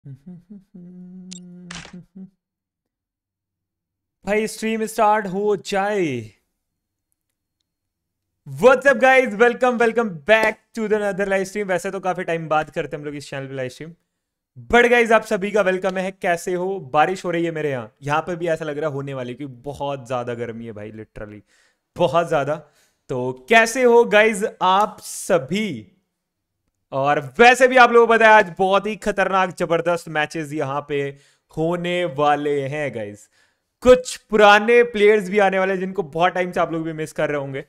भाई stream start हो जाए। What's up guys, welcome welcome back to the another live stream. वैसे तो काफी टाइम बाद करते हैं हम लोग इस चैनल पे लाइव स्ट्रीम, बट गाइस आप सभी का वेलकम है। कैसे हो? बारिश हो रही है मेरे यहाँ पे भी ऐसा लग रहा है होने वाली, क्योंकि बहुत ज्यादा गर्मी है भाई, लिटरली बहुत ज्यादा। तो कैसे हो गाइस आप सभी? और वैसे भी आप लोगों को पता है आज बहुत ही खतरनाक जबरदस्त मैचेस यहाँ पे होने वाले हैं गाइस। कुछ पुराने प्लेयर्स भी आने वाले हैं जिनको बहुत टाइम से आप लोग भी मिस कर रहे होंगे।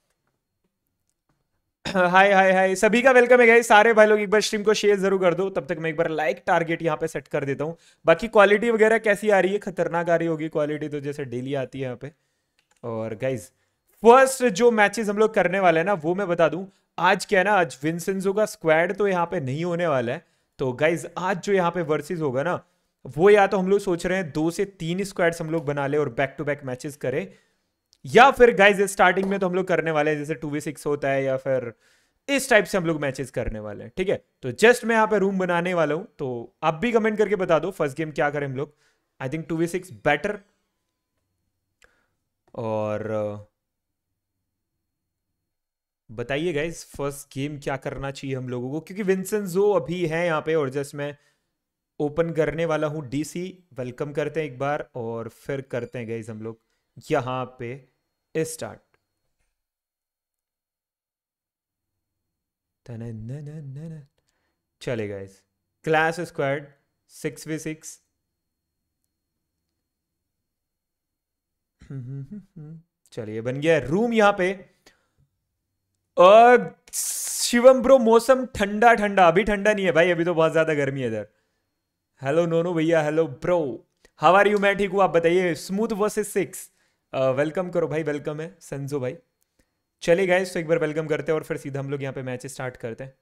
हाय हाय हाय, सभी का वेलकम है गाइस। सारे भाई लोग एक बार स्ट्रीम को शेयर जरूर कर दो, तब तक मैं एक बार लाइक टारगेट यहाँ पे सेट कर देता हूँ। बाकी क्वालिटी वगैरह कैसी आ रही है? खतरनाक आ रही होगी क्वालिटी तो, जैसे डेली आती है यहाँ पे। और गाइज फर्स्ट जो मैचेस हम लोग करने वाले हैं ना, वो मैं बता दूं। आज क्या है ना, आज विंसेंजो का स्क्वाड तो यहाँ पे नहीं होने वाला है। तो गाइज आज जो यहाँ पे वर्सेस होगा ना, वो या तो हम लोग सोच रहे हैं 2 से 3 स्क्वाड्स हम लोग बना ले और बैक टू बैक मैचेस करें, या फिर गाइज स्टार्टिंग में तो हम लोग करने वाले हैं जैसे 2v6 होता है, या फिर इस टाइप से हम लोग मैचेस करने वाले हैं। ठीक है, तो जस्ट मैं यहाँ पे रूम बनाने वाला हूँ, तो आप भी कमेंट करके बता दो फर्स्ट गेम क्या करें हम लोग। I think 2v6 better. और बताइए गाइज फर्स्ट गेम क्या करना चाहिए हम लोगों को, क्योंकि विंसेंजो अभी है यहाँ पे और जस्ट मैं ओपन करने वाला हूँ डीसी। वेलकम करते हैं एक बार और फिर करते हैं गाइज हम लोग यहाँ पे स्टार्ट। चले गाइज, क्लास स्क्वाड 6v6। चलिए बन गया रूम यहाँ पे। शिवम ब्रो, मौसम ठंडा ठंडा, अभी ठंडा नहीं है भाई, अभी तो बहुत ज्यादा गर्मी है इधर। हेलो नोनो भैया, hello bro, how are you? मैं ठीक हूँ, आप बताइए। स्मूथ वर्सेस 6, वेलकम करो भाई, वेलकम है संजो भाई। चलिए गाइस, तो एक बार वेलकम करते हैं और फिर सीधा हम लोग यहाँ पे मैच स्टार्ट करते हैं।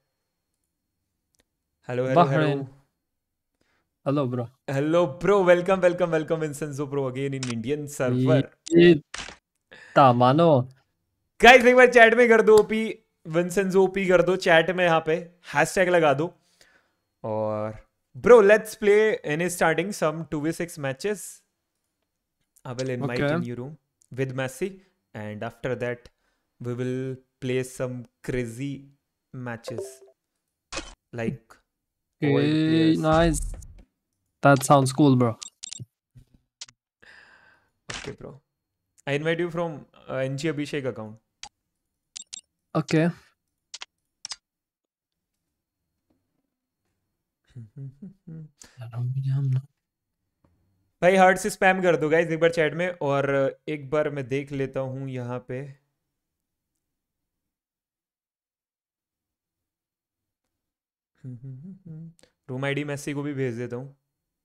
Hello hello hello. Bahrain. Hello, bro. Hello bro, welcome welcome welcome in संजो bro again in Indian server. Eita, mano. Guys एक बार चैट में कर दो ओपी, विंसेंजो ओपी कर दो चैट में, यहाँ पे हैशटैग लगा दो। और bro let's play in starting some 2v6 matches. I will invite Okay. in your room with Messi, and after that, we will play some crazy matches like old Okay, players. nice. That sounds cool, bro. Okay, bro. I invite you from NG Abhishek account. Okay. भाई heart से spam कर दो guys एक बार chat में, और एक बार मैं देख लेता हूँ यहाँ पे। रूम आईडी मैसी को भी भेज देता हूँ।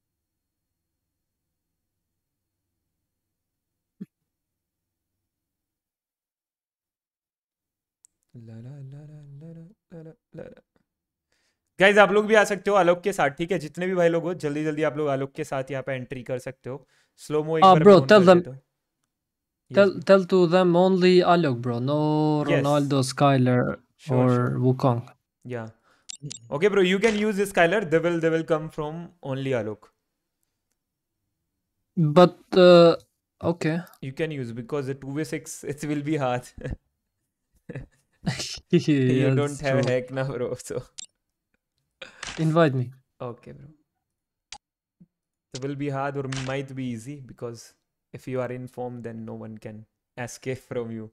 ला ला ला ला ला ला ला ला ला। गाइज आप लोग भी आ सकते हो आलोक के साथ, ठीक है? जितने भी भाई लोग हो जल्दी जल्दी आप लोग आलोक के साथ यहाँ पे एंट्री कर सकते हो। स्लोमो एक बार मैं Bro, ऑन tell कर them, देता हूँ। Yes tell bro. tell to them only Alok, bro. No yes, Ronaldo, Skyler, sure or sure, Wukong. या okay bro, you can use Skyler, they will come from only Alok. But okay. You can use because 2v6 it will be hard. You Yeah, don't it's have true. Hack ना bro, so Invite me. Okay bro. It will be hard or might be easy because if you are informed, then no one can escape from you.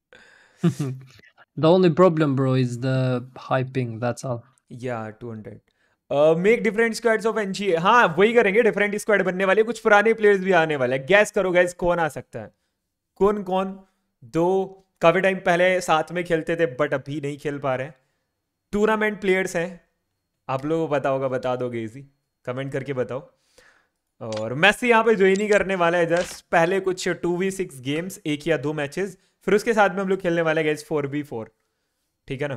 The only problem, bro, is the hyping. That's all. Yeah, 200. Make different squads of NG, हाँ वही करेंगे, different squad बनने वाले, कुछ पुराने players भी आने वाले हैं। गैस करो गैस कौन आ सकता है, कौन कौन? दो काफी टाइम पहले साथ में खेलते थे बट अभी नहीं खेल पा रहे हैं, टूर्नामेंट प्लेयर्स हैं। आप लोगों को पता होगा, बता दोगे इजी, कमेंट करके बताओ। और मैसी यहाँ पे ज्वाइन ही करने वाला है जस्ट, पहले कुछ 2v6 गेम्स, 1 या 2 मैचेस, फिर उसके साथ में हम लोग खेलने वाले हैं 4v4। ठीक है ना?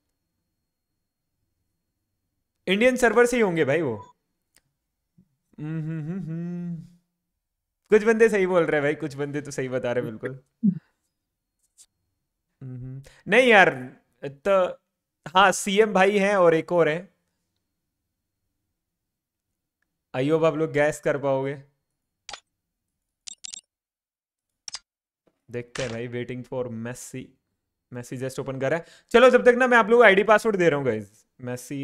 इंडियन सर्वर से ही होंगे भाई वो। कुछ बंदे सही बोल रहे हैं भाई, कुछ बंदे तो सही बता रहे हैं बिल्कुल। नहीं यार, तो हाँ सीएम भाई हैं और एक और है। आई होप आप लोग गैस कर पाओगे। देखते हैं भाई, waiting for Messi. Messi just open कर रहा है। चलो जब तक ना मैं आप लोगों को आईडी पासवर्ड दे रहा हूँ guys. Messi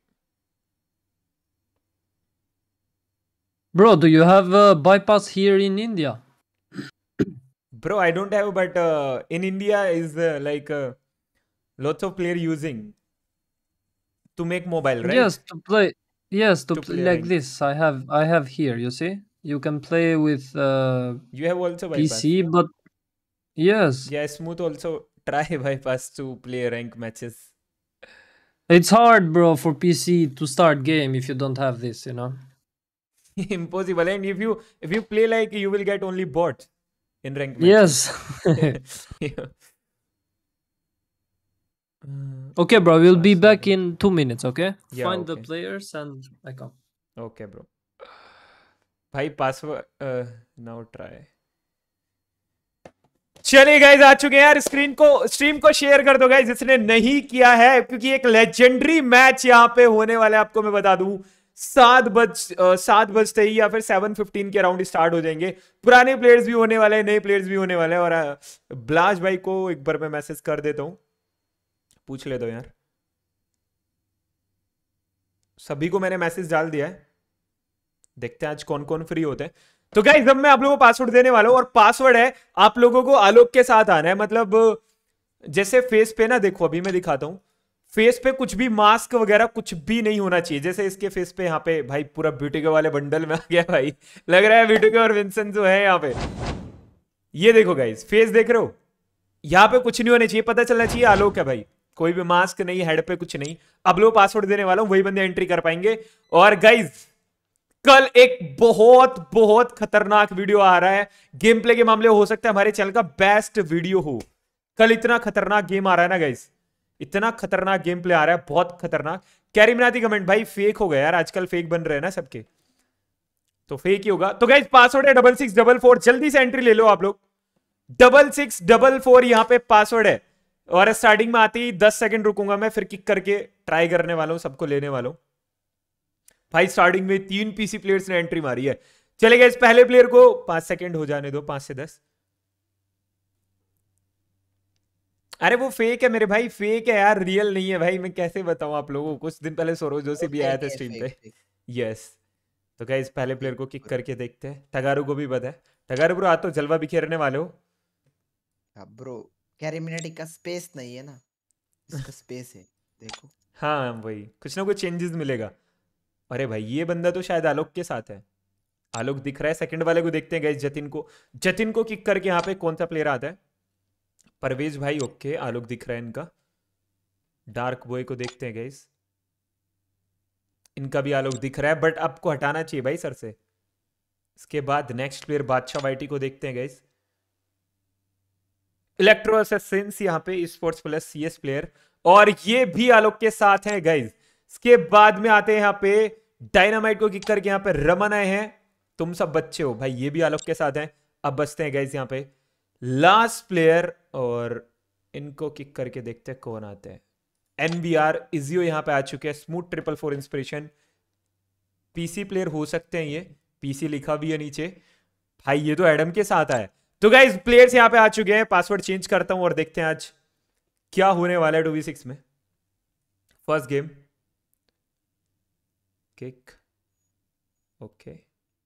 Bro, do you have a bypass here in India? bro, I don't have, but in India is lots of player using to make mobile, right? Yes, to play. Yes, to To play play like rank. this. I have here. You see, you can play with You have also bypass. PC, but yes, Yeah, smooth also try bypass to play rank matches. it's hard, bro, for PC to start game if you don't have this. You know. Impossible. And if you play like, you will get only bots in rank matches. Yes. Yeah. Okay, bro. We'll be back Password. in 2 minutes. Okay. Yeah, Find the okay. players and I come. Okay, bro. भाई password now try. चलिए guys आ चुके हैं यार। Stream को share कर दो guys जिसने नहीं किया है, क्योंकि एक लेजेंडरी मैच यहाँ पे होने वाला है। आपको मैं बता दूं 7 बजते ही या फिर 7:15 के अराउंड स्टार्ट हो जाएंगे। पुराने प्लेयर्स भी होने वाले हैं, नए प्लेयर्स भी होने वाले हैं। और ब्लाज भाई को एक बार मैं मैसेज कर देता हूं, पूछ ले दो यार। सभी को मैंने मैसेज डाल दिया है, देखते हैं आज कौन कौन फ्री होते हैं। तो गाइस अब मैं आप लोगों को पासवर्ड देने वाला हूं, और पासवर्ड है आप लोगों को आलोक के साथ आना है। मतलब जैसे फेस पे ना, देखो अभी मैं दिखाता हूं, फेस पे कुछ भी मास्क वगैरह कुछ भी नहीं होना चाहिए। जैसे इसके फेस पे यहाँ पे भाई पूरा ब्यूटी के वाले बंडल में आ गया भाई, लग रहा है ब्यूटी के और विंसेंट जो है यहाँ पे। ये देखो गाइस, फेस देख रहे हो, यहाँ पे कुछ नहीं होना चाहिए, पता चलना चाहिए आलोक है भाई। कोई भी मास्क नहीं, हेड पे कुछ नहीं। अब लोग पासवर्ड देने वाला हूं, वही बंदे एंट्री कर पाएंगे। और गाइज कल एक बहुत बहुत खतरनाक वीडियो आ रहा है गेम प्ले के मामले। हो सकता है हमारे चैनल का बेस्ट वीडियो हो। कल इतना खतरनाक गेम आ रहा है ना गाइस, इतना खतरनाक गेम प्ले आ रहा है, बहुत खतरनाक। कैरी मिनाती कमेंट भाई फेक हो गया यार, आजकल फेक बन रहे हैं ना सबके, तो फेक ही होगा। तो गाइस पासवर्ड है 6644, जल्दी से एंट्री ले लो आप लोग। 6644 यहां पे पासवर्ड है। और स्टार्टिंग में आती ही 10 सेकंड रुकूंगा मैं, फिर किक करके ट्राई करने वाला हूं, सबको लेने वाला हूं। भाई स्टार्टिंग में 3 पीसी प्लेयर्स ने एंट्री मारी है। चलेगा इस पहले प्लेयर को 5 सेकंड हो जाने दो, 5 से 10। अरे वो फेक है मेरे भाई, फेक है यार, रियल नहीं है भाई। मैं कैसे बताऊं आप लोगों को, कुछ दिन पहले सौरव जोशी भी आया था स्ट्रीम पे। यस। तो गाइस पहले प्लेयर को किक करके देखते हैं। टगारू को भी पता है। टगारू ब्रो आज तो जलवा बिखेरने वाले हो। ब्रो कैरिमिनेटी का स्पेस नहीं है ना, इसका स्पेस है देखो। हाँ वही, कुछ ना कुछ चेंजेस मिलेगा। अरे भाई ये बंदा तो शायद आलोक के साथ है। आलोक दिख रहा है। सेकंड वाले को देखते हैं गाइस, जतिन को किक करके यहाँ पे कौन सा प्लेयर आता है। परवेज भाई ओके, आलोक दिख रहा है इनका। डार्क बॉय को देखते हैं गाइस, इनका भी आलोक दिख रहा है, बट आपको हटाना चाहिए भाई सर से। इसके बाद नेक्स्ट प्लेयर बादशाह वाइटी को देखते हैं गाइस। इलेक्ट्रो असेसिन्स यहाँ पे स्पोर्ट्स प्लस सीएस प्लेयर, और ये भी आलोक के साथ हैं गाइस। इसके बाद में आते हैं यहाँ पे डायनामाइट को किक करके यहाँ पे रमन आए हैं। तुम सब बच्चे हो भाई, ये भी आलोक के साथ हैं। अब बचते हैं गाइस यहाँ पे लास्ट प्लेयर, और इनको किक करके देखते हैं कौन आते हैं। एनबीआर इजियो यहाँ पे आ चुके हैं। स्मूथ 444 इंस्पिरेशन, पीसी प्लेयर हो सकते हैं ये, पीसी लिखा भी है नीचे। भाई ये तो एडम के साथ आया। तो गाइस प्लेयर्स यहाँ पे आ चुके हैं। पासवर्ड चेंज करता हूं और देखते हैं आज क्या होने वाला है 2v6 में। First game kick, okay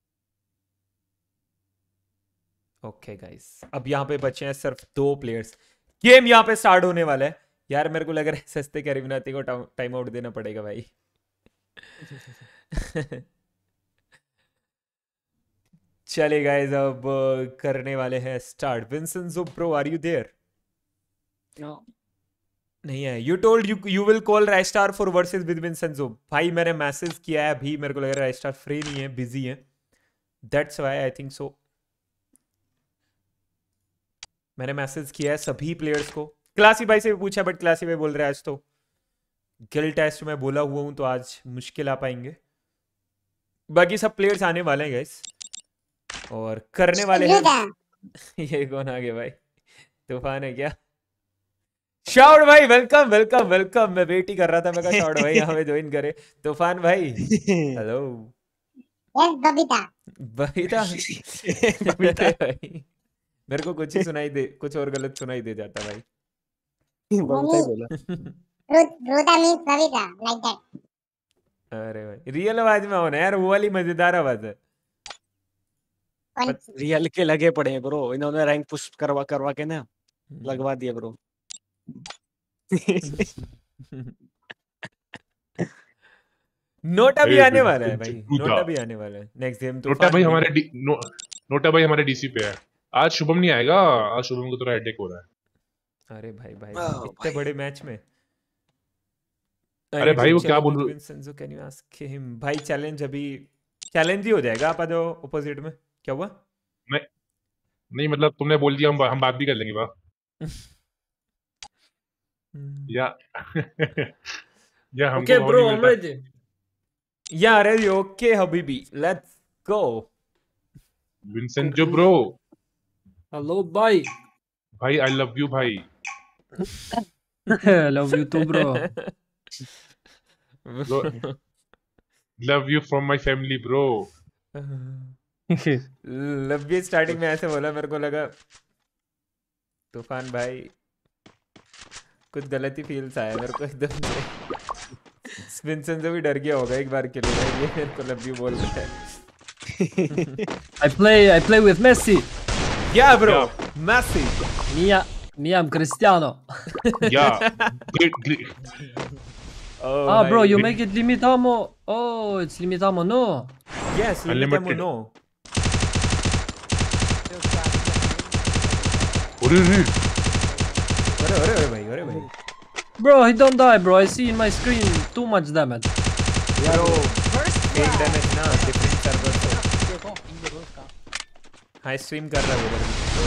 okay guys, अब यहाँ पे बचे हैं सिर्फ 2 प्लेयर्स। गेम यहाँ पे स्टार्ट होने वाला है। यार मेरे को लग रहा है सस्ते कैरिमिनाती को टाइम आउट देना पड़ेगा भाई। चले गाइस अब करने वाले हैं start. Vincenzo bro are you there? नहीं है। You told you will call Raistar for versus with Vincenzo. भाई मैंने मैसेज किया है अभी, मेरे को लग रहा है राइस्टार फ्री नहीं है, बिजी है, that's why I think so. मैंने मैसेज किया है सभी प्लेयर्स को। क्लासी भाई से भी पूछा, बट क्लासी भाई बोल रहे हैं आज तो गिल टेस्ट में बोला हुआ हूं, तो आज मुश्किल आ पाएंगे। बाकी सब प्लेयर्स आने वाले हैं गाइस, और करने वाले हैं। ये कौन आ गया भाई? तूफान है क्या? शाउट भाई वेलकम वेलकम वेलकम। मैं वेट ही कर रहा था, मैं कहा शाउट भाई यहाँ पे ज्वाइन करे। तूफान भाई हेलो। यस बबीता। बबीता बबीता। अरे भाई मेरे को कुछ ही सुनाई दे, कुछ और गलत सुनाई दे जाता भाई। बबीता ही बोला। रोता मीन्स बबीता लाइक दैट। अरे भाई रियल आवाज में होना यार, वो वाली मजेदार आवाज है। कौन पत- सी? रियल के लगे पड़े हैं ब्रो, इन्होंने रैंक पुश करवा करवा के ना लगवा दिया ब्रो। नोटा भी अरे आने वाला है विंसेंट भाई, जूता। नोटा भी आने वाला है नेक्स्ट गेम। नोटा भाई हमारे नोटा भाई हमारे डीसी पे है। आज शुभम नहीं आएगा, आज शुभम को थोड़ा हेडेक हो रहा है। अरे भाई भाई Oh, इतने भाई। बड़े मैच में। अरे भाई वो क्या बोल रहे Vincenzo can you ask him भाई, चैलेंज अभी चैलेंज ही हो जाएगा। आप आ जाओ ऑपोजिट में। क्या हुआ? नहीं मतलब तुमने बोल दिया, हम बात भी कर लेंगे वाह या या हमको Okay, भाव bro, नहीं I'm मिलता। ready. या रेडी? ओके हबीबी let's go. Vincenzo bro Hello, bye. भाई आई लव यू भाई। Love you too, bro. Love you from my family bro. Love you starting में ऐसे बोला, मेरे को लगा तूफान भाई कुछ गलत ही फील्स आया मेरे को एकदम से। विंसेंट से भी डर गया होगा एक बार के लिए भाई, ये मेरे को लव यू बोल रहा है। I play with Messi. या bro Messi. Me, I'm Cristiano. या great Bro, you make it limitamo. Oh, it's limitamo, no. Yes Unlimited. No. अरे अरे अरे अरे भाई, अरे भाई Bro, he don't die, bro. I see in my screen too much damage. Bro fake damage ना, different server पे। देखो इन देखो इसका। हाई स्ट्रीम कर रहा है उधर भी।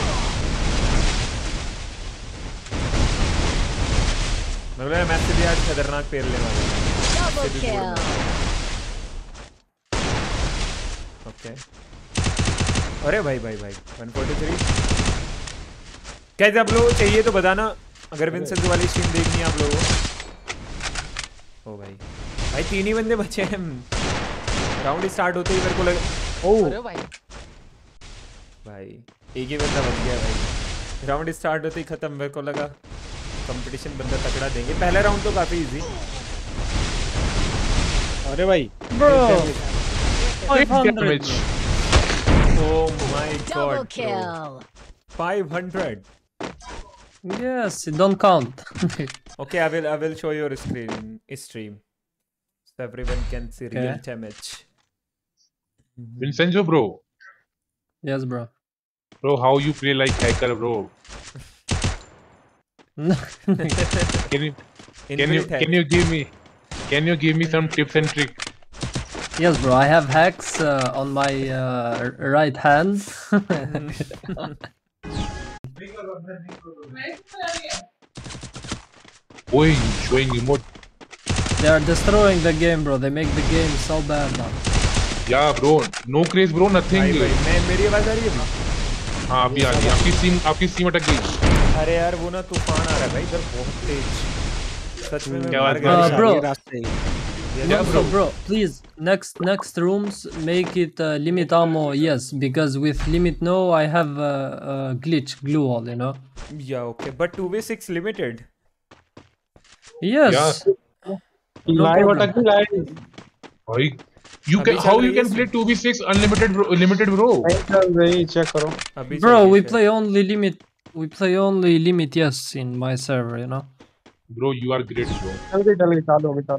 मैं बोला मैच से भी आज खतरनाक पेरने वाला है। Double kill. ओके अरे भाई भाई भाई 143। कैसे आप लोग चाहिए तो बताना, अगर विंसेंट वाली स्ट्रीम देखनी है आप लोगों को। ओ भाई भाई 3 ही बंदे बचे हैं। राउंड स्टार्ट होते ही मेरे को लगा अरे भाई भाई एक ही बंदा बच गया भाई। राउंड स्टार्ट होते ही खत्म। मेरे को लगा कंपटीशन बंदा तगड़ा देंगे। पहला राउंड तो काफी इजी। अरे भाई Bro, damage 500. Oh my Double god kill. 500। Yes, it don't count. Okay, I will show your stream so everyone can see real Okay. damage. Vincenzo bro Yes, bro. Bro how you play like hacker bro. Can you Infinite hack. can you give me some tips and tricks? Yes, bro. I have hacks on my right hand. Oi, showing emote. They are destroying the game, bro. They make the game so bad now. Yeah, bro. No craze, bro. Nothing. भाई मैं मेरी आवाज आ रही है अभी? हाँ अभी आ गई। आपकी सीम अटक गई। अरे यार वो ना तूफान आ रहा है भाई इधर बहुत तेज। सच में मैं क्या मार बात गया। कर bro. रास्ते No, so bro, please next rooms make it limit ammo. Yes, because with limit no, I have glitch glue wall. You know. Yeah, okay, but 2v6 limited. Yes. No problem. भाई you अभी can चल how रही you है can play 2v6 limited bro. अभी Bro, चल we रही है। play only limit. We play only limit. Yes, in my server. You know. Bro, you are great, bro.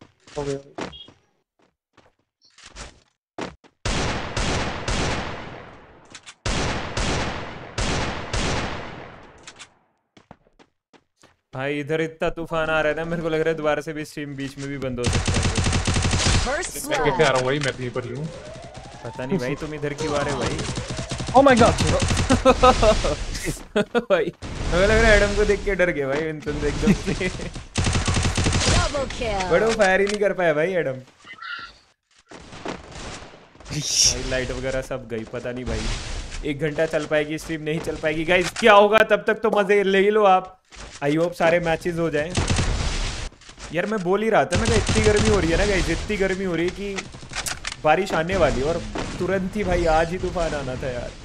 भाई इधर इतना तूफान आ रहा है ना, मेरे को लग रहा है दोबारा से भी स्ट्रीम बीच में भी बंद हो सकता है। First मैं कैसे आ blood. रहा हूँ भाई, मैं कहीं पर ही हूँ। पता नहीं भाई तुम इधर क्यों आ रहे हो भाई। Oh my god. भाई हमें लग रहा है एडम को देख के डर गया भाई विंसेंट एकदम से। Double kill. बट वो फायर ही नहीं कर पाया भाई एडम। भाई लाइट वगैरह सब गई, पता नहीं भाई 1 घंटा चल पाएगी स्ट्रीम, नहीं चल पाएगी गाइस, क्या होगा तब तक तो मजे ले ही लो आप। आई होप सारे मैचेस हो जाएं। यार मैं बोल ही रहा था, मैं इतनी गर्मी हो रही है ना गाइस, इतनी गर्मी हो रही है कि बारिश आने वाली है और तुरंत ही भाई आज ही तूफान आना था यार।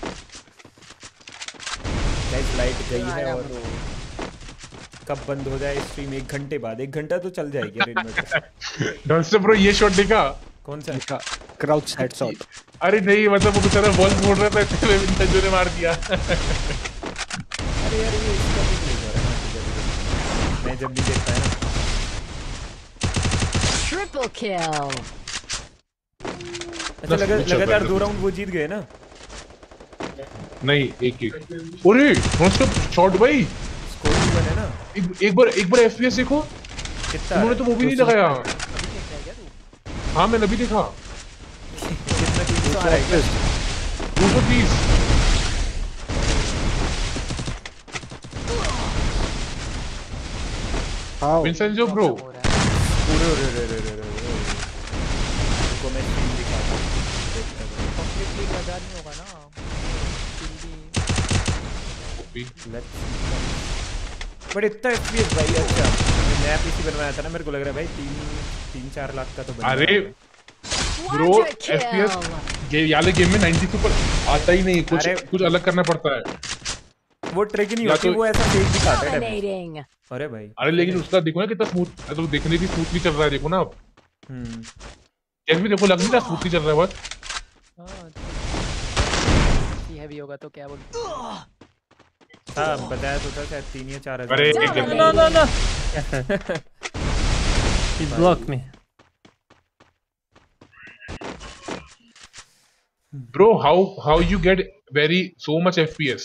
गाइस लाइट गई है और कब बंद हो जाए स्ट्रीम? 1 घंटे बाद। 1 घंटा तो चल जाएगी यार इनवर्टर। डॉन्स्टर ब्रो ये शॉट देखा? कौन सा? Crouch headshot. अरे नहीं मतलब वो बेचारा बॉल मोड़ रहा था इसलिए विंसेंजो ने मार दिया। अरे यार ये इसका भी नहीं हो रहा है। मैं जब भी देखता है ना Triple kill. अच्छा लगातार 2 राउंड वो जीत गए ना? नहीं एक एक। अरे डॉन्स्टर शॉट भाई स्कोर भी बने ना। एक बार एफपीएस देखो कितना उन्होंने तो वो भी नहीं लगाया। हाँ मैंने अभी देखा कितना 300 आ रहा है क्या? 230। हाउ विंसेंजो ब्रो पूरे को मैं स्क्रीन दिखाता हूँ। कंप्लीटली लगा नहीं होगा ना बट इतना एफपीएस भाई। अच्छा नया पीसी बनवाया था ना, मेरे को लग रहा है भाई 3-4 लाख का तो बन अरे ब्रो Quadra एफपीएस kill. वाले गेम में 90 से ऊपर आता ही नहीं। अरे कुछ अलग करना पड़ता है। वो ट्रिक नहीं या होती, तो- वो ऐसा फेक दिखाता है। Dominating. अरे भाई अरे लेकिन उसका देखो ना कितना स्मूथ, तो देखने की स्मूथली चल रहा है। देखो ना आप कैसे भी देखो, लग नहीं रहा स्मूथली चल रहा है बस। हैवी होगा तो क्या बोल। हाँ बताया तो था शायद 3 या 4 अरे हजार। एक Dominating. No. He blocked me. Bro, how you get so much FPS?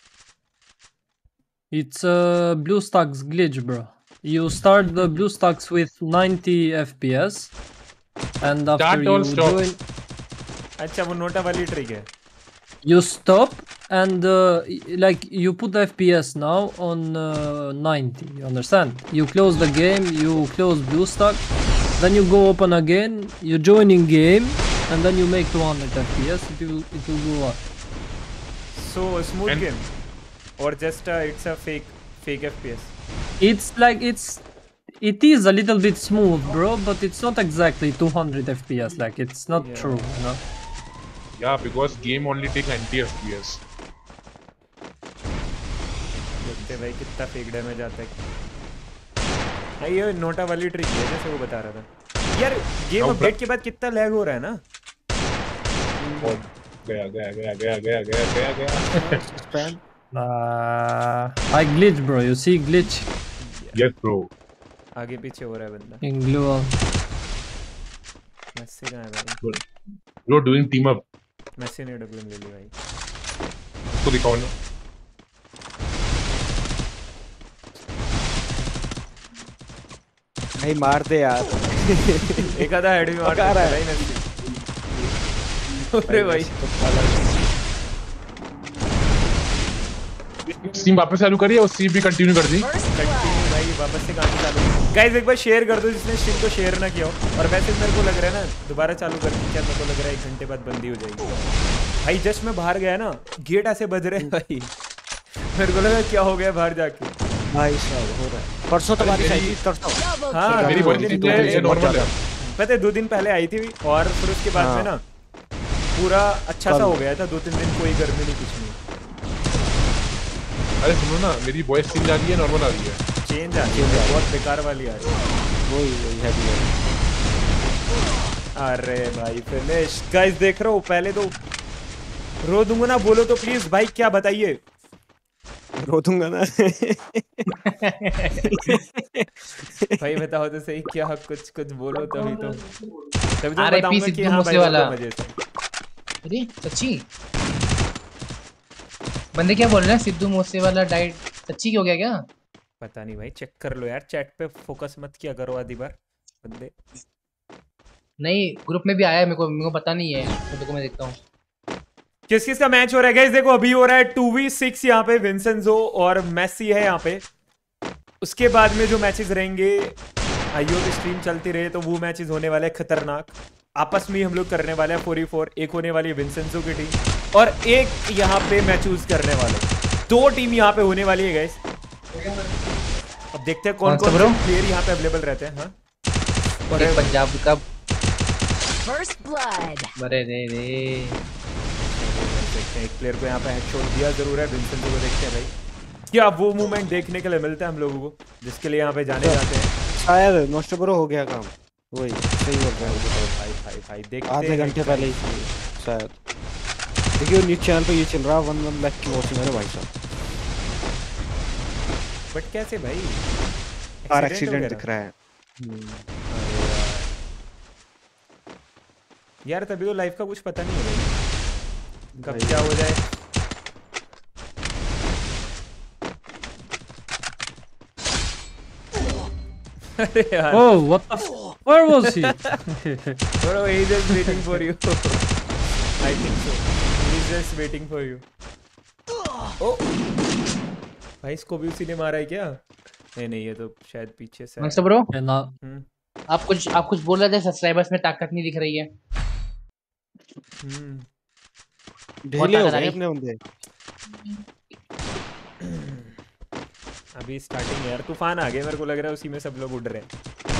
It's BlueStacks glitch, bro. You start the BlueStacks with 90 FPS, and after That you all stop. join, अच्छा वो नोटा वाली ट्रिक है। you stop and like you put the FPS now on 90. You understand? You close the game, you close BlueStack, then you go open again, you join in game, and then you make 200 FPS. It will go up. So smooth And- game or just it's a fake FPS? It's like it is a little bit smooth, bro, but it's not exactly 200 FPS. Like it's not Yeah. true, you know. Yeah, because game only take 90 FPS. देखते भाई कितना fake damage आता है। हाँ ये NOTA वाली trick है जैसे वो बता रहा था यार। गेम अपडेट के बाद कितना लैग हो रहा है ना। गया। I glitch, bro. You see glitch Yes, bro. आगे पीछे हो रहा है बंदा। in glue. मैसी कहाँ है भाई? Bro, doing team up. Massey ने डब्ल्यूएम ले ली भाई। उसको दिखाओ ना। भाई मार दे यार। एक आधा हेड भी मार पका रहा है। भाई मैसी। अरे भाई स्टीम वापस चालू करिए और सी भी कंटिन्यू कर दी। First continue blood. भाई वापस से कहां चालू। गाइस एक बार शेयर कर दो जिसने स्ट्रीम को शेयर ना किया हो। और वैसे मेरे को लग रहा है ना दोबारा चालू करके क्या मेरे को लग रहा है 1 घंटे बाद बंद ही हो जाएगी। भाई जस्ट मैं बाहर गया ना गेट ऐसे बज रहे हैं भाई। मेरे को लगा क्या हो गया बाहर जाके। भाई साहब हो रहा है। परसों तो बारिश आई थी परसों। Double हाँ kill. मेरी दो वॉइस दिन इतनी पहले- है नॉर्मल है। पता है 2 दिन पहले आई थी और फिर उसके बाद हाँ। में ना पूरा अच्छा सा हो गया था। 2-3 दिन कोई गर्मी नहीं कुछ नहीं। अरे सुनो ना, मेरी वॉइस चेंज आ रही है नॉर्मल आ रही है? चेंज आ रही है बहुत बेकार वाली आ रही है। वही हैवी है। अरे भाई फिनिश गाइस देख रहे हो। पहले तो रो दूंगा ना, बोलो तो प्लीज भाई क्या बताइए। रो दूंगा ना। भाई बताओ तो सही क्या कुछ बोलो तभी तो RIP बताऊंगा कि सिद्धू हाँ भाई मूसेवाला। बहुत मजे से। अरे सच्ची बंदे क्या बोल रहे हैं? सिद्धू मूसेवाला डाइट सच्ची हो गया क्या? पता नहीं भाई चेक कर लो यार। चैट पे फोकस मत किया करो आधी बार बंदे। नहीं ग्रुप में भी आया है, मेरे को पता नहीं है, तो देखो मैं देखता हूँ। किस किस का मैच हो रहा है गाइस? देखो अभी हो रहा है 2v6 यहाँ पे विंसेंजो और मेसी है यहाँ पे। उसके बाद में जो मैचेस रहेंगे आईओ की स्ट्रीम चलती रहे तो वो मैचेस होने वाले हैं खतरनाक। आपस में ही हम लोग करने वाले हैं 4v4। एक होने वाली है विंसेंजो की टीम और एक यहाँ पे मैं चूज करने वाला हूँ। 2 टीम यहाँ पे होने वाली है गाइस। अब देखते हैं कौन कौन से प्लेयर यहाँ पे अवेलेबल रहते हैं। हाँ और एक पंजाब का First blood. अरे रे रे देखते हैं, एक प्लेयर को यहाँ पे हेडशॉट दिया जरूर है। विंसेंट को देखते हैं भाई, क्या वो मूवमेंट देखने के लिए मिलता है हम लोगों को जिसके लिए यहाँ पे जाने जाते हैं। शायद नोस्ट ब्रो हो गया काम, वही सही बोल रहा है भाई देखते हैं आधे घंटे पहले ही शायद। देखिए न्यूज़ चैनल पे ये चल रहा है 1 लाख की वॉचिंग है भाई साहब। बट कैसे भाई, कार एक्सीडेंट दिख रहा है। यार तभी तो लाइफ का कुछ पता नहीं है भाई, कब क्या हो जाए। अरे यार, Oh, what the where was he? bro, he's just waiting for you. I think so. He's just waiting for you. Oh, भाई इसको भी उसी ने मारा है क्या? नहीं ये तो शायद पीछे से। मंस्टर ब्रो And now, आप कुछ बोल रहे थे, सब्सक्राइबर्स में ताकत नहीं दिख रही है। ढीले हो गए अपने बंदे। अभी स्टार्टिंग यार, तूफान आ गया, मेरे को लग रहा है उसी में सब लोग उड़ रहे हैं।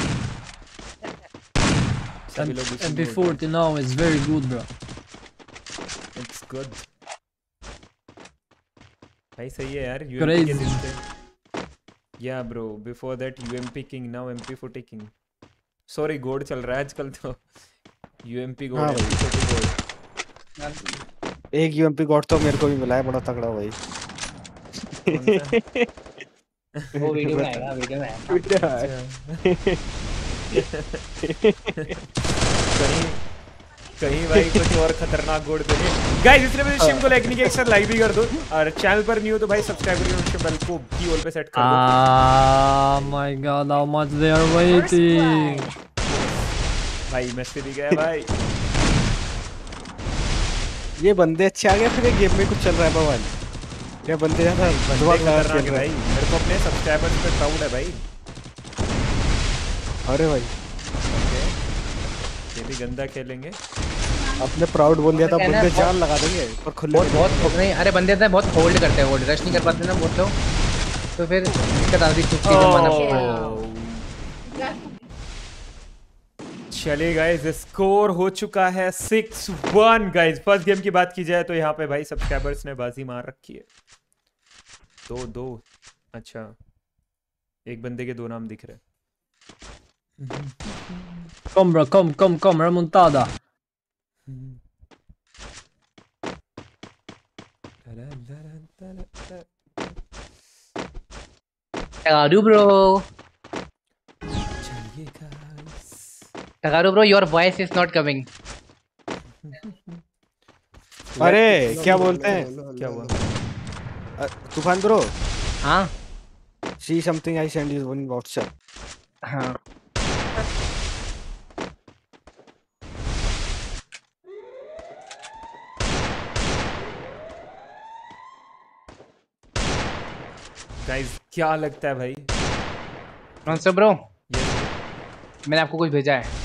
सभी लोग उसी में उड़ रहे हैं। MP40 now is very good, bro. It's good. भाई सही है यार, UMP Crazy. के दिन थे। Yeah bro, before that UMP King, now MP40 King. Sorry, गोड चल रहा है आजकल तो। UMP गोड है, MP40 गोड। एक UMP गॉड तो मेरे को भी मिला है, बड़ा तगड़ा भाई। वो वीडियो में आएगा, वीडियो में आएगा। कहीं भाई कुछ और खतरनाक गोड पे गाइस। इसलिए मुझे स्ट्रीम को लाइक नहीं किया, एक साथ लाइक भी कर दो, और चैनल पर न्यू हो तो भाई सब्सक्राइब करिए, नोटिफिकेशन बेल को भी ऑल पे सेट कर दो। Ah, my God, how much they are waiting. भाई मैसेज भी गया भाई। ये बंदे अच्छे आ गए, फिर गेम में कुछ चल रहा है भगवान। ये बंदे ज्यादा बंदे खतरनाक है भाई, मेरे को अपने सब्सक्राइबर्स पे प्राउड है भाई। अरे भाई ये भी गंदा खेलेंगे। अपने प्राउड बोल दिया था, बंदे जान लगा देंगे पर खुले बहुत नहीं, अरे बंदे तो बहुत होल्ड करते हैं, होल्ड रश नहीं कर पाते ना बहुत लोग, तो फिर दिक्कत आती है, चुपके से मारना पड़ता है। चलिए गाइस, स्कोर हो चुका है 6-1 गाइस। फर्स्ट गेम की बात की जाए तो यहाँ पे भाई सब्सक्राइबर्स ने बाजी मार रखी है। 2-2। अच्छा, एक बंदे के 2 नाम दिख रहे हैं। Come, bro, come, remontada. Tagaru bro, your voice is not coming. अरे क्या बोलते हैं, क्या हुआ? तूफान ब्रो, हाँ see something I send you on WhatsApp. हाँ गाइस क्या लगता है भाई? मंस्टर ब्रो, मैंने आपको कुछ भेजा है।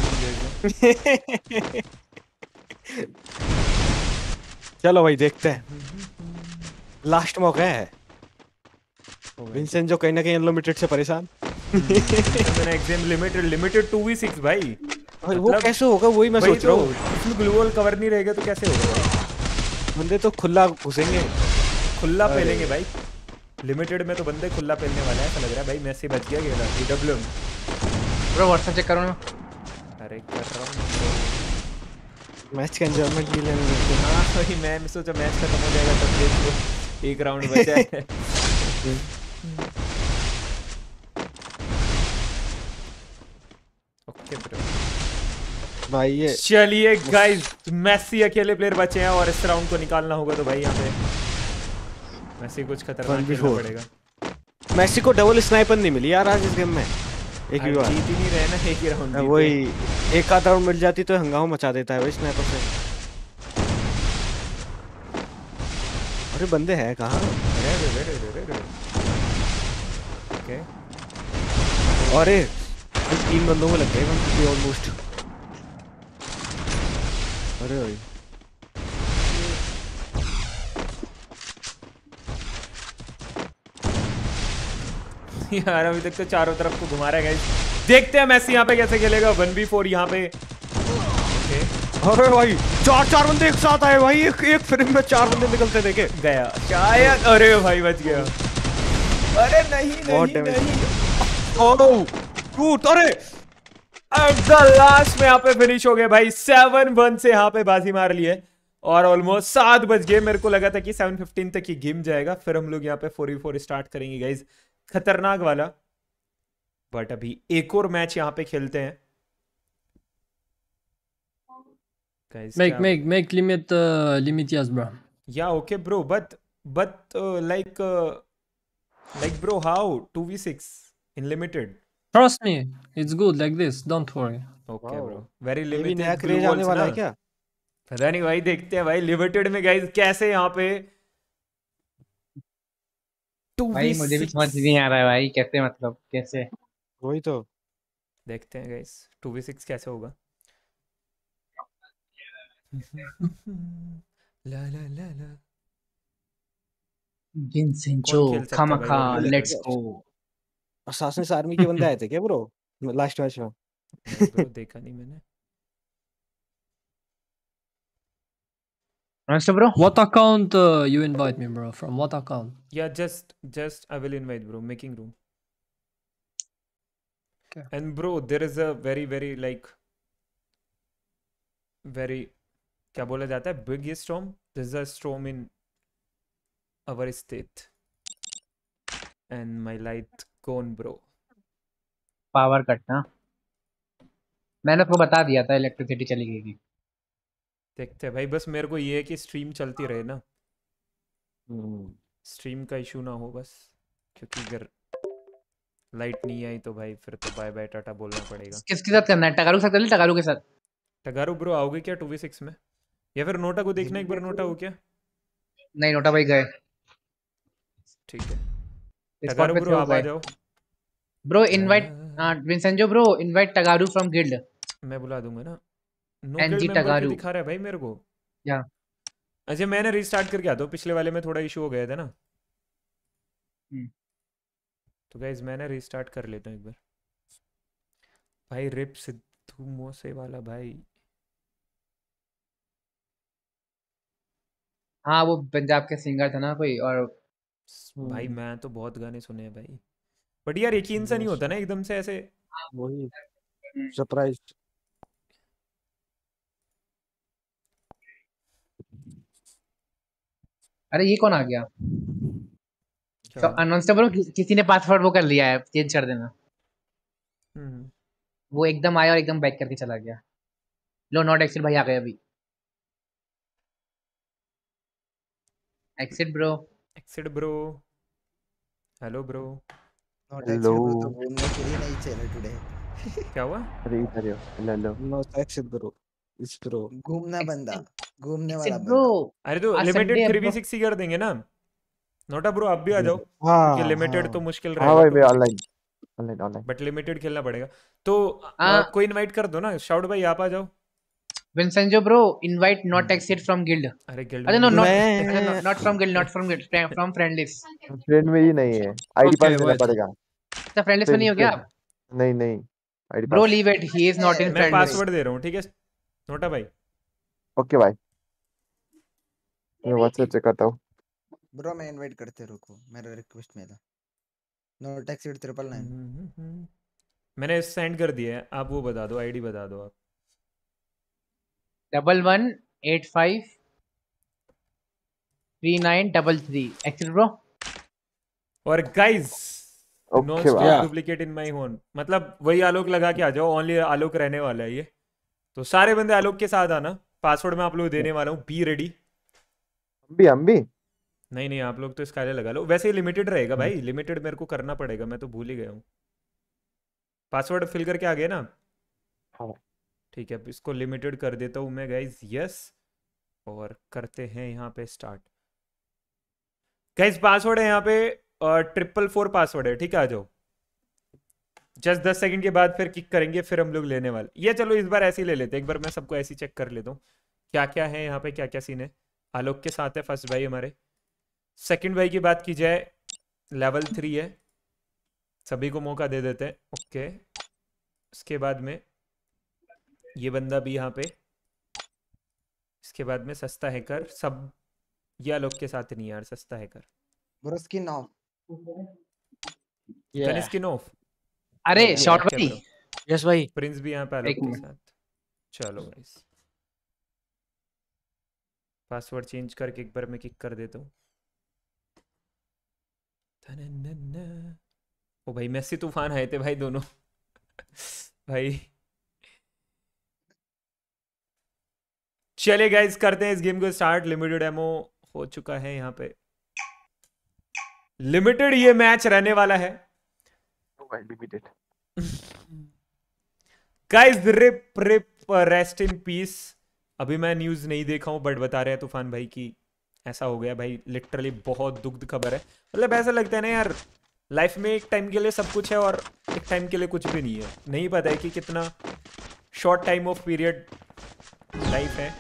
चलो भाई देखते हैं, लास्ट मौका है। विंसेंट जो कहीं ना कहीं अनलिमिटेड से परेशान। मैंने एग्जाम लिमिटेड 2v6 भाई। वो कैसे होगा, वही मैं सोच रहा हूँ। इसमें ग्लू वॉल कवर नहीं रहेगा तो कैसे होगा भाई? बंदे तो खुला घुसेंगे, खुला पेलेंगे भाई। लिमिटेड में तो बंदे खुला पेलने वाला है, ऐसा लग रहा है भाई। मैसी बच गया गेला डब्ल्यू ब्रो व्हाट्सएप चेक करो ना। अरे कर रहा हूँ, मैच का एंजॉयमेंट भी लेने देते हैं। हाँ वही मैं सोचा मैच खत्म हो जाएगा तब देख लो, एक राउंड बचा है। ओके ब्रो भाई ये चलिए गाइस, मैसी अकेले प्लेयर बचे हैं और इस राउंड को निकालना होगा तो भाई यहाँ पे मैसी कुछ खतरनाक खेलना पड़ेगा। मैसी को डबल स्नाइपर नहीं मिली यार आज इस गेम में, एक भी बार जीत ही नहीं रहे ना, एक ही राउंड वही एक आध राउंड मिल जाती तो हंगामा मचा देता है भाई स्नाइपर से। अरे बंदे हैं कहाँ? ओके अरे 3 बंदों को लग गए ऑलमोस्ट। अरे भाई यार अभी तक तो चारों तरफ को घुमा रहा है गाइस। देखते हैं मैसी यहाँ पे कैसे खेलेगा। 1v4 यहाँ पे अरे भाई 4 बंदे एक साथ आए भाई, एक फ्रेम में 4 बंदे निकलते देखे। गया शायद, अरे भाई बच गया। अरे नहीं बहुत नहीं damage। नहीं, ओह टूट, अरे एट द लास्ट में यहाँ पे फिनिश हो गए भाई। 7-1 से यहाँ पे बाजी मार ली है और ऑलमोस्ट 7 बज गए। मेरे को लगा था कि 7:15 तक ही गेम जाएगा, फिर हम लोग यहाँ पे 4v4 स्टार्ट करेंगे गाइज, खतरनाक वाला। बट अभी एक और मैच यहाँ पे खेलते हैं guys, Make limit yes, bro. yeah, okay bro, but like bro, how 2v6 in limited? Trust me, it's good like this. Don't worry. Okay bro, very ये भी नया limited क्रेज आने वाला है क्या? पता नहीं भाई, देखते हैं भाई लिमिटेड में गाइस कैसे यहाँ पे भाई मुझे भी 2v6 समझ नहीं आ रहा है भाई, कैसे मतलब कैसे। वही तो देखते हैं गाइस 2v6 कैसे होगा। ला ला ला ला, विंसेंटो कौन खेल सकता है भाई खामखा, वो भी लेट्स बताओ। गो। असासिन्स आर्मी के बंदे आए थे क्या ब्रो लास्ट मैच में? नहीं bro, देखा नहीं मैंने। नमस्ते bro. What account you invite me, bro? From what account? Yeah, just I will invite bro, making room. Okay. And bro, there is a very like very, क्या बोला जाता है, biggest storm. There is a storm in our state and my light gone bro. Power cut ना, मैंने आपको बता दिया था इलेक्ट्रिसिटी चली गई। देखते हैं भाई, बस मेरे को ये है कि स्ट्रीम चलती रहे ना, स्ट्रीम का इशू ना हो बस, क्योंकि अगर लाइट नहीं आई तो भाई फिर तो बाय बाय टाटा बोलना पड़ेगा। किसके साथ करना है? टगारू के साथ कर ले, टगारू के साथ। टगारू ब्रो आओगे क्या 2v6 में, या फिर नोटा को देखना एक बार, नोटा हो क्या? नहीं नोटा भाई गए। ठीक है Discord टगारू पे ब्रो थे वो आप आ गए। जाओ। Bro invite Vincenzo bro, invite टगारू फ्रॉम गिल्ड। मैं बुला दूंगा ना। नो NG गिल्ड मेंबर क्यों टगारू। दिखा रहा है भाई मेरे को? या अच्छा मैंने रीस्टार्ट करके आता हूँ, पिछले वाले में थोड़ा इशू हो गया था ना, तो गाइस मैंने रीस्टार्ट कर लेता हूँ एक बार। भाई रिप सिद्धू मोसे वाला भाई, हाँ वो पंजाब के सिंगर था ना कोई, और भाई मैं तो बहुत गाने सुने हैं भाई, बट यार यकीन सा नहीं होता ना एकदम से ऐसे। वही सरप्राइज। अरे ये कौन आ गया? तो अननोन ब्रो किसी ने पासवर्ड वो कर लिया है, चेंज कर देना। वो एकदम आया और एकदम बैक करके चला गया। लो नॉट एक्सिट भाई आ गए अभी। Exit bro. Exit bro, hello bro. Not exit bro तो घूमने के लिए नहीं चले टुडे। क्या हुआ? अरे इधर हो, हेलो नॉट एक्सिट ब्रो, इस ब्रो घूमना बंदा, घूमने वाला ब्रो। बंदा। अरे तो लिमिटेड 3v6 ही कर देंगे ना। नोटा ब्रो आप भी आ जाओ, क्योंकि लिमिटेड तो मुश्किल रहेगा। हाँ भाई मैं ऑनलाइन बट लिमिटेड खेलना पड़ेगा तो कोई इनवाइट कर दो ना। शाउट भाई आप आ जाओ। Vincenzo bro invite not exit from guild. अरे गिल्ड अरे no not from guild, not from guild, from friend list. Friend में ही नहीं है, आईडी पास देना पड़ेगा। अच्छा फ्रेंड लिस्ट में नहीं हो क्या आप? नहीं ID bro leave it, he is not in friend list. मैं पासवर्ड दे रहा हूं, ठीक है नोटा भाई? ओके भाई, मैं व्हाट्सएप चेक करता हूं। ब्रो मैं इनवाइट करते रुको, मेरा रिक्वेस्ट मिला। नॉट एक्सिट 999 मैंने सेंड कर दिया है, आप वो बता दो, आईडी बता दो आप। 1185 3933 एक्सिट ब्रो। और गाइस नो ओके स्टॉप भाई, डुप्लीकेट इन माय होन, मतलब वही आलोक लगा के आ जाओ, ओनली आलोक रहने वाला है ये, तो सारे बंदे आलोक के साथ आना। पासवर्ड मैं आप लोग देने वाला हूँ, बी रेडी। हम भी नहीं आप लोग तो स्काइलर लगा लो, वैसे ही लिमिटेड रहेगा भाई, लिमिटेड मेरे को करना पड़ेगा, मैं तो भूल ही गया हूँ। पासवर्ड फिल करके आ गए ना? हाँ। ठीक है इसको लिमिटेड कर देता हूँ मैं गाइज, यस, और करते हैं यहाँ पे स्टार्ट। गाइज पासवर्ड है यहाँ पे 444 पासवर्ड है, ठीक है आ जाओ। जस्ट 10 सेकंड के बाद फिर किक करेंगे, फिर हम लोग लेने वाले। ये चलो इस बार ऐसे ही ले लेते हैं, एक बार मैं सबको ऐसे ही चेक कर लेता हूँ क्या क्या है यहाँ पे, क्या क्या सीन है। आलोक के साथ है फर्स्ट भाई हमारे। सेकंड भाई की बात की जाए लेवल 3 है, सभी को मौका दे देते हैं। ओके उसके बाद में ये बंदा भी यहाँ पे इसके बाद में सस्ता हैकर, सब या लोग के साथ नहीं यार, सस्ता hacker bro skin off. Gun skin off. अरे ये शॉट क्या भाई। bro? यस भाई। प्रिंस भी यहाँ पे आलोक एक के मिनट। साथ। चलो गाइस, पासवर्ड चेंज करके एक बार मैं किक कर देता हूँ। ओ भाई मेसी तूफान आए थे भाई दोनों भाई चलिए गाइस करते हैं इस गेम को स्टार्ट। लिमिटेड एमो हो चुका है यहाँ पे, लिमिटेड ये मैच रहने वाला है भाई limited. Guys RIP RIP rest in peace. अभी मैं न्यूज़ नहीं देखा हूँ बट बता रहे हैं तूफान भाई कि ऐसा हो गया भाई, लिटरली बहुत दुखद खबर है। मतलब ऐसा लगता है ना यार, लाइफ में एक टाइम के लिए सब कुछ है और एक टाइम के लिए कुछ भी नहीं है। नहीं पता है कि कितना short time of period life है।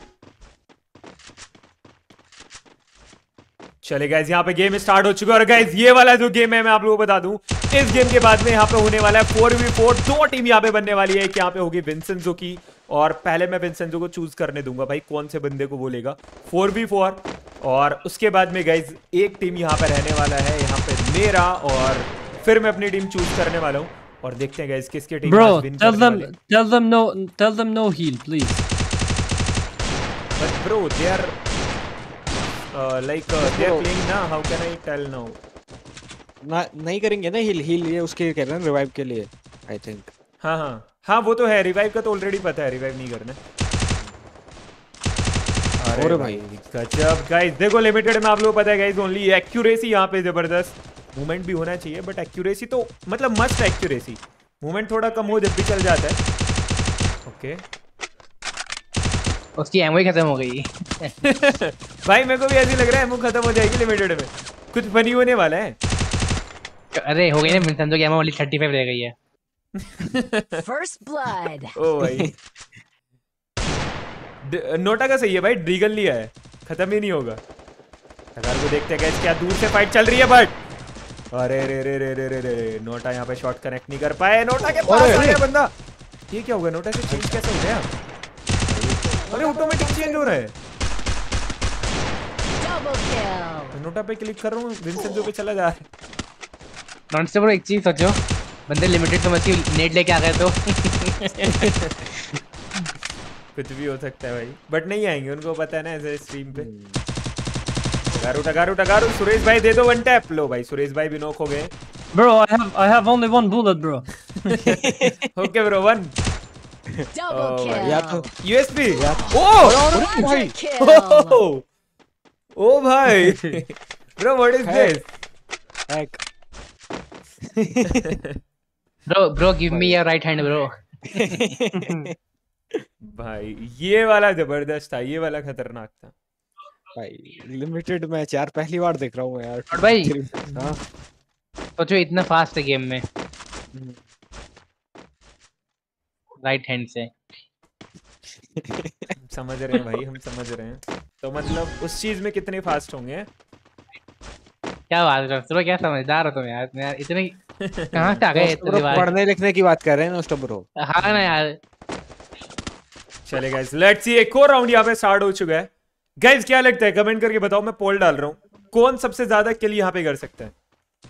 चले गाइस यहाँ पे गेम स्टार्ट हो चुका है और गाइस ये वाला जो गेम है मैं आप लोगों को बता दूं, इस गेम के बाद में यहाँ पे होने वाला है 4v4। दो टीम यहाँ पे बनने वाली है, एक यहाँ पे होगी विंसेंजो की, और पहले मैं विंसेंजो को चूज करने दूंगा भाई कौन से बंदे को बोलेगा 4v4। और उसके बाद में गाइस एक टीम यहाँ पे रहने वाला है, यहाँ पे मेरा, और फिर मैं अपनी टीम चूज करने वाला हूँ और देखते हैं गाइस किसकी टीम Bro, आज win करने वाली है। tell them no heal, please. But bro, they are they are playing ना, how can I tell now? ना नहीं करेंगे ना हील। हील ये उसके कह रहे हैं रिवाइव के लिए आई थिंक। हाँ हाँ हाँ वो तो है, रिवाइव का तो ऑलरेडी पता है, रिवाइव नहीं करना। अरे भाई गजब गाइस, देखो लिमिटेड में आप लोगों को पता है गाइस, ओनली एक्यूरेसी यहाँ पे जबरदस्त। मूवमेंट भी होना चाहिए बट एक्यूरेसी तो मतलब मस्ट एक्यूरेसी। मूवमेंट थोड़ा कम हो जब भी चल जाता है। ओके उसकी एमओ ही खत्म हो गई। भाई मेरे को भी ऐसी लग रहा है एमओ खत्म हो जाएगी लिमिटेड में, कुछ फनी होने वाला है। अरे हो गई ना, विंसेंजो की एमओ वाली 35 रह गई है। First blood. ओ भाई नोटा का सही है भाई, ड्रीगल लिया है, खत्म ही नहीं होगा। अगर को देखते हैं क्या दूर से फाइट चल रही है बट अरे रे रे रे रे रे रे नोटा यहाँ पे शॉट कनेक्ट नहीं कर पाए। नोटा के पास आ गया बंदा, ये क्या हो गया? नोटा से चेंज कैसे हो गया? अरे ऑटोमेटिक चेंज हो रहा है। Double kill. नोटा पे क्लिक कर रहा हूँ, विंसेंजो पे चला जा रहा है। नॉनस्टे ब्रो एक चीज सोचो, बंदे लिमिटेड समझ के नेट लेके आ गए तो कुछ भी हो सकता है भाई, बट नहीं आएंगे, उनको पता है ना ऐसे स्ट्रीम पे। टगारू टगारू टगारू, सुरेश भाई दे दो वन टैप। लो भाई सुरेश भाई भी नॉक हो गए। Bro, I have only one bullet, bro. Okay bro one. Double kill. या तो USP. Oh Quadra kill. Oh भाई bro what is this? Hack. Bro give me your right hand bro. भाई ये वाला जबरदस्त था, ये वाला खतरनाक था भाई। लिमिटेड मैच यार, पहली बार देख रहा हूँ मैं यार। और भाई हाँ सोचो इतना फास्ट है गेम में राइट हैंड से। समझ रहे हैं भाई, हम समझ रहे हैं। तो मतलब उस चीज में कितने फास्ट होंगे? क्या बात कर रहे हो, क्या समझदार हो तुम यार इतने कहाँ से आ गए इतनी बार? पढ़ने लिखने की बात कर रहे हैं ना ब्रो। हाँ ना यार। चले गाइस लेट्स सी, एक और राउंड यहाँ पे स्टार्ट हो चुका है। गाइस क्या लगता है कमेंट करके बताओ, मैं पोल डाल रहा हूँ, कौन सबसे ज्यादा किल यहाँ पे कर सकता है?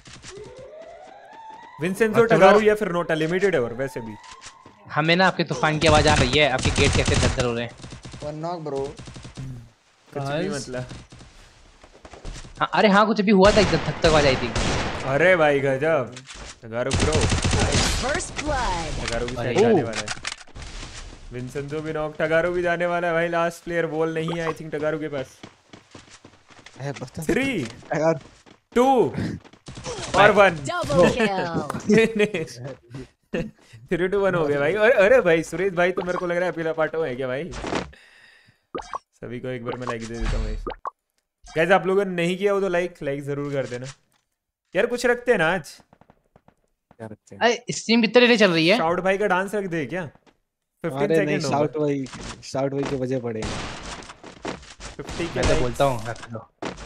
विंसेंजो, टगारू या फिर नोटा? लिमिटेड है और वैसे भी हमें ना आपके तूफान की आवाज आ रही है, आपके गेट कैसे दरदर हो रहे हैं। One knock bro. कुछ भी मतलब। हाँ अरे हाँ कुछ भी हुआ था, एकदम थक आवाज आई थी। अरे भाई गजब। टगारू ब्रो, First blood. टगारू भी शायद जाने वाला है। विंसेंजो भी नॉक, टगारू भी जाने वाला है भाई। लास्ट प्लेयर बॉल नहीं है आई थिंक टगारू के पास। 3 2 और 1 Double kill. 3 2 1 हो गया भाई। अरे भाई सुरेश भाई तो मेरे को लग रहा है पीला पाटो है क्या भाई? सभी को एक बार मैं लाइक दे देता हूँ भाई। गाइस आप लोगों ने नहीं किया हो तो लाइक जरूर कर देना यार। कुछ रखते हैं ना आज, क्या रखते हैं? अरे स्ट्रीम कितने देर चल रही है? शाउट भाई का डांस रख दे क्या? 15 अरे नहीं, सेकंड शाउट भाई के बजे पड़े 50 के मैं तो likes। बोलता हूँ रख लो।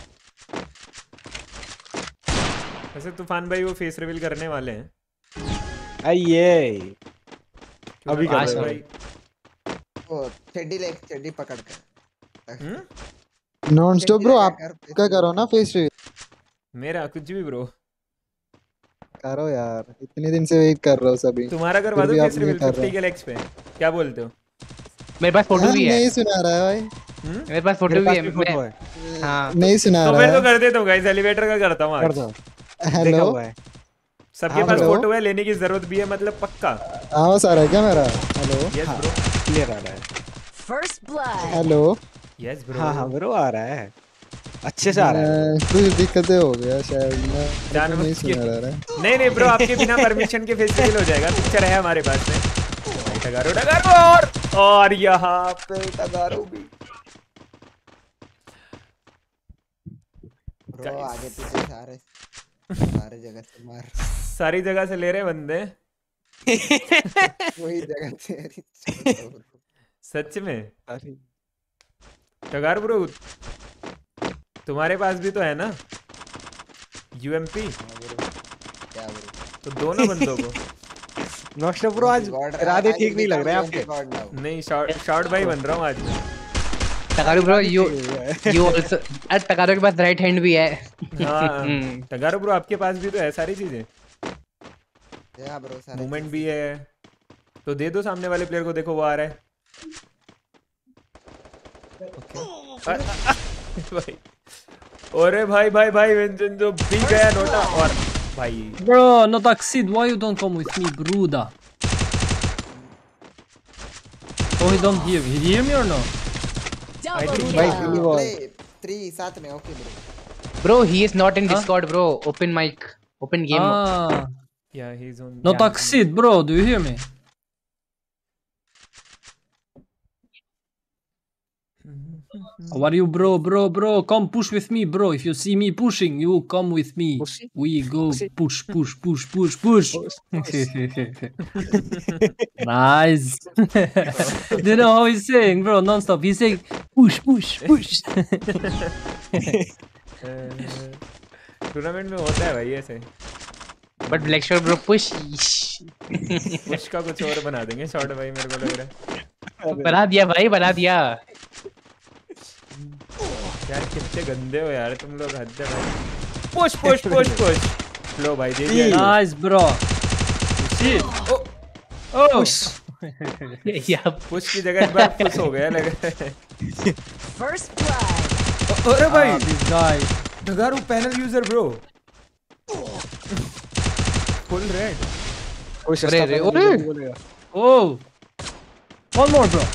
वैसे तूफान भाई वो फेस रिवील करने वाले हैं। आइए अभी कर आज रहे भाई ओ चड्डी ले, चड्डी पकड़ कर। नॉन स्टॉप ब्रो, आप क्या करो ना फेस रिवील। मेरा कुछ भी ब्रो करो यार, इतने दिन से वेट कर रहे हो सभी। तुम्हारा करवा फिर दो भी आप फेस नहीं रिवील कर 50 रहे। के लेग्स पे, क्या बोलते हो? मेरे पास फोटो भी है। नहीं सुना रहा है भाई, मेरे पास फोटो भी है। हाँ नहीं सुना तो रहा फिर है। तो कर देता हूँ गाइस, एलिवेटर का करता हूँ आज। हेलो, सबके हाँ, पास हेलो। फोटो है, लेने की जरूरत भी है, मतलब पक्का। आवाज आ रहा है क्या मेरा? हेलो यस ब्रो, क्लियर आ रहा है। First blood. Hello. Yes bro. हाँ हाँ ब्रो आ रहा है, अच्छे से आ रहा है। कुछ दिक्कतें हो गया शायद, मैं जानबूझ नहीं के सुना रहा है। नहीं नहीं ब्रो, आपके बिना परमिशन के फेस रिवील हो जाएगा। पिक्चर है हमारे पास में। टगारो टगारो और यहाँ पे टगारो भी। ब्रो आगे पीछे सारे जगह से मार। सारी जगह से ले रहे बंदे। वही जगह से। सच में टगार ब्रो, तुम्हारे पास भी तो है ना यूएमपी? क्या ब्रो? तो दो ना बंदों को। नॉस्टो ब्रो आज इरादे ठीक नहीं लग रहे हैं आपके। नहीं शॉर्ट भाई बन रहा हूँ आज मैं। टगारू ब्रो यू आल्सो, टगारू के पास राइट हैंड भी है। हाँ टगारो ब्रो, आपके पास भी तो है सारी चीजें। या ब्रो सारे मूवमेंट भी है, तो दे दो सामने वाले प्लेयर को। देखो वो आ रहा है। भाई अरे भाई भाई भाई व्यंजन जो भी गया नोटा। और भाई Bro, no Taxid, why you don't come with me, Bruda? Oh, he don't hear me. He hear me or no? Double Play kill. 3 साथ में okay bro. Bro, he is not in Discord, bro. Open mic, open game. Ah, yeah, he's on. no Taxid, bro. Do you hear me? How are you, bro? Bro, come push with me, bro. If you see me pushing, you come with me. We go push. Nice. Do you know how he's saying, bro? Non-stop. He's saying push. Tournament में होता है भाई ऐसे। But Black Shore, bro, push. Push का कुछ और बना देंगे शॉर्ट भाई, मेरे को लग रहा है। बना दिया भाई, बना दिया। यार कितने गंदे हो यार तुम लोग, हद है भाई। पुश। लो भाई दे दिया। Nice, bro. Shit. Oh. Yeah. Push की जगह इस बार पुश हो गया लग रहा है। First blood. अरे भाई This guy. डगारू panel user bro, full red. Oh. One more, bro.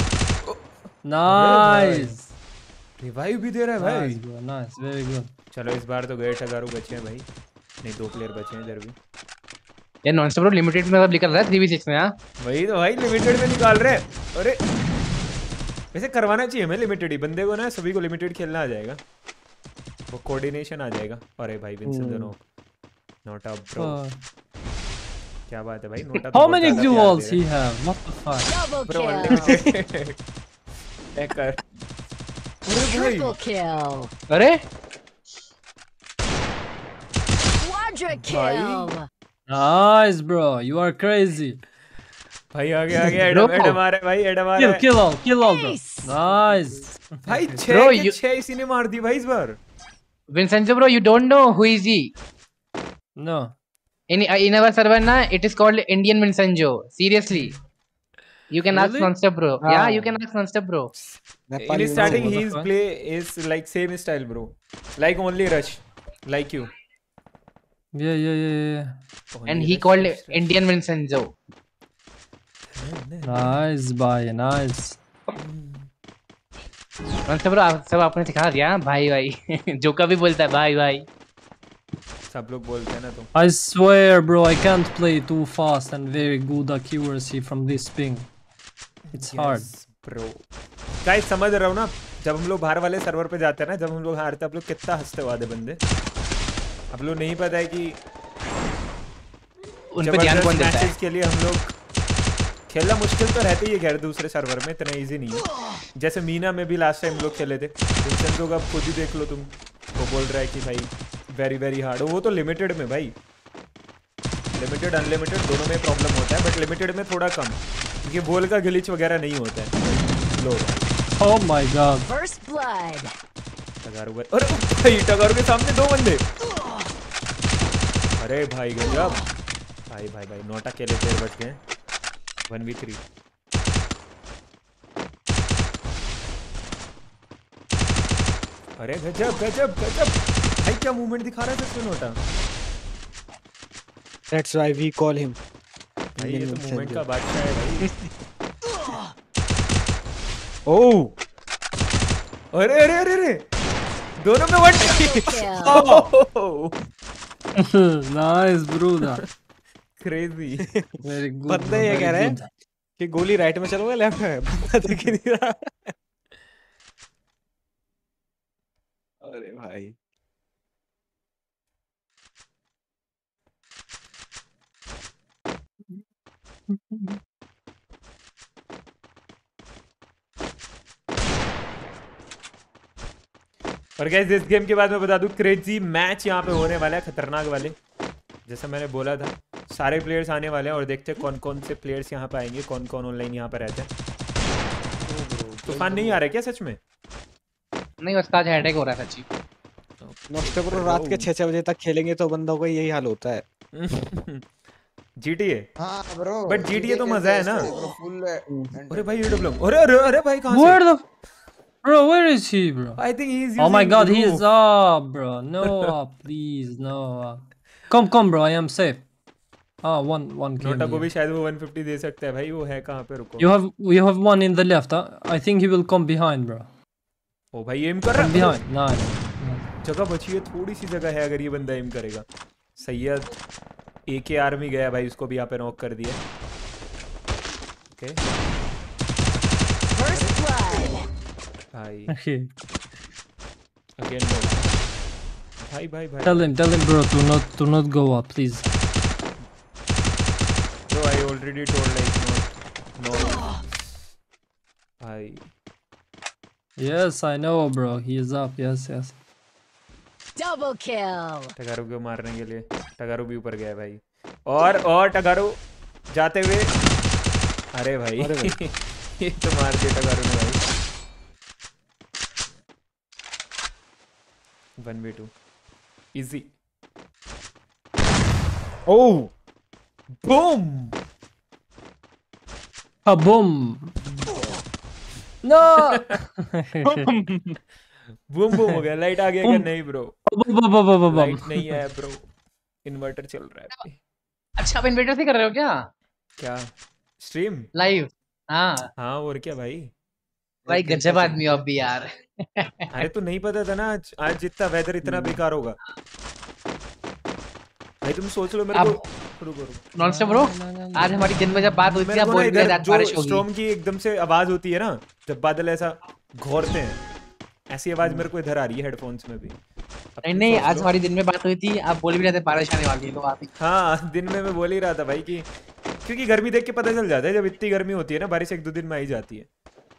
Nice. Revive भी दे रहा है भाई। Nice, bro. Nice. Very good. चलो इस बार तो गए टगारू बचे हैं भाई। नहीं 2 प्लेयर बचे हैं इधर भी। ये नॉनस्टॉप ब्रो लिमिटेड में अब निकल रहा है 3v6 में। हां वही तो भाई, लिमिटेड में निकाल रहे हैं। अरे वैसे करवाना चाहिए हमें लिमिटेड ही, बंदे को ना सभी को लिमिटेड खेलना आ जाएगा, वो कोऑर्डिनेशन आ जाएगा। अरे भाई विंसेंट दोनों नोटा ब्रो, क्या बात है भाई। नोटा How many duels he have? What the fuck? Double bro kill. Unlimited hacker. Triple kill. अरे Quadra kill. Nice, bro. You are crazy. भाई आगे एडम आ रहा है भाई, एडम आ रहा है। Kill all, bro. Nice. भाई 6 के 6 इसी ने मार दी भाई इस बार। Vincenzo bro, you don't know who is he? No. In our server na, it is called Indian Vincenzo. Seriously. You can ask Nonstop bro. Yeah, you can ask Nonstop bro. In starting his play is like same style bro, like only rush like you. Yeah. And he called Indian Vincenzo. Nice, bhai. Nice. Nonstop bro, सब आपने सिखा दिया भाई। जो कभी बोलता है भाई। सब लोग बोलते हैं ना तुम। I swear, bro, I can't play too fast and very good accuracy from this ping. It's hard. Bro. Guys समझ रहा हूँ ना, जब हम लोग बाहर वाले सर्वर पे जाते हैं ना, जब हम लोग हारते हैं, आप लोग कितना हंसते वादे बंदे। आप लोग नहीं पता है कि उन पे ध्यान कौन देता है। के लिए हम लोग खेलना मुश्किल तो रहता ही है खैर, दूसरे सर्वर में इतना इजी नहीं है। जैसे मीना में भी लास्ट टाइम लोग खेले थे, विंसेंटो का खुद ही देख लो तुम, वो बोल रहा है कि भाई वेरी हार्ड। वो तो लिमिटेड में भाई, लिमिटेड अनलिमिटेड दोनों में प्रॉब्लम होता है, बट लिमिटेड में थोड़ा कम, क्योंकि वॉल का ग्लिच वगैरह नहीं होता है। लो Oh my god. First blood. टगारू का, अरे भाई टगारू के सामने 2 बंदे। अरे भाई गजब। भाई भाई भाई नोटा अकेले प्लेयर बच गए। 1v3। अरे गजब गजब गजब भाई, क्या मूवमेंट दिखा रहा है सच में नोटा। That's why we call him. भाई ये तो मूवमेंट का बादशाह है भाई। ओह अरे अरे अरे अरे दोनों में 1 Nice, brother. Crazy. Very good. बंदे bro, ये very कह रहे हैं good. कि गोली राइट में चलोगे लेफ्ट में, बंदा दिख ही नहीं रहा। अरे भाई और गाइस इस गेम के बाद मैं बता दूं क्रेजी मैच यहाँ पे होने वाला है, खतरनाक वाले। जैसा मैंने बोला था सारे प्लेयर्स आने वाले हैं और देखते हैं कौन कौन से प्लेयर्स यहाँ पे आएंगे, कौन कौन ऑनलाइन यहाँ पे रहते हैं। तूफान नहीं आ रहा है क्या सच में? नहीं उस्ताद हेडेक हो रहा है सच्ची। नॉस्टे ब्रो रात के 6-6 बजे तक खेलेंगे तो बंदों का यही हाल होता है। GTA हाँ ब्रो, बट GTA तो मजा है ना। फुल। अरे भाई UW, अरे अरे अरे भाई कहाँ से? Where the bro? Where is he, bro? I think he's Oh my using god, he roof. is up, bro. No, please, no. Come, bro. I am safe. Ah, one kill. नोटा को here. भी शायद वो 150 दे सकता है भाई, वो है कहाँ पे? रुको। You have one in the left. Huh? I think he will come behind, bro. ओ भाई एम कर रहा Come है। behind. Nice. जगह बची है, थोड़ी सी जगह है, अगर ये बंदा एम करेगा। सैयद AKR में गया भाई, उसको भी यहाँ पे नॉक कर दिया। Okay First blood. भाई Okay. Again no. भाई भाई भाई Tell him, bro, to not go up, please. Bro, I already told like no. भाई Yes, I know, bro. He is up. Yes. Double kill. टगारू को मारने के लिए टगारू भी ऊपर गया भाई, और टगारू जाते हुए। अरे भाई ये तो मार दिया टगारू ने भाई। 1v2 easy. Oh boom Kaboom! No! Boom boom हो गया। लाइट आ गया क्या? नहीं ब्रो, लाइट नहीं है ब्रो, इन्वर्टर चल रहा है अभी। अच्छा आप इन्वर्टर से कर रहे हो क्या स्ट्रीम लाइव? हाँ और क्या भाई गजब आदमी हो आप भी यार। अरे तो नहीं पता था ना आज जितना वेदर इतना बेकार होगा भाई। तुम सोच लो मेरे को। रुको नॉनस्टॉप ब्रो, आज हमारी दिन में जब बात हुई थी आप बोल रहे थे आज बारिश होगी। स्टॉर्म की एकदम से आवाज होती है ना जब बादल ऐसा घोरते हैं, ऐसी आवाज मेरे को इधर आ रही है हेडफोन्स में भी। नहीं आज हमारी दिन में बात हुई थी, आप बोल भी रहे थे बारिश आने वाली है, तो आप हाँ दिन में मैं बोल ही रहा था भाई कि क्योंकि गर्मी देख के पता चल जाता है, जब इतनी गर्मी होती है ना बारिश 1-2 दिन में आ ही जाती है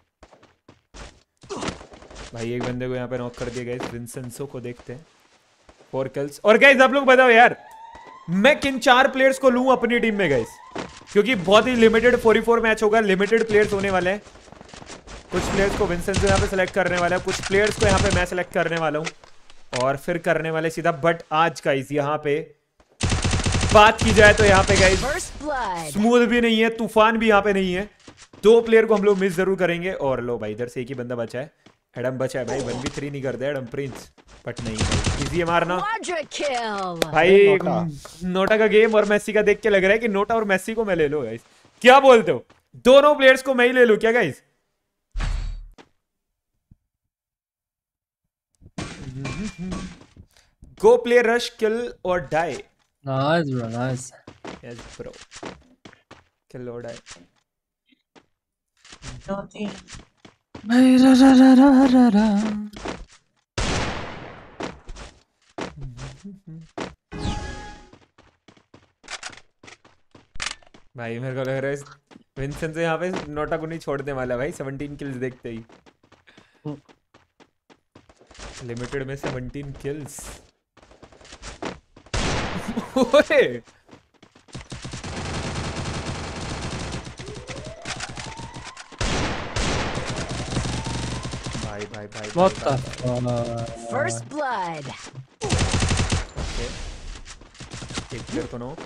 भाई। एक बंदे को यहाँ पे नॉक कर दिया गाइस, विंसेंसो को देखते हैं 4 किल्स। और गाइस आप लोग बताओ यार मैं किन 4 प्लेयर्स को लूं अपनी टीम में गाइस, क्योंकि बहुत ही लिमिटेड 44 मैच होगा, लिमिटेड प्लेयर्स होने वाले हैं। कुछ प्लेयर्स को विंसेंसो यहाँ पे सेलेक्ट करने वाला है, कुछ प्लेयर्स को यहाँ पे मैं सेलेक्ट करने वाला हूँ और फिर करने वाले सीधा। बट आज गाइस यहाँ पे बात की जाए तो यहाँ पे गाइस स्मूथ भी नहीं है, तूफान भी यहाँ पे नहीं है। 2 प्लेयर को हम लोग मिस जरूर करेंगे। और लो भाई इधर से एक ही बंदा बचा है, एडम बचा है भाई। 1v3 नहीं करते एडम प्रिंस, बट नहीं भाई इजी है मारना भाई। नोटा का गेम और मेसी का देख के लग रहा है कि नोटा और मेसी को मैं ले लो गाइस। क्या बोलते हो? दोनों प्लेयर्स को मैं ही ले लूं क्या guys? Go play rush, kill or die. Nice bro, nice. Yes bro. Kill or die. भाई मेरे को लग रहा है विंसेंट से यहाँ पे नोटा को नहीं छोड़ने वाला भाई। 17 किल्स देखते ही, लिमिटेड में 17 किल्स। ओए भाई What भाई, the fuck? First blood. Okay एक प्लेयर को नो।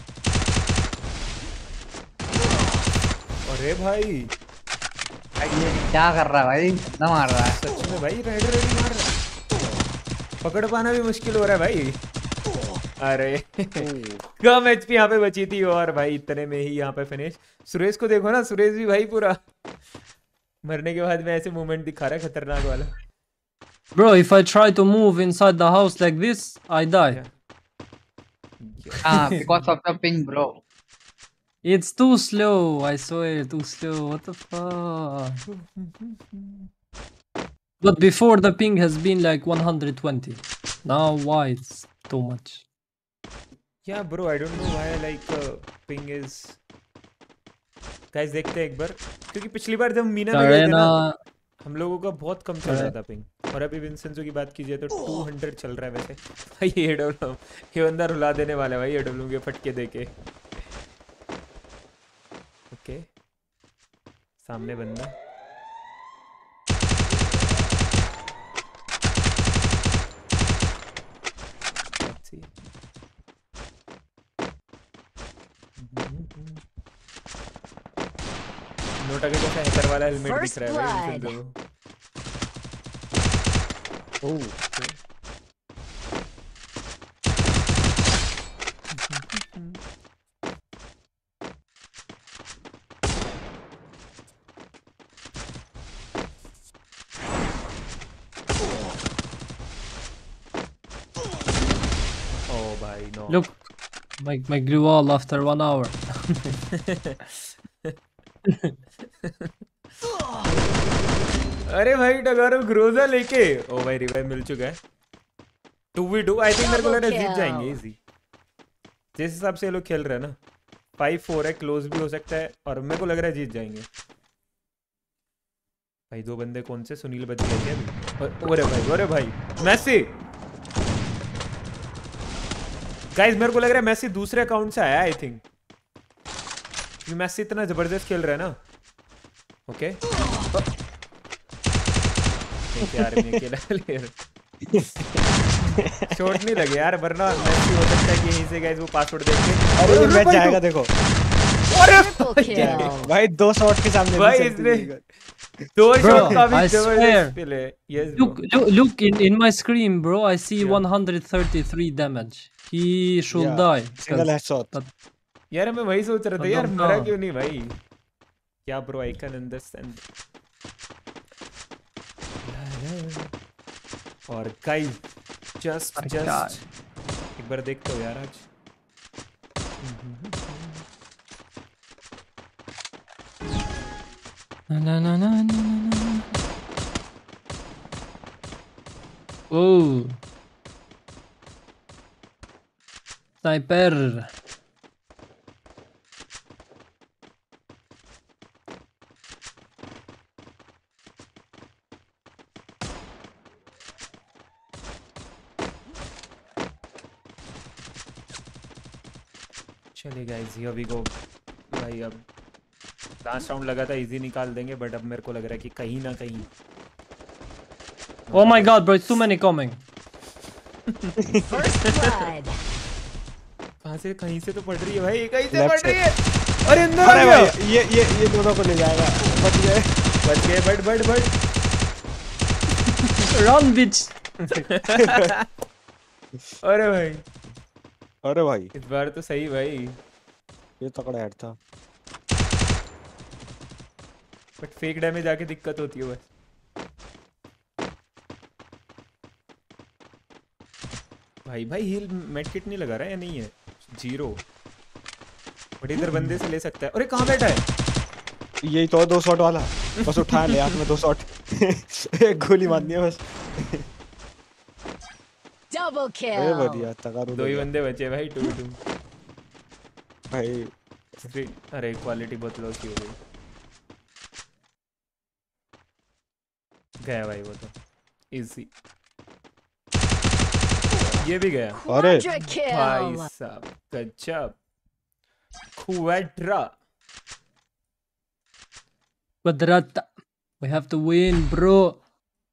अरे भाई क्या कर रहा है भाई, कितना मार रहा है सच में भाई, रेडी रेडी मार रहा है। पकड़ पाना भी मुश्किल हो रहा है भाई। अरे कम एचपी यहाँ पे बची थी और भाई इतने में ही यहाँ पे फिनिश। सुरेश को देखो ना, सुरेश भी भाई पूरा मरने के बाद में ऐसे मूवमेंट दिखा रहा है खतरनाक वाला। Bro, if I try to move inside the house like this, I die. हाँ, because of the ping bro. It's too slow, I swear, too slow. What the fuck? But before the ping has been like 120. Now why it's too much? Yeah bro, I don't know why like ping is। Guys देखते हैं एक बार, क्योंकि पिछली बार जब मीना में गए थे ना हम लोगों का बहुत कम चल रहा था पिंग। और अभी विंसेंजो की बात कीजिए तो 200 चल रहा है वैसे। भाई ये डब्ल्यू ये बंदा रुला देने वाला है भाई, ये डब्ल्यू के फटके देके। ओके सामने बंदा, नोटा के जैसा हैकर वाला हेलमेट दिख रहा है भाई विंसेंजो को। ओह No. Look, my glue wall after 1 hour. अरे भाई डगारो ग्रोजा लेके, ओ भाई रिवाइव मिल चुका है। 2v2 आई थिंक मेरे को लग रहा है जीत जाएंगे इजी, जिस हिसाब से ये लोग खेल रहे हैं ना। 5-4 है, क्लोज भी हो सकता है और मेरे को लग रहा है जीत जाएंगे। भाई दो बंदे कौन से, सुनील बच गए क्या अभी? अरे भाई मैसी गाइस, मेरे को लग रहा है मैसी दूसरे अकाउंट से आया आई थिंक, क्योंकि मैसी इतना जबरदस्त खेल रहा है ना। ओके यार मैं अकेला प्लेयर शॉट नहीं लगे यार, वरना मैसी हो सकता है कि यहीं से गाइस वो पासवर्ड देख के अरे मैच जाएगा देखो। अरे भाई 2 शॉट के सामने भाई इसने 2 शॉट का भी जबरदस्त play. Yes look in my screen bro, I see 133 damage. He should die. Single headshot. यार मैं वही सोच रहा था यार, मरा क्यों नहीं भाई? क्या ब्रो, आई कैन अंडरस्टैंड। और गाइस जस्ट एक बार देखते हो यार आज। ना oh sniper। चलिए गाइस हियर वी गो। भाई अब लास्ट राउंड लगा था इजी निकाल देंगे, बट अब मेरे को लग रहा है कि कहीं ना कहीं। Oh my god bro, it's too many coming। First blood। कहां से, कहीं से तो पड़ रही है भाई, कहीं से पड़ रही है। अरे अंदर आ अरे गया। भाई ये दोनों को ले जाएगा। बच गए बट run bitch। अरे भाई इस बार तो सही भाई, ये तगड़ा हेड था, बट फेक डैमेज आके दिक्कत होती है बस। भाई हील मेडकिट नहीं लगा रहा है या नहीं है? 0, बट इधर बंदे से ले सकता है। अरे कहाँ बैठा है? यही तो 2 शॉट वाला, बस उठा ले हाथ में 2 शॉट। एक गोली मारनी है बस। Double kill। अरे बढ़िया तगारू। 2 ही बंदे बचे भाई, 2-2 भाई। अरे क्वालिटी बहुत लो की हो गई। गया भाई वो तो इजी, ये भी गया। अरे भाई साहब गजब, quadra. Quadrata, we have to win bro।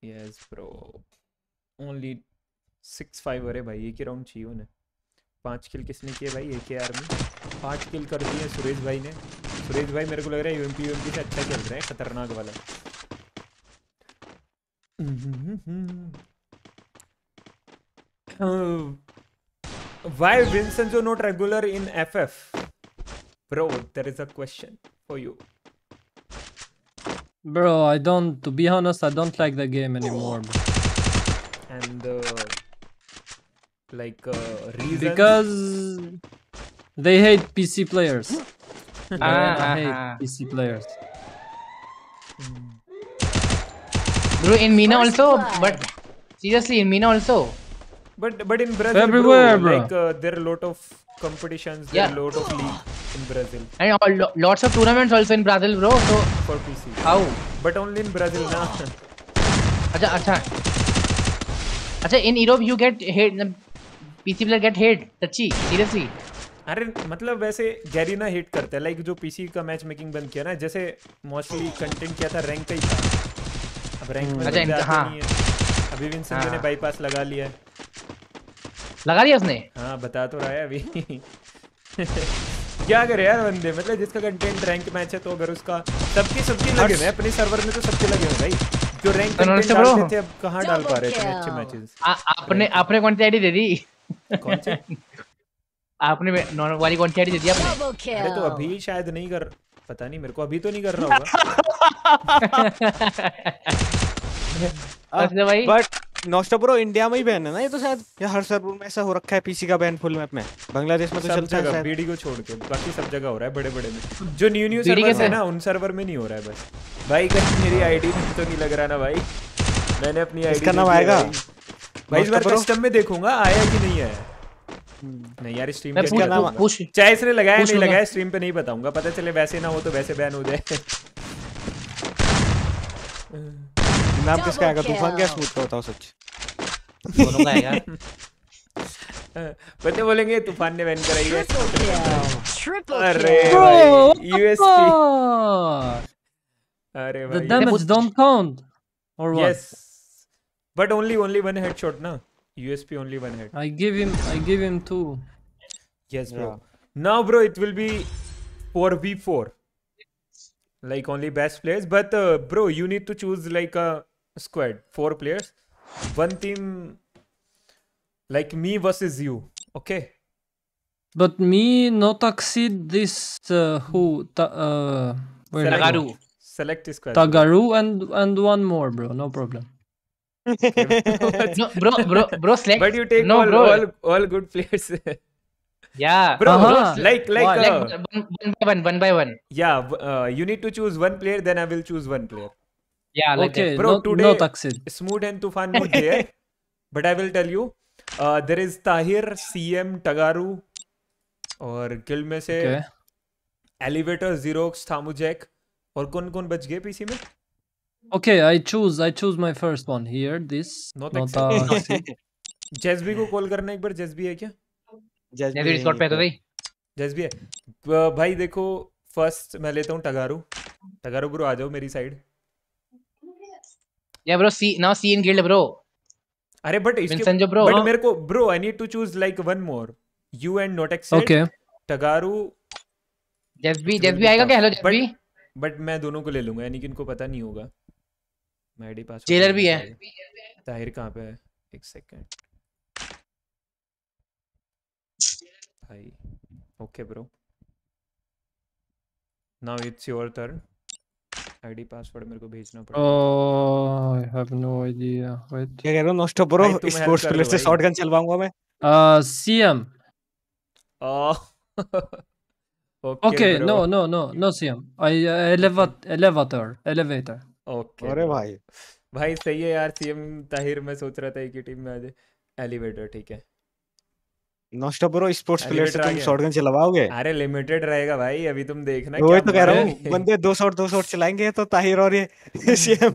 Yes bro only 6-5। अरे भाई एक ही राउंड चाहिए उन्हें। 5 किल किसने किए भाई AKR में? 5 किल कर दिए सुरेश भाई ने। सुरेश भाई मेरे को लग रहा है UMP से अच्छा खेल रहे हैं, खतरनाक वाला। Why Vincenzo not regular in FF? Bro, there is a question for you. Bro, I don't. To be honest, I don't like the game anymore. Bro. And reasons? Because they hate PC players. I hate PC players. Bro, in MENA also, but seriously, in MENA also. But in Brazil, everywhere, bro. Like there are a lot of competitions, there are a lot of league in Brazil. And lots of tournaments also in Brazil, bro. So for PC. How? But only in Brazil, na. Acha, in Europe you get hate. PC player get hate. Touchy, seriously. अरे मतलब वैसे Garena hit करता है, like जो PC का match making बंद किया ना, जैसे मोस्टली कंटेंट किया था रैंक का ही था। अब रैंक में नहीं है। अभी विंसेंट ने बाईपास लगा लिया है। लगा लिया उसने? हाँ बता तो रहा है अभी। क्या करे यार बंदे, मतलब जिसका कंटेंट रैंक मैच है तो अगर उसका सबकी लगे हुए अपने सर्वर में, तो सबके लगे हुए भाई। जो रैंक कंटेंट डालते थे अब कहाँ डाल पा रहे थे अच्छे मैचेस। आपने कौन सी आईडी दे दी? कौन सी? आपने नॉर्मल वाली कौन सी आईडी दे दी आपने? अरे तो अभी शायद नहीं कर, पता नहीं मेरे को, अभी तो नहीं कर रहा होगा। भाई बट नॉस्टा ब्रो इंडिया में ही बैन है ना ये तो शायद, या हर सर्वर में ऐसा हो रखा है पीसी का बैन फुल मैप में? बांग्लादेश में तो चलता है शायद। बीडी को छोड़ के बाकी सब जगह हो रहा है, बड़े-बड़े में। जो न्यू सर्वर है ना उन सर्वर में नहीं हो रहा है बस। भाई कहीं मेरी आईडी में तो नहीं लग रहा ना भाई। मैंने अपनी आईडी इसका नाम आएगा भाई, इस बार कस्टम में देखूंगा आया कि नहीं आया। नहीं यार स्ट्रीम पे क्या नाम, चाहे इसने लगाया नहीं लगाया स्ट्रीम पे नहीं बताऊंगा, पता चले वैसे ना हो तो वैसे बैन हो जाए। नाम किसका आएगा? तूफान क्या स्मूथ का बताओ सच? दोनों का आएगा। बच्चे बोलेंगे तूफान ने बैन कराई है। अरे भाई USP। अरे भाई the damage don't count or what? Yes, but only one headshot na. USP only one head. I give him 2. Yes bro. Now bro it will be 4v4, like only best players, but bro you need to choose like a squad, 4 players, one team, like me versus you, okay? But me not exceed this Tagaru. Select squad. Tagaru and one more, bro, no problem. No, bro select. But you take all good players. Yeah, bro, like one by one. Yeah, you need to choose one player, then I will choose one player. Yeah, like okay, that. Bro, today no toxic. Smooth and Tufan not there, but I will tell you, there is Tahir, CM, Tagaru, और किल में से Elevator, Xerox, Thamujek, और कौन बच गए PC में? Okay, I choose my first one here. This not toxic. जेसबी को call करना एक बार। जेसबी है क्या? जेसबी डिस्कॉर्ड पे है तो भाई। जेसबी है भाई। देखो फर्स्ट मैं लेता हूँ टगारू ब्रो, आ जाओ मेरी side. Yeah bro, now see in guild bro. अरे बट Vincenzo bro, but मेरे को bro I need to choose like one more. You and Notex. Okay. टगारू जेसबी आएगा क्या? हेलो जेसबी। बट मैं दोनों को ले लूंगा, यानी कि इनको पता नहीं होगा। मैं आईडी पासवर्ड। जेलर भी है। ताहिर कहाँ पे है? एक सेकंड भाई। Okay bro, now it's your turn. ID password मेरे को भेजना पड़ेगा। Oh, I have no idea. Wait. क्या कह रहे हो नॉस्टा ब्रो? स्पोर्ट्स प्लेयर से शॉटगन चलवाऊंगा मैं। CM. Okay, bro. no CM. Elevator. Okay. अरे भाई सही है यार। CM ताहिर मैं सोच रहा था एक ही टीम में आ जाए। एलिवेटर ठीक है। नॉस्टा ब्रो स्पोर्ट्स प्लेयर से तुम शॉटगन चलवाओगे? अरे लिमिटेड रहेगा भाई, अभी तुम देखना। वही तो कह रहा हूँ, बंदे 2 शॉट चलाएंगे तो ताहिर और ये CM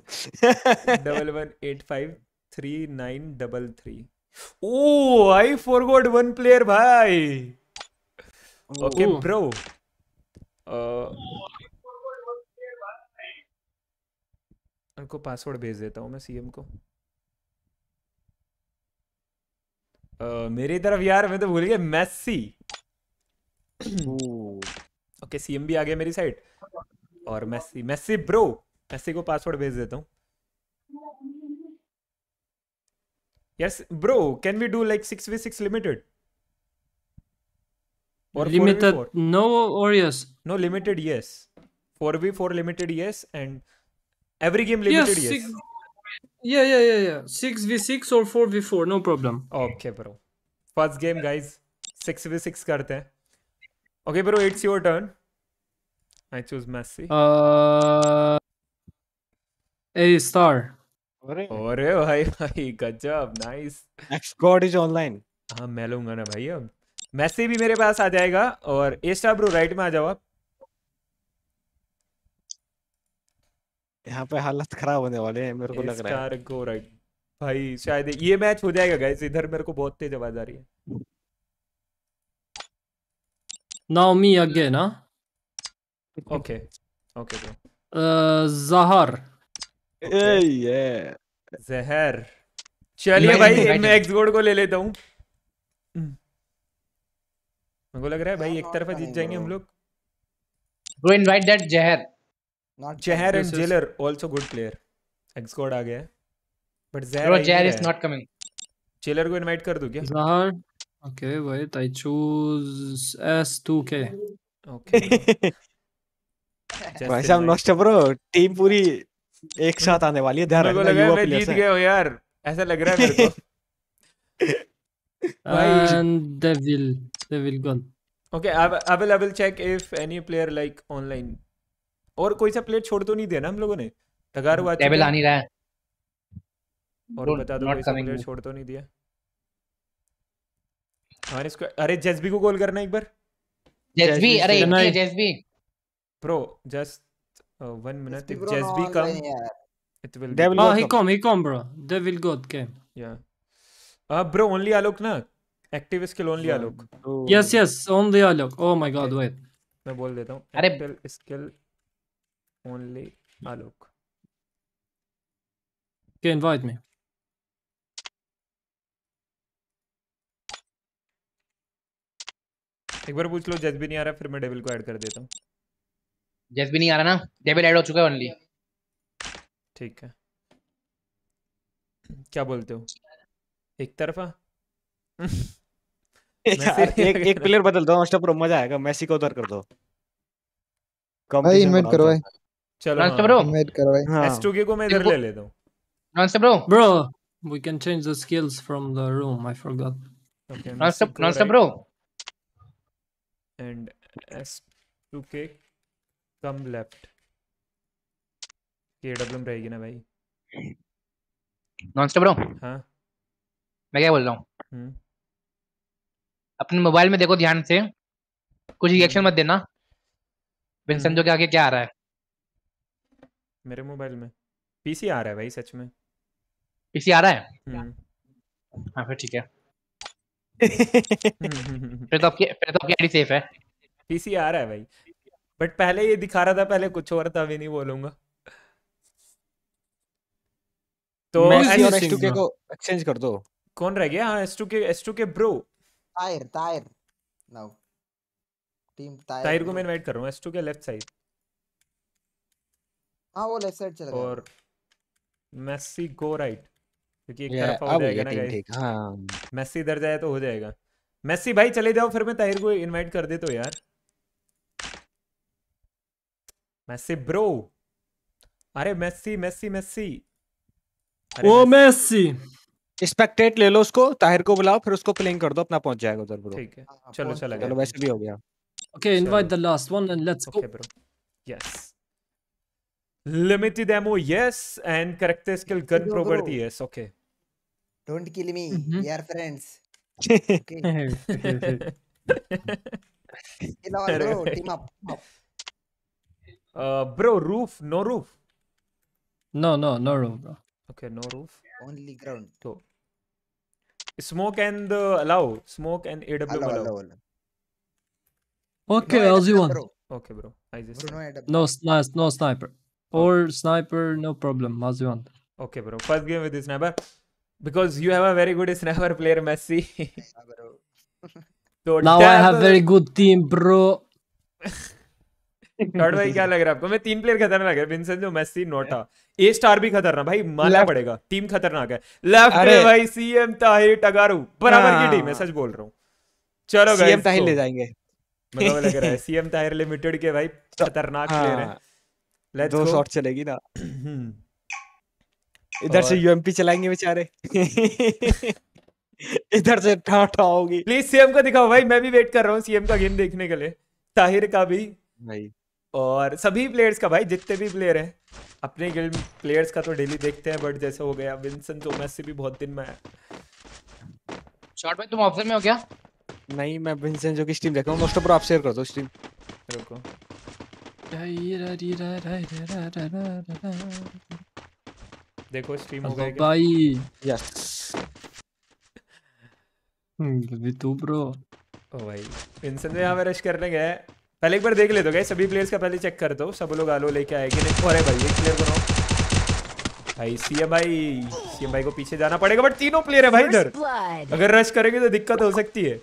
11853933। Oh I forgot one player भाई। ओके ब्रो, उनको पासवर्ड भेज देता हूँ मैं सीएम को। मेरी तरफ यार मैं तो भूल गया मेसी। ओके सीएम भी आ गया मेरी साइड और मेसी ब्रो, मेसी को पासवर्ड भेज देता हूँ। Yes bro, can we do like 6v6 limited or Limited 4v4? no or yes? No, limited yes. 4v4 limited yes, and every game Yes, limited yes. yeah. 6v6 or 4v4, no problem. Okay bro, first game guys 6v6 करते हैं। Okay bro, it's your turn. I choose Messi. A star. अरे भाई गजब, nice. XGOD is online. हाँ मैं लूंगा ना भाई, अब मैसी भी मेरे पास आ जाएगा। और ए स्टार ब्रो राइट में आ जाओ आप। यहाँ पे हालत खराब होने वाले हैं मेरे को लग रहा है। स्टार गो राइट भाई, शायद ये मैच हो जाएगा गाइस। इधर मेरे को बहुत तेज आवाज आ रही है। Now me again, huh? Okay bro. Zahar. Yeah. जहर। चलिए भाई मैं एक्सगोड को ले लेता हूँ। मेरे को लग रहा है भाई एक तरफा जीत जाएंगे हम लोग। Go invite that Jahar. Jahar and Jailer also good player. XGod आ गया है but Jahar Bro, Jahar is not coming. Jailer को इनवाइट कर दूं क्या? Zahar. Okay, wait. I choose S2K. Okay भाई साहब नॉस्ट ब्रो, टीम पूरी एक साथ आने वाली है। ध्यान मेरे को रखना लगा युवा मैं प्लेयर्स जीत हैं। गया हूँ यार, ऐसा लग रहा है मेरे को। And Devil Gun. Okay, I will check if any player like online. और कोई सा प्लेयर छोड़ तो नहीं दिया ना हम लोगों ने? टगार हुआ Devil आ नहीं रहा है। और बता दो कोई सा प्लेयर छोड़ तो नहीं दिया। हमारे इसको अरे जेसबी को कॉल करना एक बार। जेसबी, अरे जेसबी ब्रो जस्ट 1 minute. If जेसबी come it will be Oh, he come bro. Devil God came. yeah. Bro only Alok na, active skill only Alok. Yes, only Alok. Oh my god, wait. मैं बोल देता हूँ active skill only Alok. Okay, invite me. एक बार पूछ लो जेसबी नहीं आ रहा, फिर मैं डेविल को ऐड कर देता हूँ। जेसबी नहीं आ रहा ना, डेविल ऐड हो चुका है ओनली। ठीक है, क्या बोलते हो? एक तरफा एक प्लेयर बदल दो नॉस्ट ब्रो, मजा आएगा। मेसी को उधर कर दो। भाई इनवाइट करो भाई। चलो नॉस्ट ब्रो इनवाइट करो भाई। S2K को मैं इधर ले लेता हूँ। नॉस्ट bro we can change the skills from the room. I forgot. Okay, नॉस्ट bro and S2K come left. KWM रहेगी ना भाई? नॉस्ट ब्रो हाँ मैं क्या बोल रहा हूँ, अपने मोबाइल में देखो ध्यान से, कुछ रिएक्शन मत देना। विंसेंजो के आगे क्या आ रहा है? मेरे मोबाइल में पीसी आ रहा है भाई, सच में पीसी आ रहा है। हाँ फिर ठीक है। फिर तो आपकी आईडी सेफ है। पीसी आ रहा है भाई, बट पहले ये दिखा रहा था, पहले कुछ और था, अभी नहीं बोलूंगा। तो मेसी और S2K को एक्सचेंज कर दो। कौन रह गया? हाँ S2K ब्रो। ताहिर नाउ टीम ताहिर को मैं इनवाइट कर रहा हूँ। S2K left side. हाँ वो लेफ्ट साइड चला गया। और मेसी गो राइट, क्योंकि एक तरफा हो जाएगा ना गाइस। हाँ मेसी इधर जाए तो हो जाएगा। मेसी भाई चले जाओ, फिर मैं ताहिर को इनवाइट कर दे तो यार। मेसी ब्रो, अरे मेसी ओ मेसी स्पेक्टेट ले लो उसको, ताहिर को बुलाओ, फिर उसको प्लेइंग कर दो, अपना पहुंच जाएगा उधर ब्रो। ठीक है चलो चला गया। चलो वैसे भी हो गया। Okay, invite the last one and let's go. Okay bro, yes. Limited ammo yes, and character skill gun property yes. Okay, don't kill me, we are friends. Okay. Kill all bro, team up. Bro roof, no roof. No roof bro. Okay, no roof, only ground. So smoke and allow, smoke and AWM allow. Okay, no as you want. bro. Okay bro, I just bro, no sniper. or sniper, no problem, as you want. Okay, bro. First game with the sniper because you have a very good sniper player, Messi. तो Now I have very good team, bro. Dot भाई क्या लग रहा है आपको? मैं 3 player खतरनाक है, विंसेंजो, मेसी, नोटा। ए स्टार भी खतरनाक भाई, मानना पड़ेगा, टीम खतरनाक है। लेफ्ट में भाई सीएम ताहिर, टगारू, बराबर की टीम है, सच बोल रहा हूँ। चलो गाइस, सीएम ताहिर ले जाएंगे। मेरे को लग रहा है सीएम ताहिर लिमिटेड के भाई खतरनाक प्लेयर है। Let's go. 2 शॉट चलेगी ना। इधर से यूएमपी चलाएंगे बेचारे। इधर से ठाठा होगी। प्लीज सीएम का दिखाओ भाई, मैं भी वेट कर रहा हूँ सीएम का गेम देखने के लिए, ताहिर का भी भाई और सभी प्लेयर्स का भाई, जितने भी प्लेयर हैं। अपने गिल्ड प्लेयर्स का तो डेली देखते हैं, बट जैसे हो गया विंसेंट तो मेसी भी बहुत दिन में है। शॉट भाई तुम ऑब्जर्व में हो क्या? नहीं, मैं विंसेंट जो की स्ट्रीम देख रहा हूं। मोस्ट ऑफ आप शेयर कर दो स्ट्रीम। रुको, देखो स्ट्रीम हो गया क्या भाई? यस भी तू ब्रो। ओ भाई विंसेंट यहाँ पे रश करने गए। पहले एक बार देख लेते हो गाइस, सभी प्लेयर्स का पहले चेक कर दो, सब लोग आलो लेके आए कि नहीं। अरे भाई एक प्लेयर बनाओ भाई, सीएम भाई को पीछे जाना पड़ेगा, बट तीनों प्लेयर है भाई इधर। अगर रश करेंगे तो दिक्कत हो सकती है।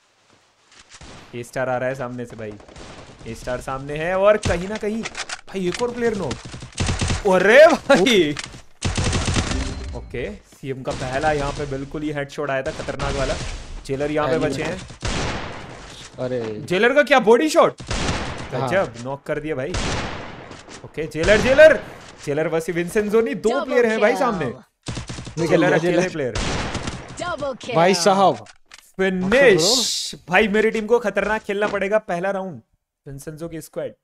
ए स्टार आ रहा है सामने से भाई, ए स्टार सामने है और कहीं ना कहीं भाई एक और प्लेयर नो। अरे भाई ओके, सीएम का पहला यहाँ पे बिल्कुल ही हेडशॉट आया था, खतरनाक वाला। जेलर यहाँ पे बचे हैं। अरे जेलर का क्या बॉडी शॉट, गजब, नॉक कर दिया भाई। ओके जेलर वसी विंसेंजो नहीं, 2 प्लेयर हैं भाई सामने। जेलर अकेले प्लेयर भाई साहब, फिनिश भाई। मेरी टीम को खतरनाक खेलना पड़ेगा पहला राउंड, विंसेंजो की स्क्वाड।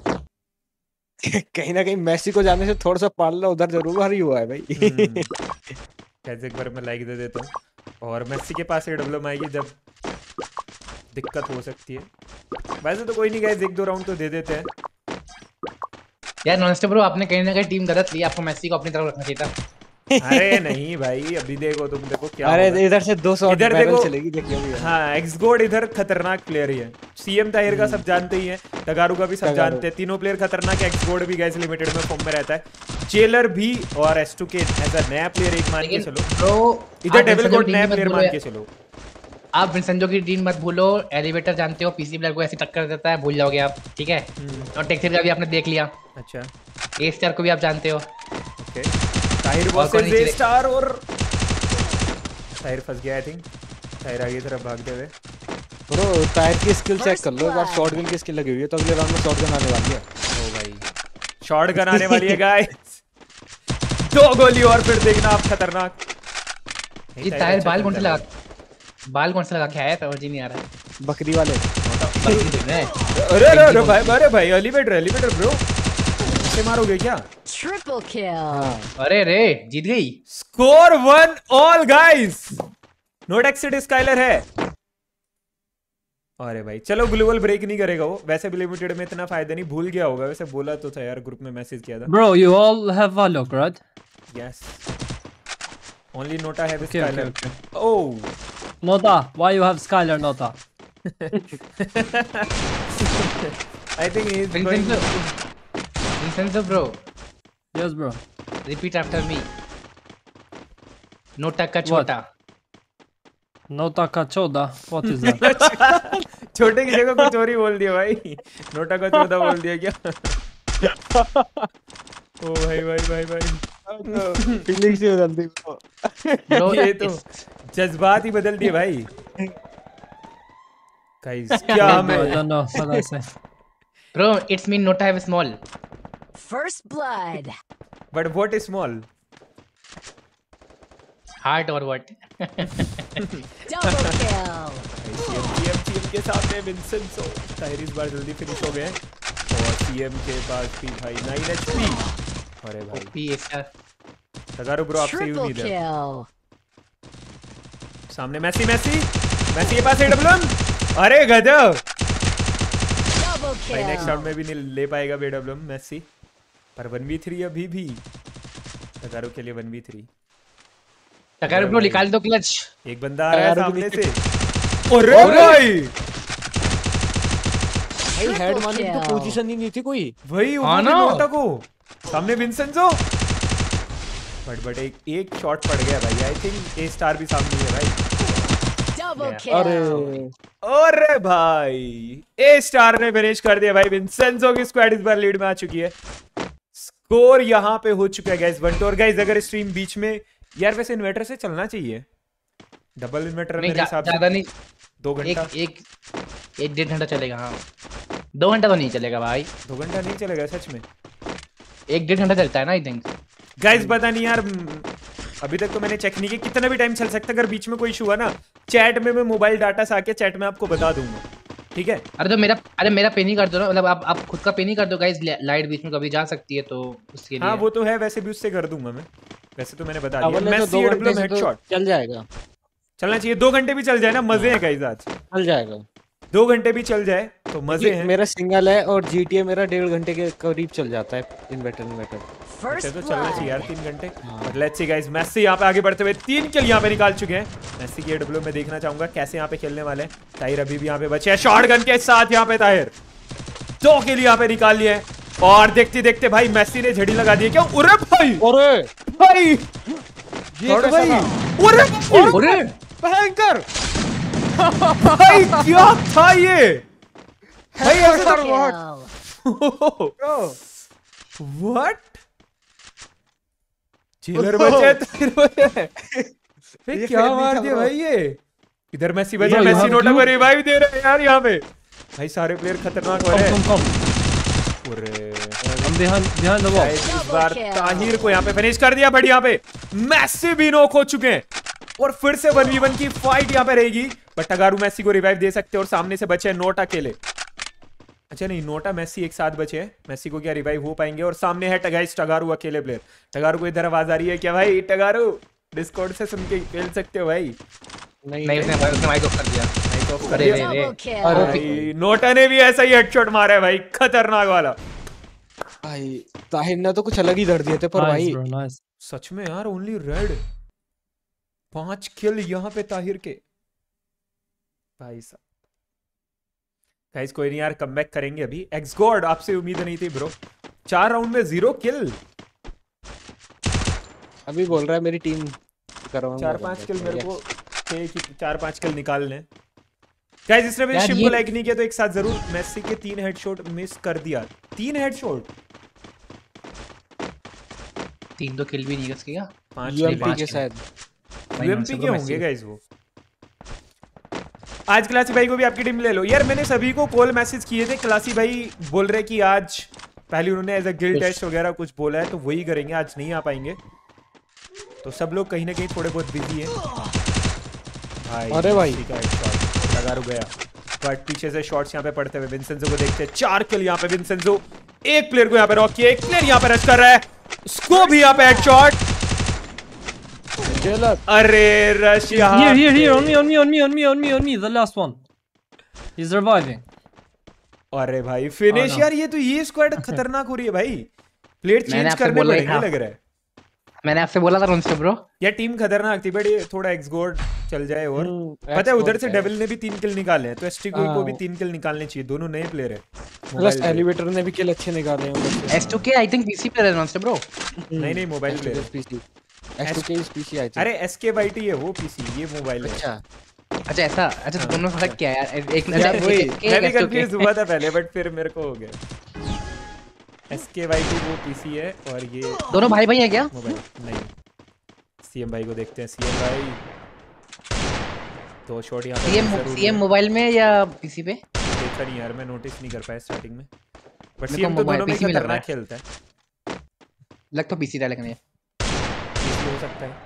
कहीं ना कहीं मेसी को जाने से थोड़ा सा पार्ला उधर जरूर हरी हुआ है भाई। कैसे एक बार मैं लाइक दे देता हूँ, और मेसी के पास AWM आएगी जब दिक्कत हो सकती है। वैसे तो कोई नहीं गाइस, 1-2 राउंड तो दे देते हैं यार। नॉनस्टॉप ब्रो, आपने कहीं ना कहीं टीम गलत ली, आपको मेसी को अपनी तरफ रखना चाहिए था। अरे नहीं भाई, अभी देखो तुम, देखो क्या। अरे इधर से 2 शॉट इधर देखो चलेगी, देखिए अभी। हाँ, एक्सगोड इधर खतरनाक प्लेयर ही है। सीएम ताहिर का सब जानते ही हैं, टगारू का भी सब जानते हैं, तीनों प्लेयर खतरनाक है। एक्सगोड भी गाइस लिमिटेड में फॉर्म में रहता है, जेलर भी, और S2K एज अ नया प्लेयर एक मान के चलो। ब्रो इधर डेविल कोड नया प्लेयर मान के चलो। आप विंसेंजो की टीम मत भूलो। एलिवेटर जानते हो, पीसी प्लेयर को ऐसे टक्कर देता है, भूल जाओगे आप, ठीक है। और टेक्सचर का भी आपने देख लिया। अच्छा, ए स्टार को भी आप जानते हो। Okay, Tahir versus A Star, और ताहिर फंस गया आई थिंक। ताहिर आगे तरफ भागते हुए। ब्रो ताहिर की स्किल चेक कर लो एक बार, शॉटगन की स्किल लगी हुई है, तो अगले राउंड में शॉटगन आने वाली है। ओ भाई शॉटगन आने वाली है गाइस, 2 गोली और फिर देखना आप खतरनाक। ये ताहिर बाल कौन से लगा के आया, समझ ही नहीं आ रहा है। बकरी वाले। अरे भाई एलिवेटर ब्रो, ऐसे मारोगे क्या? Triple kill. अरे रे, जीत गई। Score 1 all guys. नोट एक्सिट स्काइलर है। अरे भाई चलो, ग्लोबल ब्रेक नहीं करेगा वो, वैसे भी लिमिटेड में इतना फायदा नहीं, भूल गया होगा। वैसे बोला तो था यार, ग्रुप में मैसेज किया था। Bro, you all have Valok, right? Yes. Only Nota have Okay, Skylar. okay. Oh. Nota, why you have Skylar, Nota? I think he's going. Vincenzo bro. Yes, bro. Repeat after me. Nota ka chota. Nota ka choda. What is that? छोटे की जगह कुछ और ही बोल दिया भाई। NOTA का चौदा बोल दिया क्या? ओ भाई फीलिंग्स ही बदल दी ब्रो, ये तो जज्बात ही बदल दिए भाई। गाइस क्या हमें I don't know what I say. Bro, it's mean Nota have small. First blood. But what is small? Heart or what? Double kill. CM के सामने विंसेंजो। ताहिर इस बार जल्दी फिनिश हो गए, और सीएम के पास भी भाई 9 HP। अरे भाई टगारू ब्रो, आपसे यूं नहीं था। सामने मैसी के पास AWM। अरे गजब भाई, नेक्स्ट राउंड में भी नहीं ले पाएगा AWM मैसी, पर 1v3 अभी भी टगारू के लिए 1v3। टगारू ब्रो निकाल दो क्लच। एक बंदा आ रहा है सामने से। अरे भाई हेड मारने की तो पोजीशन ही नहीं थी कोई। वही नोटा को सामने विंसेंजो, बट एक शॉट पड़ गया भाई। आई थिंक ए स्टार भी सामने है भाई। Double अरे kill. अरे भाई ए स्टार ने फिनिश कर दिया भाई। विंसेंजो की स्क्वाड इस बार लीड में आ चुकी है। स्कोर यहाँ पे हो चुका है गाइस 1-2। और गाइस अगर स्ट्रीम बीच में यार वैसे इन्वर्टर से चलना चाहिए, डबल इन्वर्टर मेरे हिसाब से ज्यादा नहीं, 2 घंटा एक 1.5 घंटा चलेगा। हाँ 2 घंटा तो नहीं चलेगा भाई। 2 घंटा नहीं चलेगा सच में? 1.5 घंटा चलता है ना आई थिंक। गाइस पता नहीं यार, अभी तक तो मैंने चेक नहीं किया कितना भी टाइम चल सकता है। अगर बीच में कोई इशू हुआ ना, चैट में मैं मोबाइल डाटा से आके चैट में आपको बता दूंगा, ठीक है? अरे मेरा पे नहीं कर दो ना, मतलब आप खुद का पे नहीं कर दो गाइस। लाइट बीच में कभी जा सकती है तो उसके लिए। हाँ वो तो है, वैसे भी उससे कर दूंगा मैं। वैसे तो मैंने बता दिया। तो मेसी 2 घंटे से हेडशॉट चल जाएगा, चलना चाहिए। 2 घंटे भी चल जाए ना, मजे हैं गाइस आज। चल जाएगा 2 घंटे भी चल जाए तो मजे हैं। मेरा सिंगल है और GTA मेरा 1.5 घंटे के करीब चल जाता है इन्वर्टर। First तो चलना चाहिए यार blood. 3 घंटे। But let's see guys, Messi यहाँ पे आगे बढ़ते हुए 3 किल यहाँ पे निकाल चुके हैं। मेसी की एडब्ल्यू में देखना चाहूंगा कैसे यहाँ पे खेलने वाले हैं। ताहिर अभी भी यहाँ पे बचे हैं, शॉटगन के साथ यहाँ पे ताहिर 2 किल यहाँ पे निकाल लिए। और देखते देखते भाई मेसी ने झड़ी लगा दी। क्या अरे भाई, अरे भाई ये भाई, अरे भयंकर भाई क्या था ये भाई? ऐसा Kill. व्हाट? चिलर बचे, ताहिर बचे। भाई क्या मार दिया भाई ये। इधर मेसी बचे, Bro, you मेसी have नोटा to- को रिवाइव दे रहे हैं यार यहाँ पे। भाई सारे प्लेयर खतरनाक हो रहे हैं। Come. अरे I'm behind the wall. Guys, इस बार ताहिर को यहाँ पे फिनिश कर दिया। बट यहाँ पे मेसी भी नॉक हो चुके हैं और फिर से 1v1 की फाइट यहाँ पे रहेगी। बट टगारू मेसी को रिवाइव दे सकते हैं और सामने से बचे हैं नोटा अकेले। अच्छा नहीं, नोटा मेसी एक साथ बचे हैं। मेसी को क्या रिवाइव हो पाएंगे? और सामने है गाइस टगारू अकेले प्लेयर। टगारू को इधर आवाज आ रही है क्या भाई? टगारू डिस्कॉर्ड से सुन के खेल सकते हो भाई। नहीं उसने माइक ऑफ कर दिया। माइक ऑफ कर अरे दिया। Double kill. भाई नोटा ने भी ऐसा ही हेडशॉट मारा है भाई, खतरनाक वाला। भाई ताहिर ने तो कुछ अलग ही दर्द दिए थे पर Nice, भाई bro, nice. सच में यार, ओनली रेड 5 किल यहाँ पे ताहिर के। भाई साहब गाइस कोई नहीं यार, कमबैक करेंगे अभी। एक्स गॉड आपसे उम्मीद नहीं थी ब्रो, 4 राउंड में 0 किल। अभी बोल रहा है मेरी टीम करवाऊंगा। 4-5 किल मेरे को थे कि 4-5 किल निकालने। गाइस इसने मेरे यार स्ट्रीम ये- को लाइक नहीं किया तो एक साथ जरूर। मेसी के 3 हेडशॉट मिस कर दिया। 3 हेडशॉट, 3 तो किल भी नहीं कर क्या? 5 यूएमपी के शायद यूएमपी के होंगे गाइस वो। आज क्लासी भाई को भी आपकी टीम ले लो यार। मैंने सभी को कॉल मैसेज किए थे, क्लासी भाई बोल रहे कि आज पहले उन्होंने एज अ गिल्ड टेस्ट वगैरह कुछ बोला है तो वही करेंगे, आज नहीं आ पाएंगे। तो सब लोग कहीं ना कहीं थोड़े बहुत बिजी हैं भाई। अरे भाई। ठीक है, शॉट लगा रुक गया। बट पीछे से शॉट्स यहाँ पे पड़ते हुए विंसेंजो को देखते हैं। 4 किल यहाँ पे विंसेंजो। एक प्लेयर को यहाँ पे रॉक किया, एक प्लेयर यहाँ पे रश कर रहा है, उसको भी यहाँ पे हेडशॉट। अरे रश यहाँ Here, on me, the last one. He's reviving. अरे भाई फिनिश no. यार। ये तो ये स्क्वाड खतरनाक हो रही है भाई। प्लेयर मैंने चेंज आपसे करने बोला ही पड़ेंगे था। लग रहा है। मैंने आपसे बोला था रोंस्टर ब्रो। यार टीम खतरनाक थी बट ये थोड़ा एक्सगोर्ड चल जाए। और पता है उधर से डेविल ने भी 3 किल निकाले हैं तो एसटी को भी 3 किल निकालने चाहिए। दोनों नए प्लेयर है। प्लस एलिवेटर ने भी किल अच्छे निकाले हैं उधर से। S2K I think PC player है रोंस्टर ब्रो। नहीं मोबाइल प्लेयर। पीसी S2K इस पीसी आई थी। अरे SKYT है वो पीसी, ये मोबाइल है। अच्छा ऐसा। अच्छा तो दोनों फर्क क्या है यार? एक यार वही SK, मैं भी S2K। कंफ्यूज हुआ था पहले बट फिर मेरे को हो गया। SKYT वो पीसी है और ये दोनों भाई भाई है क्या? मोबाइल नहीं। सीएम भाई को देखते हैं। सीएम भाई 2 शॉट यहाँ पे सीएम मोबाइल में या पीसी पे? देखा नहीं यार, मैं नोटिस नहीं कर पाया स्टार्टिंग में। बट मेरे सीएम को तो दोनों में PC में लग रहा खतरनाक है। खेलता है। लग तो पीसी रहा लेकिन ये PC हो सकता है।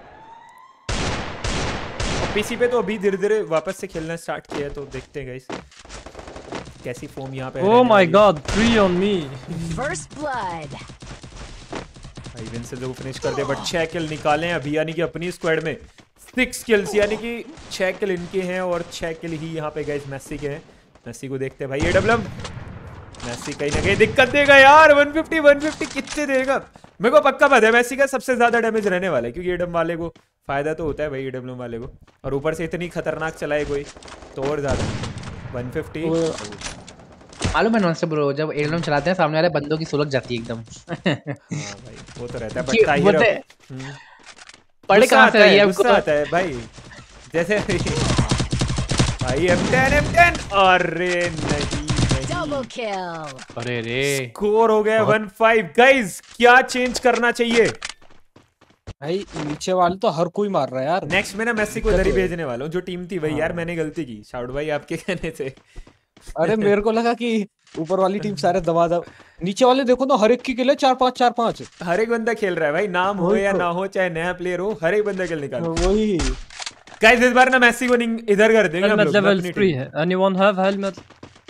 और पीसी पे तो अभी धीरे धीरे वापस से खेलना स्टार्ट किया है तो देखते हैं गाइस कैसी फॉर्म यहाँ पे। Oh my god, 3 on me. First blood. भाई विंसेंजो को फिनिश कर दिया बट 6 किल निकाले हैं अभी, यानी कि अपनी स्क्वाड में 6 किल्स, यानी कि 6 किल इनके हैं और 6 किल ही यहाँ पे गाइस मेसी के हैं। मेसी को देखते हैं भाई। एडब्ल्यूएम मेसी कहीं ना कहीं दिक्कत देगा यार। 150 कितने देगा? मेरे को पक्का पता है मेसी का सबसे ज्यादा डैमेज रहने वाला है क्योंकि एडम वाले को फायदा तो होता है भाई एडब्ल्यूएम वाले को, और ऊपर से इतनी खतरनाक चलाए कोई तो और ज्यादा। 150 मालूम है नॉनस्टॉप ब्रो, जब एयरड्रॉप चलाते हैं सामने वाले बंदों की सुलग जाती है एकदम। हाँ भाई वो तो रहता है, कि बट ताहिर बोलते- हम्म, पढ़े गुस्सा कहाँ से आता है, रही है गुस्सा आता है भाई, जैसे भाई M10 अरे नहीं Double kill. अरे रे स्कोर हो गया 1-5 गाइस, क्या चेंज करना चाहिए? भाई नीचे वाले तो हर कोई मार रहा है यार। नेक्स्ट में ना मेसी को इधर ही भेजने वाला हूँ, जो टीम थी वही। यार मैंने गलती की शाउट भाई आपके कहने से। अरे मेरे को लगा कि ऊपर वाली टीम सारे दबा दब, नीचे वाले देखो ना हर एक की किल है 4-5 हर एक बंदा खेल रहा है भाई, नाम हो वही या तो। ना हो, चाहे नया प्लेयर हो, हर एक बंदा किल निकाल। वही गाइस इस बार ना मेसी को इधर कर देंगे हम Helmet लोग level अपनी 3 टीम। है। Anyone have helmet?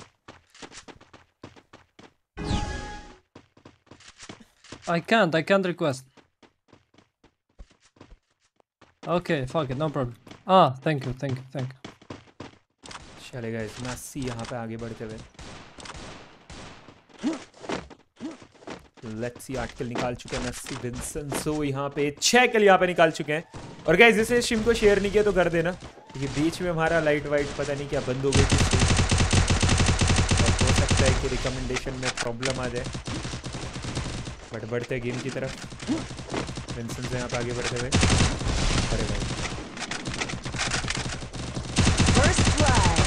I can't request. Okay, fuck it, no problem. Ah, thank you. चले गाइस, मेसी यहाँ पे आगे बढ़ते हुए। लेट्स सी 8 किल निकाल चुके हैं मेसी। विंसेंजो यहाँ पे 6 किल यहाँ पे निकाल चुके हैं। और गाइस जैसे स्ट्रीम को शेयर नहीं किया तो कर देना, क्योंकि बीच में हमारा लाइट वाइट पता नहीं क्या बंद हो गई थी stream। और हो सकता है कि रिकमेंडेशन में प्रॉब्लम आ जाए, बट बढ़ते हैं गेम की तरफ। विंसेंजो यहाँ पे आगे बढ़ते हुए। अरे भाई First blood.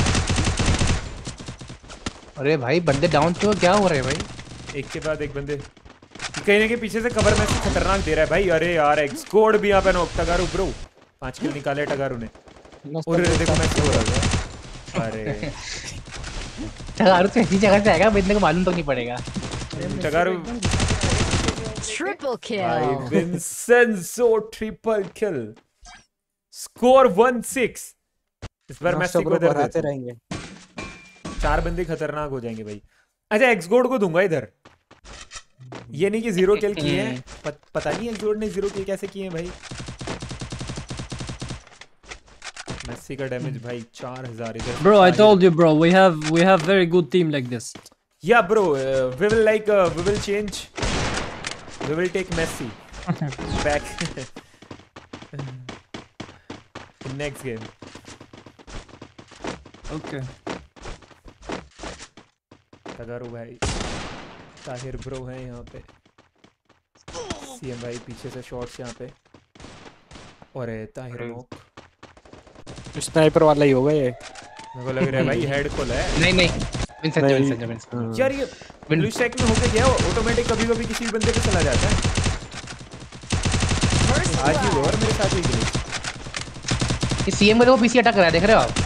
अरे भाई बंदे डाउन क्यों, क्या हो रहा है भाई? एक के बाद एक बंदे कहीं ना कहीं पीछे से कवर में खतरनाक दे रहा है भाई। अरे यार एक्स कोड भी यहाँ पे नॉक। टगारू ब्रो 5 किल निकाले टगारू ने। और देखो मैं हो रहा है। अरे टगारू तो ऐसी जगह से आएगा बंदे को मालूम तो नहीं पड़ेगा। टगारू Triple भाई kill. Vincenzo triple kill. Score 1-6। इस बार मैसी को इधर बढ़ाते रहेंगे। 4 बंदे खतरनाक हो जाएंगे भाई। अच्छा एक्स गोड को दूंगा इधर, ये नहीं कि 0 किल किए हैं। पता नहीं एक्स गोड ने 0 किल कैसे किए हैं भाई। मेसी का डैमेज भाई 4000 इधर। Bro, I told you, bro. We have very good team like this. Yeah bro, we will change. We will take Messi back in next game. Okay. टगारू भाई, ताहिर ब्रो है यहाँ पे, सीएम भाई पीछे से शॉट्स यहाँ पे। और ताहिर नॉक। स्नाइपर वाला ही होगा ये। मेरे को लग रहा है भाई हेड खोला है। नहीं विंसेंजो यार ये ब्लू स्टैक में होके गया ऑटोमेटिक, कभी-कभी किसी भी बंदे पे चला जाता है। आज ही और मेरे साथ ही गया। ये सीएम को देखो पीछे अटैक कर रहा है, देख रहे हो आप?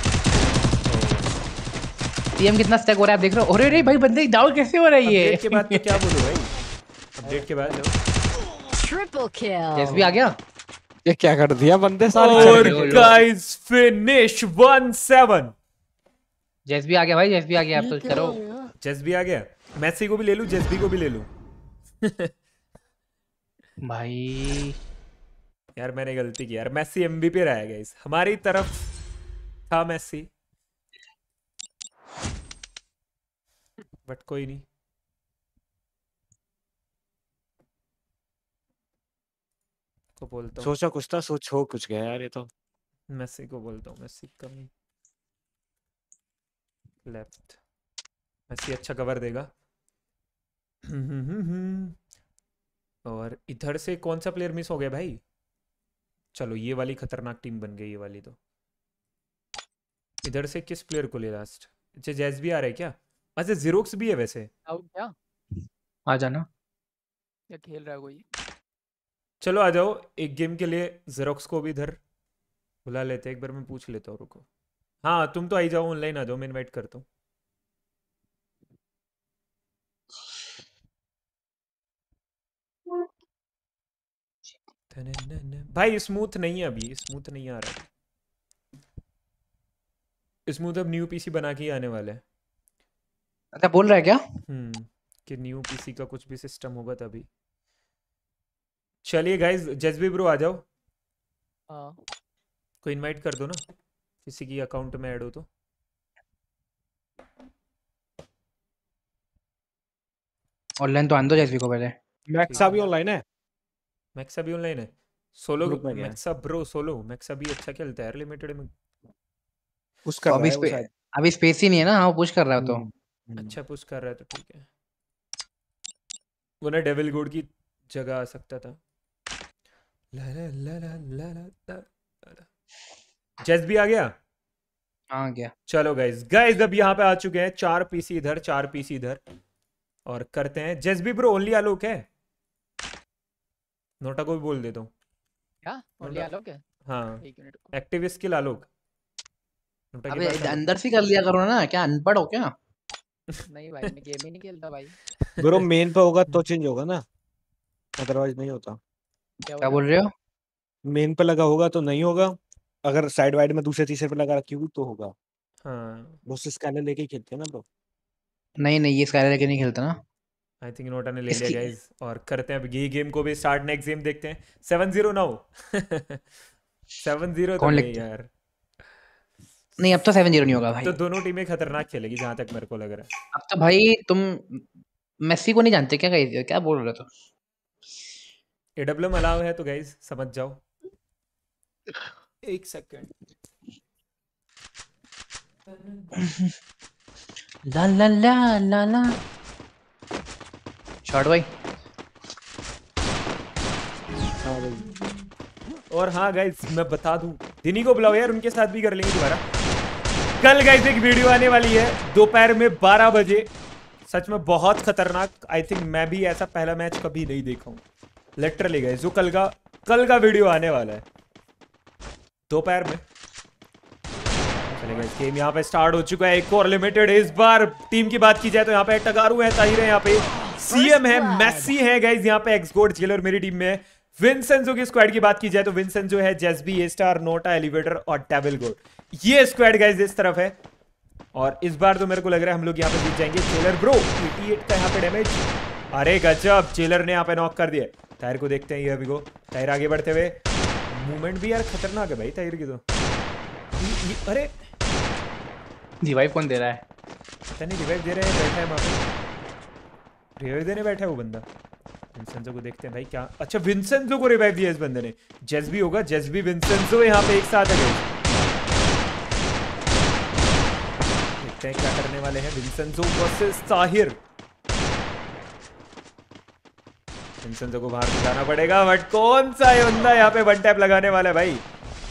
सीएम कितना स्टैक हो रहा है आप देख रहे हो? अरे रे भाई बंदे डाउन कैसे हो रहा है ये? अपडेट के बाद तो क्या बोलूं भाई, अपडेट के बाद Triple kill. एसबी आ गया। ये क्या कर दिया बंदे सारे। और गाइस फिनिश 1-7। जेएसबी आ गया भाई, जेएसबी आ गया। आप तो करो। जेएसबी आ गया। मेसी को भी ले लूं, जेएसबी को भी ले लूं। भाई यार मैंने गलती की यार, मेसी एमवीपी रहा है गाइस, हमारी तरफ था मेसी, बट कोई नहीं। को बोलता हूँ सोचा कुछ था, सोच हो कुछ गया यार ये तो। मेसी को बोलता हूँ, मेसी कम लेफ्ट। मेसी अच्छा कवर देगा। और इधर से कौन सा प्लेयर मिस हो गया भाई? चलो ये वाली खतरनाक टीम बन गई, ये वाली तो। इधर से किस प्लेयर को ले लास्ट? अच्छा जैज भी आ रहा है क्या? अच्छा जीरोक्स भी है वैसे। आउट क्या? आ जाना। क्या खेल रहा है कोई? चलो आ जाओ एक गेम के लिए, जेरोक्स को भी इधर बुला लेते हैं। एक बार मैं पूछ लेता हूँ, रुको। हाँ तुम तो आई जाओ, ऑनलाइन आ जाओ, मैं इनवाइट करता हूँ। भाई स्मूथ नहीं है अभी, स्मूथ नहीं आ रहा। स्मूथ अब न्यू पीसी बना के ही आने वाला है। अच्छा बोल रहा है क्या? कि न्यू पीसी का कुछ भी सिस्टम होगा तभी। चलिए गाइस, जज्बी ब्रो आ जाओ। हाँ कोई इनवाइट कर दो ना, किसी की अकाउंट में ऐड हो तो। ऑनलाइन तो आन दो जेएसबी को पहले। मैक्सा भी ऑनलाइन है। मैक्सा भी ऑनलाइन है। सोलो ग्रुप में गया है। मैक्सा ब्रो, सोलो मैक्सा भी अच्छा खेलता है यार लिमिटेड में। पुश कर रहा है वो शायद। अभी स्पेस ही नहीं है ना। हाँ वो पुश कर रहा है तो। अच्छा पुश कर रहा है तो ठीक है, वो ना डेविल गोड की जगह आ सकता था। ला ला ला ला ला ला ला। जेस भी आ गया। हाँ गया। चलो गाइस अब यहाँ पे आ चुके हैं 4 पीसी इधर 4 पीसी इधर, और करते हैं। जेस भी ब्रो ओनली आलोक है, नोटा को भी बोल देता हूँ। क्या ओनली आलोक है? हाँ एक मिनट को। एक्टिव स्किल आलोक। नोटा के अबे पास आलोक। अंदर से कर लिया करो ना, क्या अनपढ़ हो क्या? नहीं भाई मैं गेम ही नहीं खेलता भाई। ब्रो मेन पे होगा तो चेंज होगा ना, अदरवाइज नहीं होता। क्या बोल रहे हो? मेन पे लगा होगा तो नहीं होगा, अगर साइड वाइड में दूसरे तीसरे पे लगा रखी होगी तो होगा। हाँ वो स्कैनर लेके ही खेलते हैं ना ब्रो। नहीं नहीं, ये स्काई लेके नहीं खेलता ना। आई थिंक नोटा ने ले लिया इसकी- गाइस, और करते हैं अब ये गेम को भी स्टार्ट। नेक्स्ट गेम देखते हैं। 7-0 नाउ 7-0 तो कौन नहीं लिखता है? यार, नहीं अब तो 7-0 नहीं होगा भाई। तो दोनों टीमें खतरनाक खेलेगी जहां तक मेरे को लग रहा है। अब तो भाई तुम मेसी को नहीं जानते क्या? क्या बोल रहे हो? एडब्ल्यूएम अलाउ है तो गाइस समझ जाओ। एक सेकंड। ला ला ला ला ला। शॉट भाई। हाँ भाई और हाँ गाइस मैं बता दूं, दिनी को बुलाओ यार, उनके साथ भी कर लेंगे दोबारा। कल गाइस एक वीडियो आने वाली है दोपहर में 12 बजे, सच में बहुत खतरनाक। आई थिंक मैं भी ऐसा पहला मैच कभी नहीं देखा हूँ लिटरली गाइस, जो कल का वीडियो आने वाला है दोपहर में। चलेगा गेम यहाँ पे स्टार्ट हो चुका है, एक और लिमिटेड है। इस बार टीम की बात की जाए तो यहाँ पे टगारू है, ताहिर है, यहाँ पे सीएम है, मैसी है गाइस, यहाँ पे एक्सगोड जेलर मेरी टीम में है। विंसेंजो की स्क्वाड की बात की जाए तो विंसेंजो है, जेसबी, ए स्टार, नोटा, एलिवेटर और डेविल गोड, ये स्क्वाड गाइस इस तरफ है। और इस बार तो मेरे को लग रहा है हम लोग यहाँ पे जीत जाएंगे। जेलर ब्रो 88 का यहाँ पे डैमेज, अरे गजब, जेलर ने यहाँ पे नॉक कर दिया। ताहिर को देखते हैं, ये अभी को ताहिर आगे बढ़ते हुए, मूवमेंट भी यार खतरनाक है भाई ताहिर की तो। अरे रिवाइव कौन दे रहा है? पता नहीं, रिवाइव दे रहे हैं, बैठा है वहाँ पे, रिवाइव देने बैठा है वो बंदा। विंसेंजो को देखते हैं भाई क्या, अच्छा विंसेंजो को रिवाइव दिया इस बंदे ने। जेसबी होगा, जेसबी विंसेंजो यहाँ पे एक साथ है। देखते हैं क्या करने वाले हैं। Vincenzo versus Tahir. विंसेंजो को बाहर जाना पड़ेगा, बट कौन सा है बंदा यहाँ पे वन टैप लगाने वाला है भाई।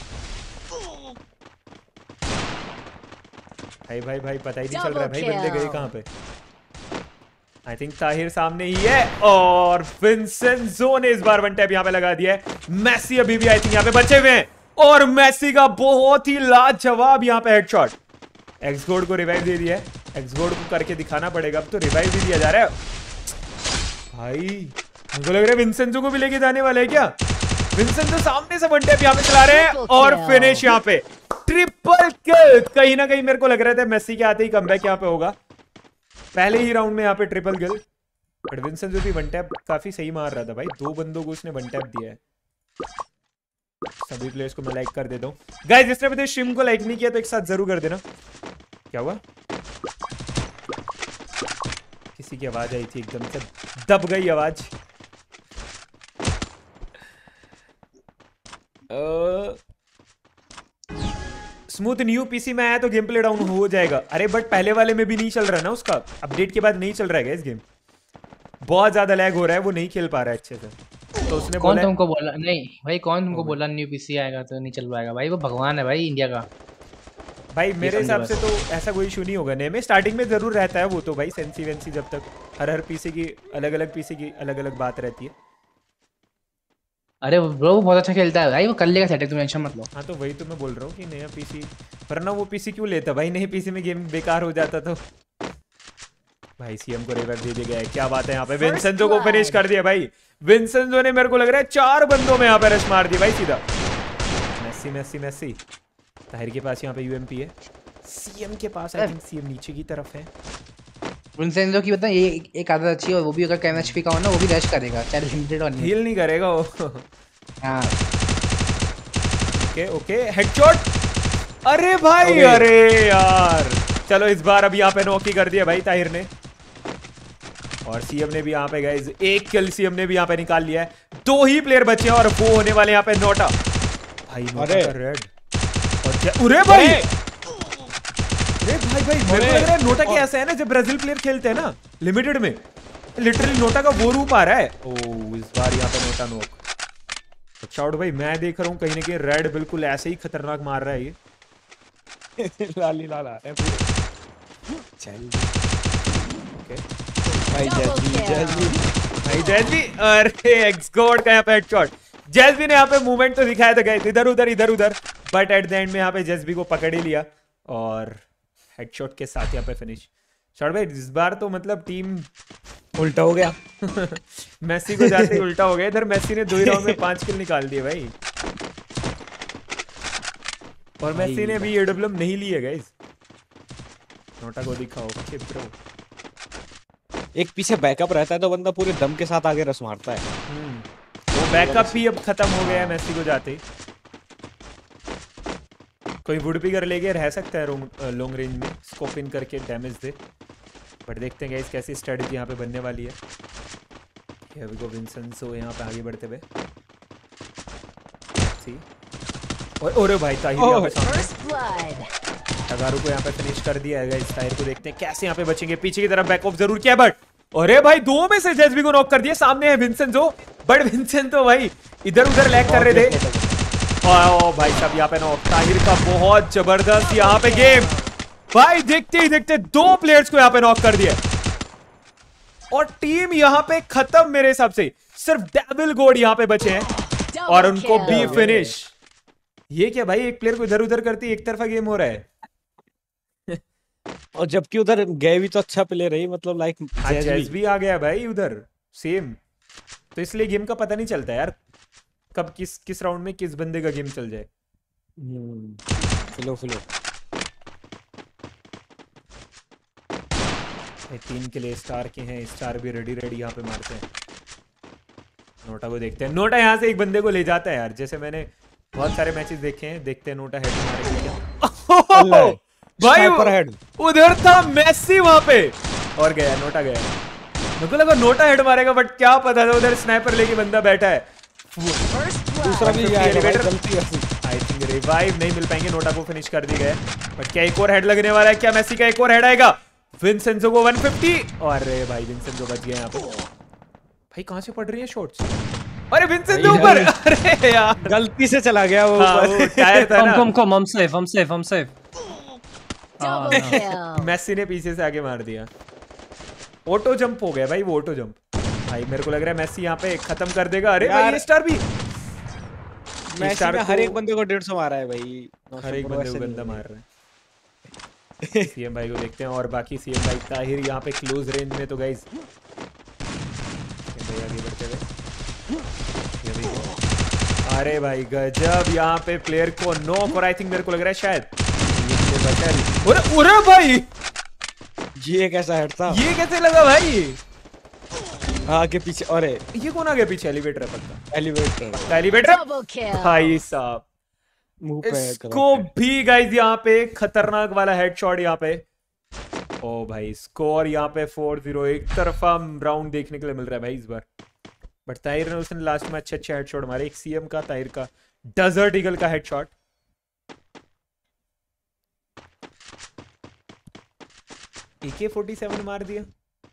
भाई भाई पता ही नहीं चल रहा है भाई बंदे गए कहाँ पे। आई थिंक ताहिर सामने ही है, और विंसेंजो ने इस बार वन टैप यहाँ पे लगा दिया है। मैसी अभी भी आई थिंक यहाँ पे बचे हुए हैं, और मैसी का बहुत ही लाजवाब यहाँ पे हेडशॉट। एक्सगोड को रिवाइव दे दिया है, एक्सगोड को करके दिखाना पड़ेगा, अब तो रिवाइव भी दिया जा रहा है भाई। मुझे लग रहा है विंसेंजो को भी लेके जाने वाले हैं क्या। विंसेंजो सामने से वन टैप यहाँ पे चला रहे हैं, और फिनिश यहाँ पे ट्रिपल किल। कहीं ना कहीं मेरे को लग रहा था मेसी के आते ही कमबैक यहाँ पे होगा, पहले ही राउंड में यहाँ पे ट्रिपल किल। बट विंसेंजो भी वन टैप काफी सही मार रहा था भाई, 2 बंदों को उसने वन टैप दिया है। सभी प्लेयर्स को मैं लाइक कर देता हूँ गाइस, जिसने अभी स्ट्रीम को लाइक नहीं किया तो एक साथ जरूर कर देना। क्या हुआ, किसी की आवाज आई थी, एकदम से दब गई आवाज। स्मूथ न्यू पीसी में आया तो गेम प्ले डाउन हो जाएगा। अरे बट पहले वाले में भी नहीं चल रहा ना, उसका अपडेट के बाद नहीं चल रहा है इस गेम, बहुत ज्यादा लैग हो रहा है, वो नहीं खेल पा रहा है अच्छे से। तो उसने कौन तुमको बोला? नहीं भाई कौन तुमको बोला न्यू पीसी आएगा तो नहीं चल पाएगा? भाई वो भगवान है भाई इंडिया का। भाई मेरे हिसाब से तो ऐसा कोई इशू नहीं होगा। नए में स्टार्टिंग में जरूर रहता है वो तो भाई, सेंसी वेंसी जब तक हर पीसी की अलग अलग बात रहती है। अरे ब्रो वो बहुत अच्छा खेलता है भाई, वो कर लेगा सेटिंग, तुम टेंशन मत लो। हाँ तो वही तो मैं बोल रहा हूँ कि नया पीसी, वरना वो पीसी क्यों लेता भाई, नए पीसी में गेम बेकार हो जाता तो। भाई सीएम को रिवाइव दे दिया गया है, क्या बात है। यहाँ पे विंसेंजो को फिनिश कर दिया भाई। विंसेंजो ने मेरे को लग रहा है 4 बंदों में यहाँ पे रश मार दी भाई सीधा। मेसी मेसी मेसी, ताहिर के पास यहाँ पे यूएमपी है, सीएम के पास आई थिंक सीएम नीचे की तरफ है। विंसेंजो की बता ये एक आदत अच्छी है, वो भी अगर कैम एचपी का हो ना वो भी रश करेगा, चाहे लिमिटेड और नहीं। हील नहीं करेगा वो। हां ओके ओके हेडशॉट, अरे भाई अरे यार। चलो इस बार अब यहाँ पे नॉक ही कर दिया भाई ताहिर ने, और सीएम ने भी यहाँ पे गाइस एक किल सीएम ने भी यहाँ पे निकाल लिया है। 2 ही प्लेयर बचे हैं और वो होने वाले यहाँ पे नोटा भाई, नोटा का रेड और अरे भाई अरे भाई भाई मेरे को लग रहा है नोटा के ऐसा है ना, जब ब्राजील प्लेयर खेलते हैं ना लिमिटेड में, लिटरली नोटा का वो रूप आ रहा है। ओह इस बार यहाँ पे नोटा नोक। शाउट भाई मैं देख रहा हूँ कहीं ना कहीं रेड बिल्कुल ऐसे ही खतरनाक मार रहा है ये। लाली लाल आ रहे हैं पूरे। चल ओके भाई जैज़ी भाई जैज़ी, अरे एक्सगॉड का यहाँ पे हेडशॉट। जैज़बी ने यहाँ पे मूवमेंट तो दिखाया था गाइस, इधर उधर, बट एट द एंड में यहाँ पे जैज़बी को पकड़ ही लिया और हेडशॉट के साथ यहाँ पे फिनिश। शॉट भाई इस बार तो मतलब टीम उल्टा हो गया। मेसी को जाते ही उल्टा हो गया। इधर मेसी ने 2 ही राउंड में 5 किल निकाल दिए भाई, और मेसी ने अभी एडब्ल्यूएम नहीं ली है गाइस। नोटा को दिखाओ ओके ब्रो। एक पीछे बैकअप रहता है तो बंदा पूरे दम के साथ आगे रस मारता है। वो बैकअप भी अब खत्म हो गया है मेसी को जाते ही। कोई वुड पिकर लेके रह सकता है लॉन्ग रेंज में, स्कोप इन करके डैमेज दे, बट देखते हैं गाइस कैसी स्ट्रेटजी यहाँ पे बनने वाली है। Here we go, विंसेंसो यहाँ पे आगे बढ़ते हुए। और भाई ताहिर यहाँ पे सामने, तगारू को यहाँ पे फिनिश कर दिया है गाइस। ताहिर को देखते हैं कैसे यहाँ पे बचेंगे, पीछे की तरफ बैक ऑफ जरूर किया बट अरे भाई 2 में से जैज़बी को नॉक कर दिया। सामने है विंसेंसो, बट विंसेंसो भाई इधर उधर लैग कर रहे थे। ओ भाई साहब यहाँ पे नॉक, ताहिर का बहुत जबरदस्त यहाँ पे गेम भाई। देखते ही देखते 2 प्लेयर्स को यहाँ पे नॉक कर दिया और टीम यहाँ पे खत्म मेरे हिसाब से। सिर्फ डेविल गोड यहाँ पे बचे हैं और उनको भी फिनिश। ये क्या भाई, एक प्लेयर को इधर उधर करती एक तरफा गेम हो रहा है। और जबकि उधर गए भी तो अच्छा प्लेयर है, मतलब लाइक जैज़बी आ गया भाई उधर सेम, तो इसलिए गेम का पता नहीं चलता यार कब किस राउंड में किस बंदे का गेम चल जाए। फ्लो 3 के लिए स्टार के हैं, स्टार भी रेडी यहाँ पे मारते हैं। नोटा को देखते हैं, नोटा यहाँ से एक बंदे को ले जाता है यार, जैसे मैंने बहुत सारे मैचेस देखे हैं। देखते हैं नोटा हेड मारेगा क्या। भाई उधर था मेसी वहां पे और गया, नोटा गया। मेरे को लगा नोटा हेड मारेगा बट क्या पता था उधर स्नाइपर लेके बंदा बैठा है। दूसरा भी आई थिंक रिवाइव नहीं मिल पाएंगे, नोटा को फिनिश कर दिया गया। बट क्या एक और हेड लगने वाला है, क्या मेसी का एक और हेड आएगा? विंसेंसो को 150 और भाई विंसेंसो बच गया यहाँ पे। भाई कहाँ से पड़ रही है शॉट्स? अरे विंसेंसो ऊपर, अरे यार गलती से चला गया वो ऊपर। टायर था ना। कम I'm safe. मेसी ने पीछे से आगे मार दिया। ऑटो जंप हो गया भाई, वो ऑटो जंप भाई। मेरे को लग रहा है मेसी यहाँ पे खत्म कर देगा। अरे भाई ये स्टार भी, मेसी ने हर एक बंदे को 150 मारा है भाई, हर एक बंदे को गंदा मार रहा है। सीएम भाई को देखते हैं और बाकी सीएम भाई ताहिर यहाँ पे क्लोज रेंज में। तो गाइस आगे बढ़ते हुए, अरे भाई गजब यहाँ पे प्लेयर को नॉक, और आई थिंक मेरे को लग रहा है शायद अरे भाई ये कैसा हेड था, ये कैसे लगा भाई? आगे पीछे, अरे ये कौन आ गया पीछे? एलिवेटर पक्का, एलिवेटर भाई साहब। इसको भी गाइस यहाँ पे खतरनाक वाला हेडशॉट यहाँ पे। ओ भाई स्कोर यहाँ पे 4-0, एक तरफा राउंड देखने के लिए मिल रहा है भाई इस बार। बट ताहिर ने उसने लास्ट में अच्छे हेडशॉट मारे, एक सीएम का, ताहिर का डेजर्ट ईगल का हेडशॉट। AK-47 मार दिया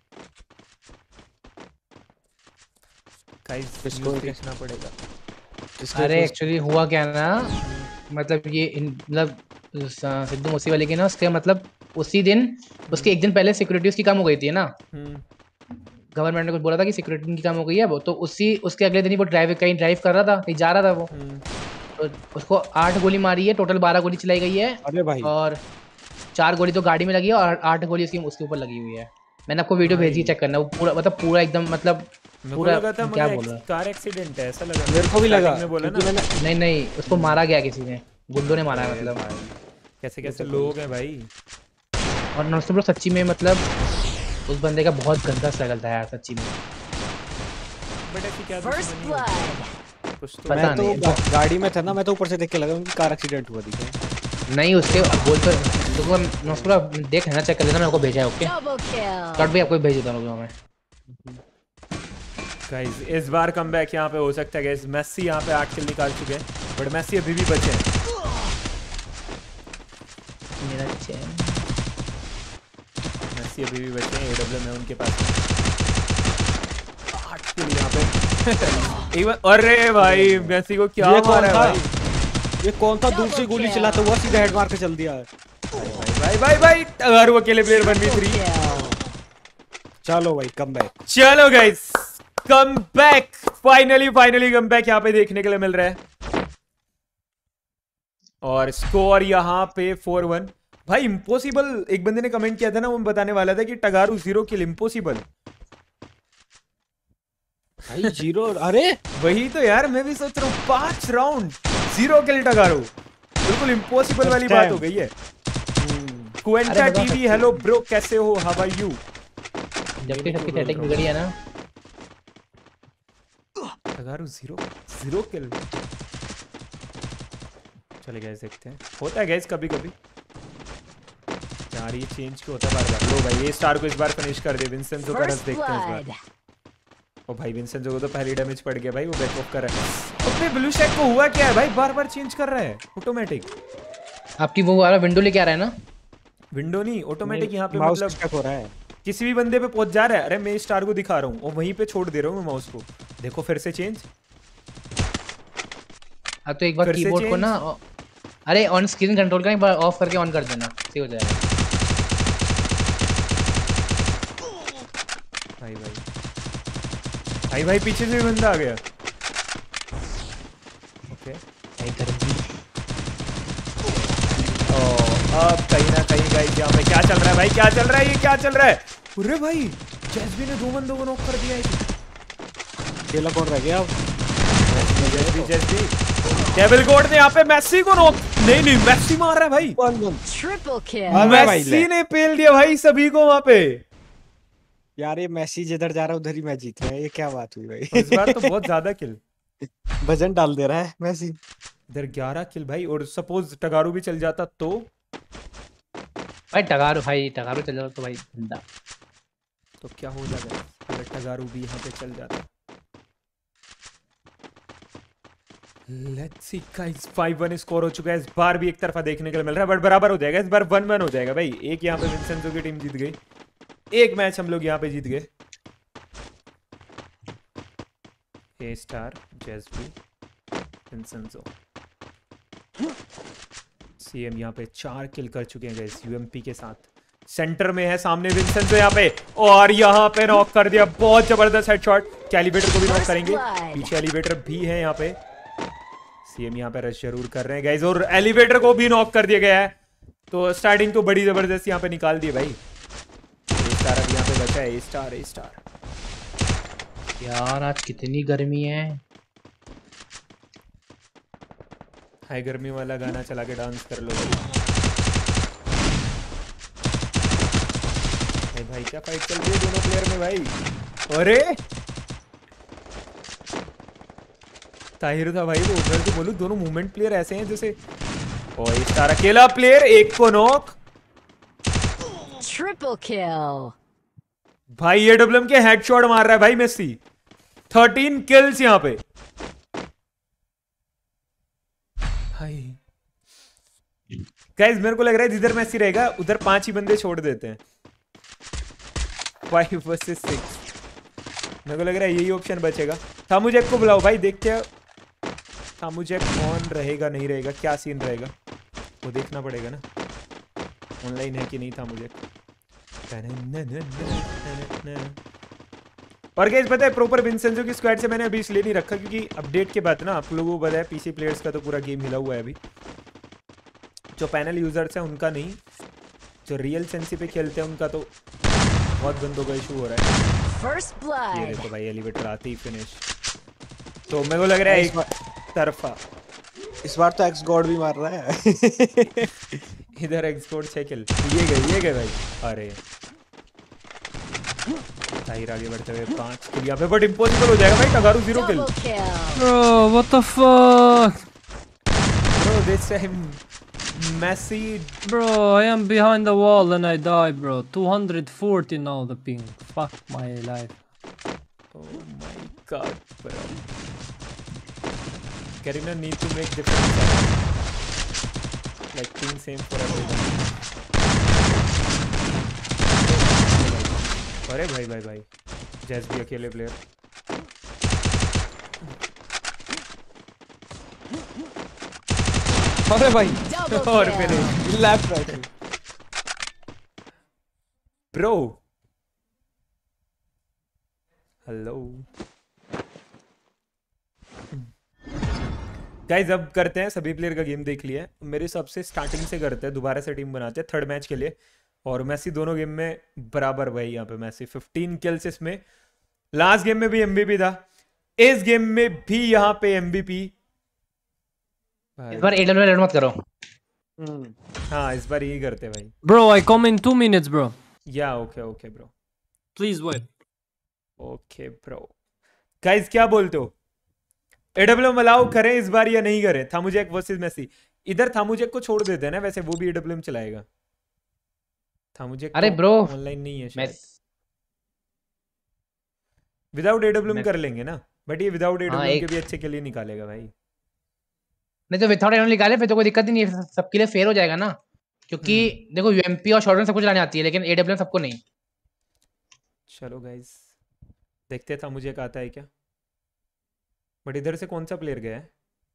गाइस, देखना पड़ेगा। अरे एक्चुअली हुआ क्या ना, मतलब ये मतलब सिद्धू मूसेवाले की ना, उसके मतलब उसी दिन, उसके एक दिन पहले सिक्योरिटी उसकी कम हो गई थी ना। गवर्नमेंट ने कुछ बोला था कि सिक्योरिटी की कम हो गई है वो, तो उसके अगले दिन ही वो कहीं ड्राइव कर रहा था, कहीं जा रहा था वो, तो उसको 8 गोली मारी है, टोटल 12 गोली चलाई गई है। अरे भाई, और 4 गोली तो गाड़ी में लगी है और 8 गोली उसके ऊपर लगी हुई है। मैंने आपको वीडियो भेजी, चेक करना, वो पूरा मतलब पूरा एकदम मतलब पूरा क्या बोल रहा है, कार एक्सीडेंट है ऐसा लगा मेरे को भी लगा। नहीं उसको मारा गया किसी ने, गुंडों ने मारा है मतलब। कैसे लोग हैं भाई। और नॉनस्टॉप ब्रो सच्ची में मतलब उस बंदे का बहुत गंदा स्ट्रगल था यार सच्ची में। बट ऐसी क्या कुछ तो मैं तो गाड़ी में था ना, मैं तो ऊपर से देख के लगा उनकी कार एक्सीडेंट हुआ दिखा। नहीं उसके बोल तो तुमको नॉनस्टॉप देख लेना, चेक कर लेना, मेरे को भेजा है। ओके कट भी आपको भेज देता हूं मैं। गाइस इस बार कमबैक यहाँ पे हो सकता है गाइस। मेसी यहाँ पे 8 किल निकाल चुके हैं, बट मेसी अभी भी बचे हैं। मेरा चैन मेसी अभी भी बचे हैं, एडब्ल्यूएम है उनके पास 8 किल यहाँ पे। अरे भाई मेसी को क्या मारा है भाई, ये कौन था दूसरी गोली चलाता हुआ सीधा हेड मार के चल दिया है। भाई टगारू अकेले प्लेयर 1v3। चलो भाई कम बैक, चलो guys come back, finally come back यहाँ पे देखने के लिए मिल रहा है। और स्कोर यहाँ पे 4-1। भाई इम्पोसिबल, एक बंदे ने कमेंट किया था ना, वो बताने वाला था कि टगारू 0 किल इम्पोसिबल। भाई 0, अरे वही तो यार मैं भी सोच रहा हूँ, 5 राउंड 0 किल टगारू, बिल्कुल इम्पोसिबल वाली बात हो गई है। क्वेंटा टीवी हेलो ब्रो, कैसे हो, हाउ आर यू? जब भी सबकी सेटिंग बिगड़ी है ना। टगारू 0 किल। चले गाइस देखते हैं, होता है गाइस कभी कभी यार, ये चेंज क्यों होता है बार बार। लो भाई ये स्टार को इस बार फिनिश कर दे, विंसेंजो का रस देखते हैं इस बार। ओ भाई विंसेंजो को तो पहली डैमेज पड़ गया भाई, वो बैक ऑफ कर रहा है। अपने ब्लू शैक को हुआ क्या है भाई, बार बार चेंज कर रहा है ऑटोमेटिक। आपकी वो वाला विंडो लेके आ रहा है ना, विंडो नहीं ऑटोमेटिक यहाँ पे, माउस मतलब स्टक हो रहा है, किसी भी बंदे पे पहुंच जा रहा है। अरे मैं स्टार को दिखा रहा हूँ और वहीं पे छोड़ दे रहा हूँ मैं माउस को, देखो फिर से चेंज। अब तो एक बार कीबोर्ड को ना, अरे ऑन स्क्रीन कंट्रोल का एक बार ऑफ करके ऑन कर देना, सही हो जाएगा। भाई पीछे से भी बंदा आ गया। ओके अब कहीं ना कहीं गाइस यहाँ पे क्या चल रहा है भाई, क्या चल रहा है, ये क्या चल रहा है। अरे भाई जेसबी ने 2 बंदों को नॉक कर दिया है। अकेला कौन रह गया अब? जेसबी डेविल गॉड ने यहाँ पे मेसी को नॉक, नहीं मेसी मार रहा है भाई। ट्रिपल किल, मेसी ने पेल दिया भाई सभी को वहां पे। यार ये मैसी जिधर जा रहा है उधर ही मैं जीत रहा है, ये क्या बात हुई भाई। इस बार तो बहुत ज्यादा किल वजन डाल दे रहा है मैसी। इधर 11 किल भाई, और सपोज टगारू भी चल जाता तो भाई टगारू चल जाता तो भाई बंदा तो क्या हो जाएगा अगर टगारू भी यहाँ पे चल जाता। लेट्स सी गाइस 5-1 स्कोर हो चुका है। इस बार भी एक तरफा देखने के लिए मिल रहा है, बट बराबर हो जाएगा इस बार, 1-1 हो जाएगा भाई। एक यहाँ पे विंसेंजो की टीम जीत गई, एक मैच हम लोग यहाँ पे जीत गए। ए स्टार, जेसबी, विंसेंजो, सीएम यहाँ पे 4 किल कर चुके हैं गाइस यूएमपी के साथ। सेंटर में है सामने विंसेंजो यहाँ पे, और यहाँ पे नॉक कर दिया, बहुत जबरदस्त हेडशॉट। क्या एलिवेटर को भी नॉक करेंगे, पीछे एलिवेटर भी है यहाँ पे। सीएम यहाँ पे रश जरूर कर रहे हैं गाइस, और एलिवेटर को भी नॉक कर दिया गया है। तो स्टार्टिंग तो बड़ी जबरदस्त यहाँ पे निकाल दी भाई। स्टार अब यहाँ पे बचा है, ए स्टार। यार आज कितनी गर्मी है। हाई गर्मी वाला गाना चला के डांस कर लो भाई। क्या फाइट चल रही है दोनों प्लेयर में भाई। अरे ताहिर था भाई वो, उधर तो बोलूं दोनों मूवमेंट प्लेयर ऐसे हैं जैसे। ओ स्टार अकेला प्लेयर, एक को नॉक, ट्रिपल किल भाई एडब्ल्यूएम के हेडशॉट मार रहा है भाई मेसी। 13 किल्स यहाँ पे भाई। गाइस मेरे को लग रहा है जिधर मेसी रहेगा उधर 5 ही बंदे छोड़ देते हैं, 5 वर्सेस 6। मेरे को लग रहा है यही ऑप्शन बचेगा। थामुजेक को बुलाओ भाई, देखते हैं थामुजेक ऑन रहेगा नहीं रहेगा, क्या सीन रहेगा वो देखना पड़ेगा ना, ऑनलाइन है कि नहीं थामुजेक। और गाइस पता है प्रॉपर विंसेंजो की स्क्वाड से मैंने अभी इसलिए नहीं रखा क्योंकि अपडेट के बाद ना आप लोगों को पता है पीसी प्लेयर्स का तो पूरा गेम हिला हुआ है अभी। जो पैनल यूजर्स हैं उनका नहीं, जो रियल सेंसी पे खेलते हैं उनका तो बहुत बंदों का इशू हो रहा है। ये देखो भाई एलिवेटर आते ही फिनिश। तो मेरे को लग रहा है एक तरफा इस बार तो एक्स गॉड भी मार रहा है। इधर एक्स गॉड 6 किल, ये गए भाई। अरे ताहिर आगे बढ़ते हुए 5 किल यहाँ पे, बट इम्पॉसिबल हो जाएगा भाई। टगारू 0 किल। Bro, what the fuck? Bro, this time Messi. Bro, I am behind the wall and I die, bro. 240 now the ping. Fuck my life. Oh my god, bro. Karina need to make different like ping same for everyone. अरे भाई भाई भाई, जैस भी अकेले player. अरे भाई और finish left right bro. Hello guys, अब करते हैं सभी प्लेयर का गेम देख लिया है मेरे हिसाब से। स्टार्टिंग से करते हैं, दोबारा से टीम बनाते हैं थर्ड मैच के लिए। और मैसी दोनों गेम में बराबर भाई, यहाँ पे मैसी 15 किल्स इसमें। लास्ट गेम में भी एमवीपी था, इस गेम में भी यहाँ पे एमवीपी। इस बार एडल में रेड मत करो। हाँ इस बार यही करते हैं भाई। Bro, I come in 2 minutes, bro. या okay okay bro, Please wait. Okay bro. Guys क्या बोलते हो, एडब्ल्यूएम अलाउ करें इस बार या नहीं करें? थामुजेक वर्सेस मेसी। इधर थामुजेक को छोड़ देते हैं ना, वैसे वो भी एडब्ल्यूएम चलाएगा। थामुजेक अरे ब्रो ऑनलाइन नहीं है शायद। विदाउट एडब्ल्यूएम कर लेंगे ना, बट ये विदाउट एडब्ल्यूएम के भी अच्छे के लिए निकालेगा भाई। नहीं तो विदाउट एडब्ल्यूएम निकाले फिर तो कोई दिक्कत ही नहीं है, सबके लिए फेयर हो जाएगा ना। क्योंकि देखो यूएमपी और शॉटगन सब कुछ चलाने आती है, लेकिन एडब्ल्यूएम सबको नहीं। चलो गाइस देखते था मुझे आता है क्या। बट इधर से कौन सा प्लेयर गया है?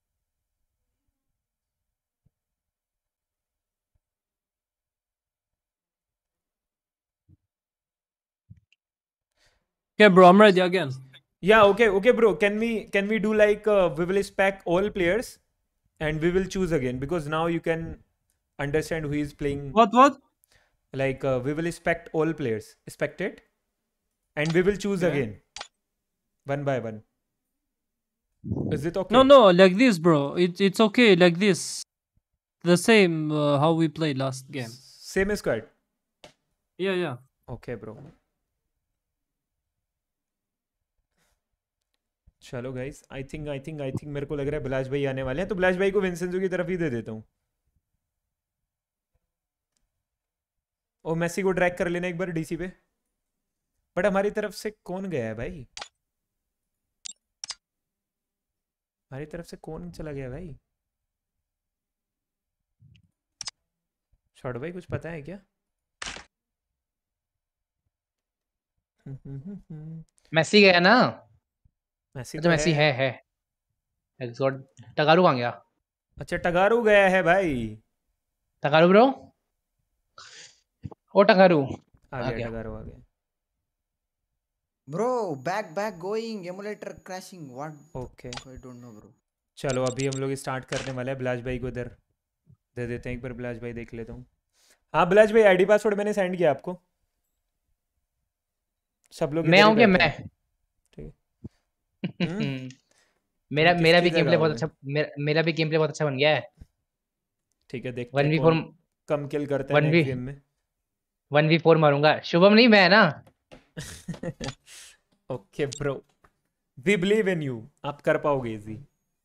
Okay, bro, I'm ready again. Yeah, okay bro, can we do like we will spec all players and we will choose again, because now you can understand who is playing. What? Like we will spec all players, spect it, and we will choose again one by one. Is it okay? No, like this, bro. It's okay like this. The same how we played last game. Same squad. Yeah. Okay bro. चलो guys, I think मेरे को लग रहा है बिलाश भाई आने वाले हैं, तो बिलाश भाई को विंसेंजो की तरफ ही दे देता हूँ। और मेसी को ड्रैग कर लेना एक बार डीसी पे। बट हमारी तरफ से कौन गया है भाई? हमारी तरफ से कौन चला गया भाई? शॉर्ट भाई कुछ पता है क्या? मेसी गया ना? मेसी तो मेसी है एग्जॉट। टगारू कहाँ गया? अच्छा टगारू गया है भाई। टगारू ब्रो, ओ टगारू आ गया। टगारू आ गया bro. Back going, emulator crashing, what? Okay I don't know bro. चलो अभी हम लोग स्टार्ट करने वाले हैं। बिलाश भाई को इधर दे देते हैं एक बार, बिलाश भाई देख लेता हूँ। हाँ बिलाश भाई आईडी पासवर्ड मैंने सेंड किया आपको। सब लोग मैं आऊँ क्या? मैं मेरा भी गेम प्ले बहुत अच्छा, मेरा भी गेम प्ले बहुत अच्छा बन गया है। ठीक है देखते हैं 1v4 कम किल करते हैं नेक्स्ट गेम में। 1v4 मारूंगा। शुभम नहीं, मैं ना। Okay bro, we believe in you, आप कर पाओगे इजी।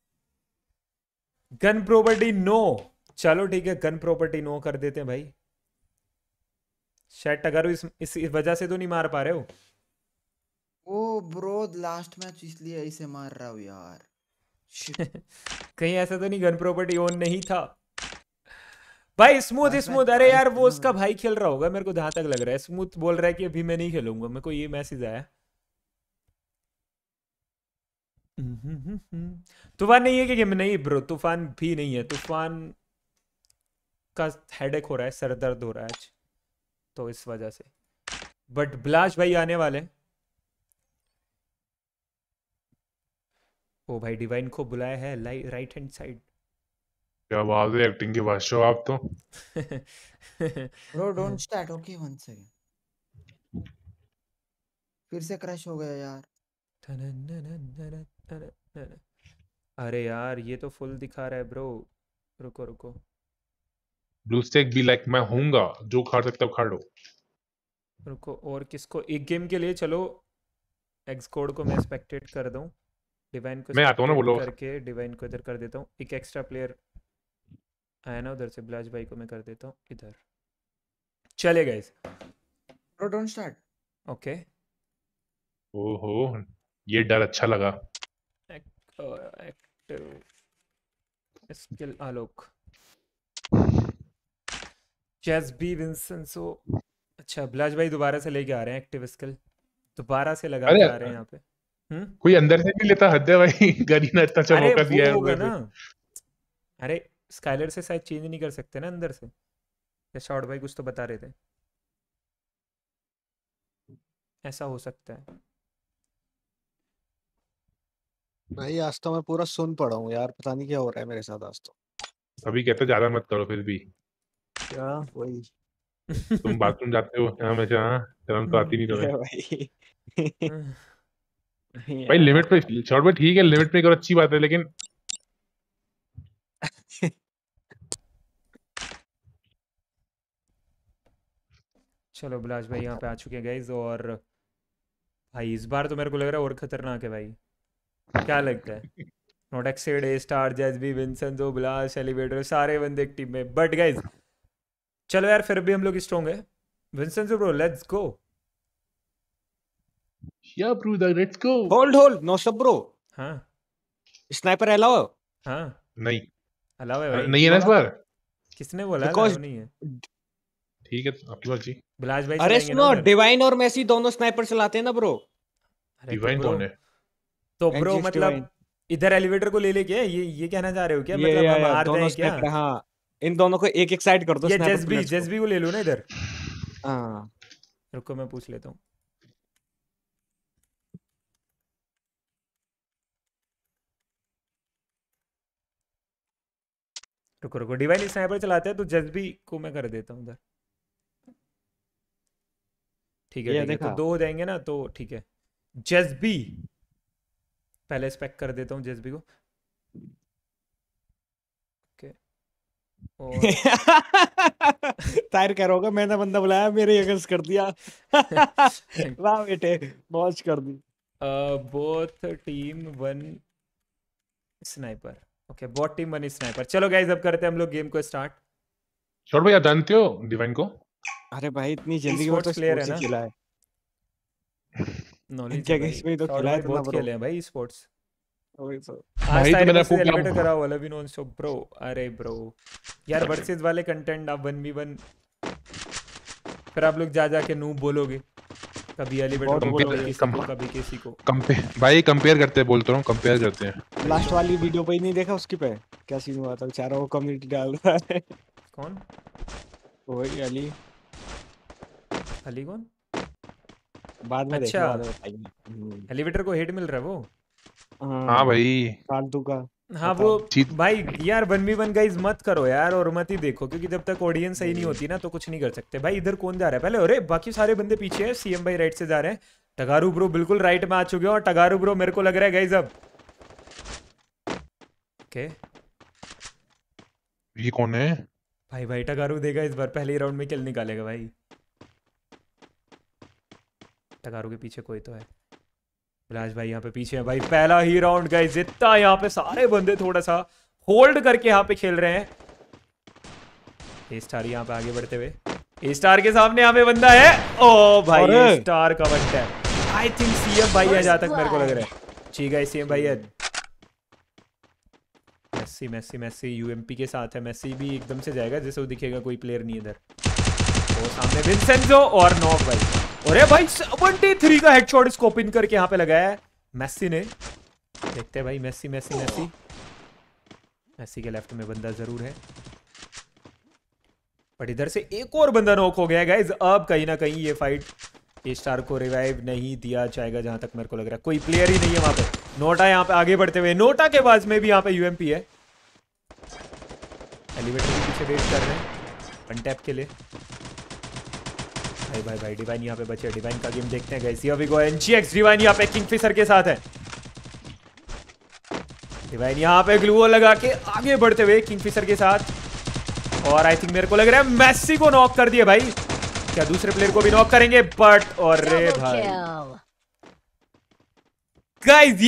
गन प्रॉपर्टी नो, चलो ठीक है गन प्रॉपर्टी नो कर देते हैं भाई। शायद अगर इस वजह से तो नहीं मार पा रहे हो। ओ ब्रो लास्ट मैच इसलिए ऐसे मार रहा हूँ यार। कहीं ऐसा तो नहीं गन प्रॉपर्टी ऑन नहीं था भाई? स्मूथ अरे यार वो उसका भाई खेल रहा होगा, मेरे को जहां तक लग रहा है। स्मूथ बोल रहा है कि अभी मैं नहीं खेलूंगा, मेरे को ये मैसेज आया। तूफान नहीं है कि गेम? नहीं ब्रो तूफान भी नहीं है। तूफान का हेडेक हो रहा है, सर दर्द हो रहा है आज, तो इस वजह से। बट बिलाश भाई आने वाले। ओ भाई डिवाइन को बुलाया है राइट हैंड साइड। क्या बात है, एक्टिंग के बादशाह आप तो। Bro don't start, okay one second. फिर से क्रैश हो गया यार। अरे यार ये तो फुल दिखा रहा है ब्रो। रुको ब्लू स्टैक बी लाइक मैं हूंगा, जो खा सकता हूं खा लो। रुको और किसको एक गेम के लिए? चलो एक्स कोड को मैं स्पेक्टेट कर दूं, डिवाइन को मैं आता हूं ना, बोलो करके डिवाइन को इधर कर देता हूं। एक एक्स्ट्रा प्लेयर आया ना उधर से, बिलाश भाई को मैं कर देता हूं इधर। चले guys, bro don't start. Okay ओहो ये डर अच्छा लगा। एक्टिव स्किल आलोक, चेस बी विंसेंसो। अच्छा बिलाज भाई दोबारा से लेके आ रहे हैं एक्टिव स्किल, दोबारा से लगा अरे के आ रहे हैं यहाँ पे। कोई अंदर से नहीं लेता, हद है भाई। गरी ने इतना अच्छा अरे मौका वो दिया है होगा उधर ना, से। अरे स्काइलर से शायद चेंज नहीं कर सकते ना अंदर से, या शॉर्ट भाई कुछ तो बता रहे थे, ऐसा हो सकता है। भाई आज तो मैं पूरा सुन पड़ा हूँ यार, पता नहीं क्या हो रहा है मेरे साथ आज तो। अभी कहते ज्यादा मत करो फिर भी। क्या वही तुम बाथरूम जाते हो हमेशा, हाँ शर्म तो आती नहीं क्या तुम्हें भाई भाई। लिमिट पे शॉर्ट में ठीक है, लिमिट पे करो अच्छी बात है, लेकिन चलो बिलाज भाई यहाँ पे आ चुके हैं गाइज, और भाई इस बार तो मेरे को लग रहा है और खतरनाक है भाई, क्या लगता है? नोटेक्सेड, ए स्टार, जेसबी, विंसेंजो, बिलाज, एलिवेटर, सारे बंदे एक टीम में। बट गाइज चलो यार फिर भी हम लोग स्ट्रॉन्ग है। Vincenzo bro let's go. Yeah bro let's go. Hold no stop bro. हाँ स्नाइपर अलाउ? हाँ नहीं अलाउ है भाई। नहीं है ना इस बार। किसने बोला Because- अलाउ नहीं है? ठीक है आपकी मर्जी। बिलाज भाई अरे चलाएंगे ना सुनो, उधर? डिवाइन और मेसी दोनों स्नाइपर चलाते हैं ना ब्रो। अरे तो डिवाइन ब्रो, कौन है? तो ब्रो NGX मतलब Divine। इधर एलिवेटर को ले लेके ये कहना चाह रहे हो क्या? ये मतलब हम या, हार दोनों दें क्या? स्नाइपर, हाँ इन दोनों को एक एक साइड कर दो। ये sniper जेसबी players को। जेसबी को ले लो ना इधर। हाँ रुको मैं पूछ लेता हूँ। रुको रुको, डिवाइन स्नाइपर चलाते हैं तो जेसबी को मैं कर देता हूँ उधर। ठीक है ये ठीक है, तो देखा। 2 हो जाएंगे ना, तो ठीक है। जेसबी पहले स्पेक कर देता हूँ जेसबी को। ओके और तायर कह रहा होगा मैंने बंदा बुलाया, मेरे अगेंस्ट कर दिया। वाह बेटे, मौज कर दी। Both team 1 sniper. Okay both team 1 sniper. चलो गाइस अब करते हैं हम लोग गेम को स्टार्ट। शॉर्ट भाई आप जानते हो डिवाइन को? अरे भाई इतनी जिंदगी में तो Sports player है स्पोर्ट्स ही ना? खेला है। नॉलेज क्या गेम्स में ही तो शॉर्ट खिलाया भाई था ना बहुत ब्रो। खेले हैं भाई स्पोर्ट्स। वही तो। आज भाई तो टायर मैंने वर्सेस आपको क्या एलिवेटर करा वाला भी नॉन स्टॉप ब्रो। अरे ब्रो यार वर्सेस वाले कंटेंट आप 1v1 फिर आप लोग जा के नूब बोलोगे, कभी एलिवेटर बहुत को बोलोगे, कभी किसी को कभी किसी को। भाई कंपेयर करते हैं, बोलता हूँ कंपेयर करते हैं। लास्ट वाली वीडियो पे ही नहीं देखा उसकी पे क्या सीन हुआ था? बेचारा वो कम्युनिटी डाल रहा है। कौन? वही अली। अली कौन? बाद में देखना, अच्छा बाद में बताएंगे। एलिवेटर को हेट मिल रहा है वो। हाँ भाई फालतू का। हाँ वो भाई यार 1v1 गाइस मत करो यार, और मत ही देखो, क्योंकि जब तक ऑडियंस सही नहीं होती ना तो कुछ नहीं कर सकते। भाई इधर कौन जा रहा है पहले? अरे बाकी सारे बंदे पीछे हैं। सीएम भाई राइट से जा रहे हैं, टगारू ब्रो बिल्कुल राइट में आ चुके हैं, और टगारू ब्रो मेरे को लग रहा है गाइस अब ओके। ये कौन है भाई टगारू देगा इस बार, पहले ही राउंड में किल निकालेगा भाई। टगारू के पीछे कोई तो है। बिलाज भाई यहाँ पे पीछे है भाई। पहला ही राउंड गाइस, जितना यहाँ पे सारे बंदे थोड़ा सा होल्ड करके यहाँ पे खेल रहे हैं। ए स्टार यहाँ पे आगे बढ़ते हुए, ए स्टार के सामने यहाँ पे बंदा है। ओ भाई ए स्टार का बंदा है। आई थिंक सीएम भाई है जहाँ तक मेरे को लग रहा है। ठीक है सीएम भाई है। मेसी मेसी मेसी यूएमपी के साथ है। मेसी भी एकदम से जाएगा जैसे वो दिखेगा कोई प्लेयर नहीं इधर। और सामने विंसेंजो और नॉक भाई। अरे भाई 73 का हेडशॉट स्कोप इन करके यहाँ पे लगाया है मेसी ने। देखते हैं भाई मेसी मेसी मेसी मेसी के लेफ्ट में बंदा जरूर है, बट इधर से एक और बंदा नॉक हो गया गाइस। अब कहीं ना कहीं ये फाइट ए स्टार को रिवाइव नहीं दिया जाएगा जहां तक मेरे को लग रहा है। कोई प्लेयर ही नहीं है वहां पे। नोटा यहाँ पे आगे बढ़ते हुए, नोटा के बाद में भी यहाँ पे यूएमपी है। एलिवेटर के पीछे वेट कर रहे हैं अनटैप के लिए। भाई डिवाइन यहाँ पे बचे। डिवाइन का गेम देखते हैं guys. Here we go. NGX Divine यहाँ पे किंगफिशर के साथ है। डिवाइन यहाँ पे ग्लू लगा के आगे बढ़ते हुए किंगफिशर के साथ। और आई थिंक मेरे को लग रहा है मेसी को नॉक कर दिया भाई। क्या दूसरे प्लेयर को भी नॉक करेंगे? बट और रे भाई गाइस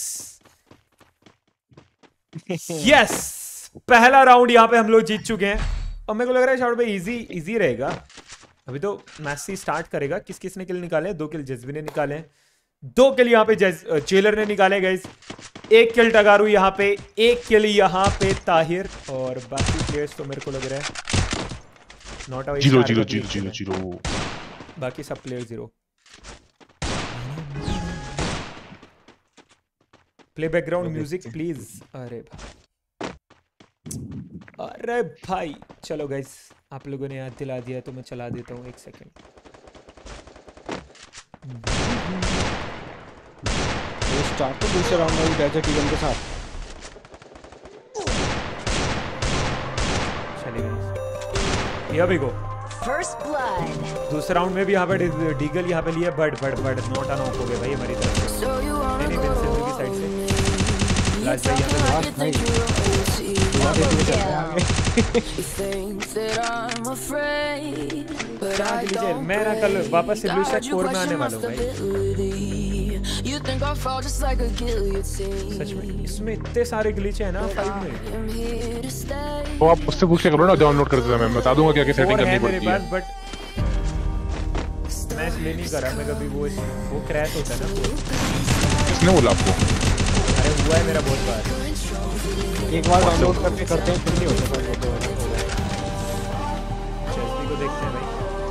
यस पहला राउंड यहाँ पे हम लोग जीत चुके हैं। और मेरे को लग रहा है शॉट पे इजी रहेगा। अभी तो मैसी स्टार्ट करेगा। किस किस ने किल निकाले? 2 किल जेसबी ने निकाले हैं, 2 किल यहाँ पे जेलर ने निकाले गाइस, 1 किल टगारू यहाँ पे, 1 किल यहाँ पे ताहिर, और बाकी प्लेयर्स तो मेरे को लग रहा है नॉट अवे। 0-0-0-0-0 बाकी सब player 0। Play background music please. अरे भाई चलो गाइस, आप लोगों ने याद दिला दिया तो मैं चला देता हूँ 1 सेकंड। स्टार्ट तो दूसरे राउंड में डेजर्ट ईगल के साथ चलेगा। यहाँ भी गो First blood. दूसरे राउंड में भी यहाँ पे डीगल यहाँ पे लिया बट नॉट अन ऑफ हो गया भाई हमारी तरफ से। नहीं विंसेंट की साइड से लास्ट भाई यहाँ पे मैं ना कल वापस से ब्लू स्टैक 4 में आने वाला हूँ भाई। सच में इसमें इतने सारे ग्लिच है ना 5 में। तो आप उससे पूछ के करो ना, डाउनलोड करते समय मैं बता दूंगा क्या क्या सेटिंग करनी पड़ती है। बट मैं इसलिए नहीं करा, मैं कभी वो क्रैश होता है ना। किसने बोला आपको? अरे हुआ है मेरा बहुत बार। एक बार डाउनलोड करके करते हैं फिर नहीं होता। चेल्सी को देखते हैं भाई,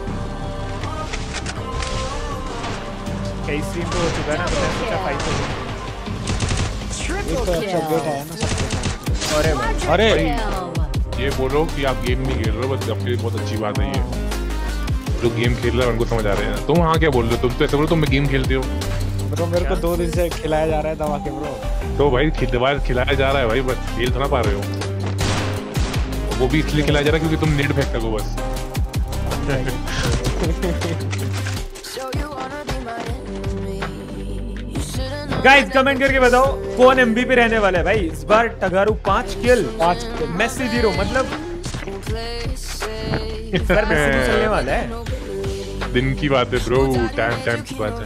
कई स्ट्रीम तो हो चुका है ना, तो मैं सोचा 5 को एक तो अच्छा गेट आया ना सबके। अरे ये बोलो कि आप गेम नहीं खेल रहे हो, बस आपके लिए बहुत अच्छी बात है ये। जो गेम खेल रहा है उनको समझ आ रहे हैं। तुम हाँ क्या बोल रहे हो? तुम तो ऐसे बोलो तुम गेम खेलते हो। ब्रो मेरे को 2 दिन से खिलाया जा रहा है दवा के ब्रो। तो भाई खिलाया जा रहा है भाई, बस खेल तो ना पा रहे हो। वो भी इसलिए खिलाया जा रहा है क्योंकि तुम नेट फेंक सको बस। गाइस कमेंट करके बताओ कौन एमवीपी रहने वाला है भाई इस बार। टगारू 5 किल, मेसी 0, मतलब इस बार मेसी भी चलने वाला है। दिन की बात है ब्रो, टाइम की बात है।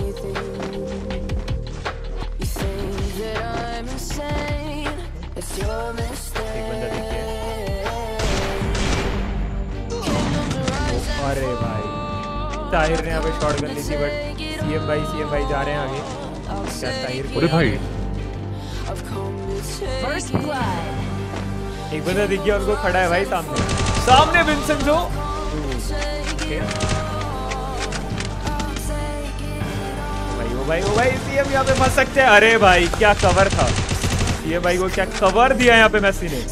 अरे भाई ताहिर ने यहाँ पे शॉट गन ली थी, बट सीएम भाई जा रहे हैं आगे। क्या ताहिर को भाई First blood. एक बंदा दिख गया उनको, खड़ा है भाई सामने विंसेंजो। भाई ओ भाई सीएम यहाँ पे फंस सकते हैं। अरे भाई क्या कवर था, सीएम भाई को क्या कवर दिया यहाँ पे मेसी ने।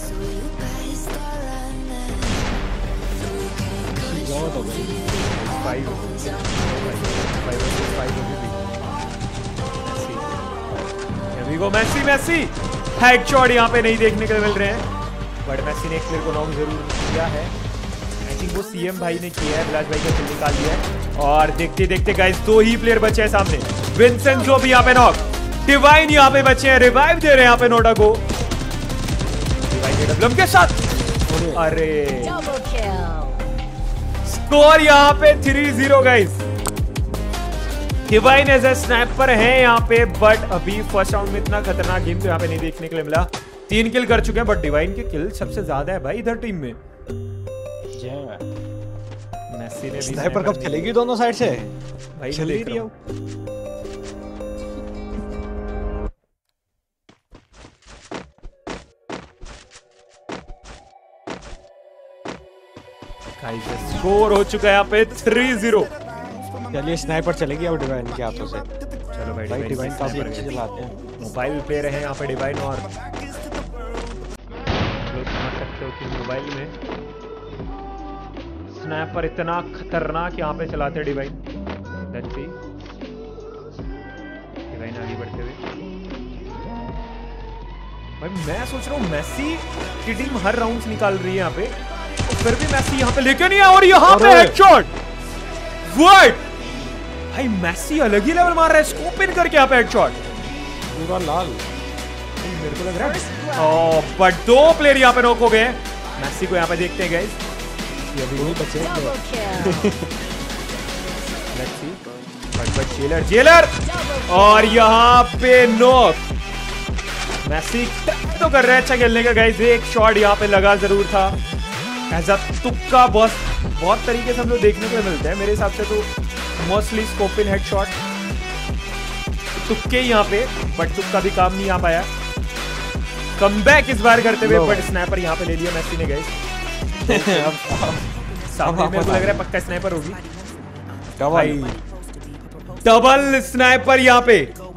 मेसी हेडशॉट यहाँ पे नहीं देखने को मिल रहे हैं, बट मेसी ने एक प्लेयर को नॉक जरूर किया है। आई थिंक वो सीएम भाई ने किया है, बिलाज भाई का किल निकाल दिया है। और देखते देखते गाइस 2 ही प्लेयर बचे हैं सामने। विंसेंजो भी यहाँ पे नॉक, डिवाइन यहाँ पे बचे हैं, रिवाइव दे रहे हैं यहाँ पे नोडा को। डिवाइन के डबलम के साथ, अरे स्कोर यहाँ पे 3-0 guys. Divine as a sniper है यहाँ पे, बट अभी फर्स्ट राउंड में इतना खतरनाक गेम तो यहाँ पे नहीं देखने के लिए मिला। 3 किल कर चुके हैं, बट डिवाइन के किल सबसे ज्यादा है भाई इधर टीम में। मेसी ने भी स्नाइपर कब चलेगी दोनों साइड से भाई चल ही रही हो। स्कोर हो चुका है यहाँ पे 3-0। चलिए स्नाइपर चलेगी अब डिवाइन के हाथों से। चलो भाई डिवाइन काफी अच्छे चलाते हैं। मोबाइल प्लेयर है यहाँ पे डिवाइन, और लोग समझ सकते हो कि मोबाइल में स्नाइपर इतना खतरनाक यहाँ पे चलाते हैं डिवाइन। लेट्स सी डिवाइन आगे बढ़ते हुए। भाई मैं सोच रहा हूँ मेसी की टीम हर राउंड्स निकाल रही है यहाँ पे, फिर भी मेसी यहाँ पे लेके नहीं आया, और यहाँ पे हेडशॉट। व्हाट भाई, मेसी अलग ही लेवल मार रहा है, स्कोप इन करके यहाँ पे हेडशॉट पूरा लाल। मेरे को लग रहा है ओह, बट 2 प्लेयर यहाँ पे नॉक हो गए। मेसी को यहाँ पे देखते हैं गाइस, ये अभी नहीं बचे। लेट्स सी, बट जेलर और यहाँ पे नॉक। मेसी तो कर रहा है अच्छा खेलने का गाइस। एक शॉट यहाँ पे लगा जरूर था, ऐसा तुक्का बहुत तरीके से हम लोग देखने को मिलते हैं। मेरे हिसाब से तो मोस्टली स्कोप इन हेडशॉट तुक्के यहाँ पे, बट तुक्का भी काम नहीं आ पाया। कमबैक इस बार करते हुए, बट स्नाइपर यहाँ पे ले लिया मेसी ने गाइस। सामने मेरे को लग रहा है पक्का स्नाइपर होगी। भाई डबल स्नाइपर यहाँ पे,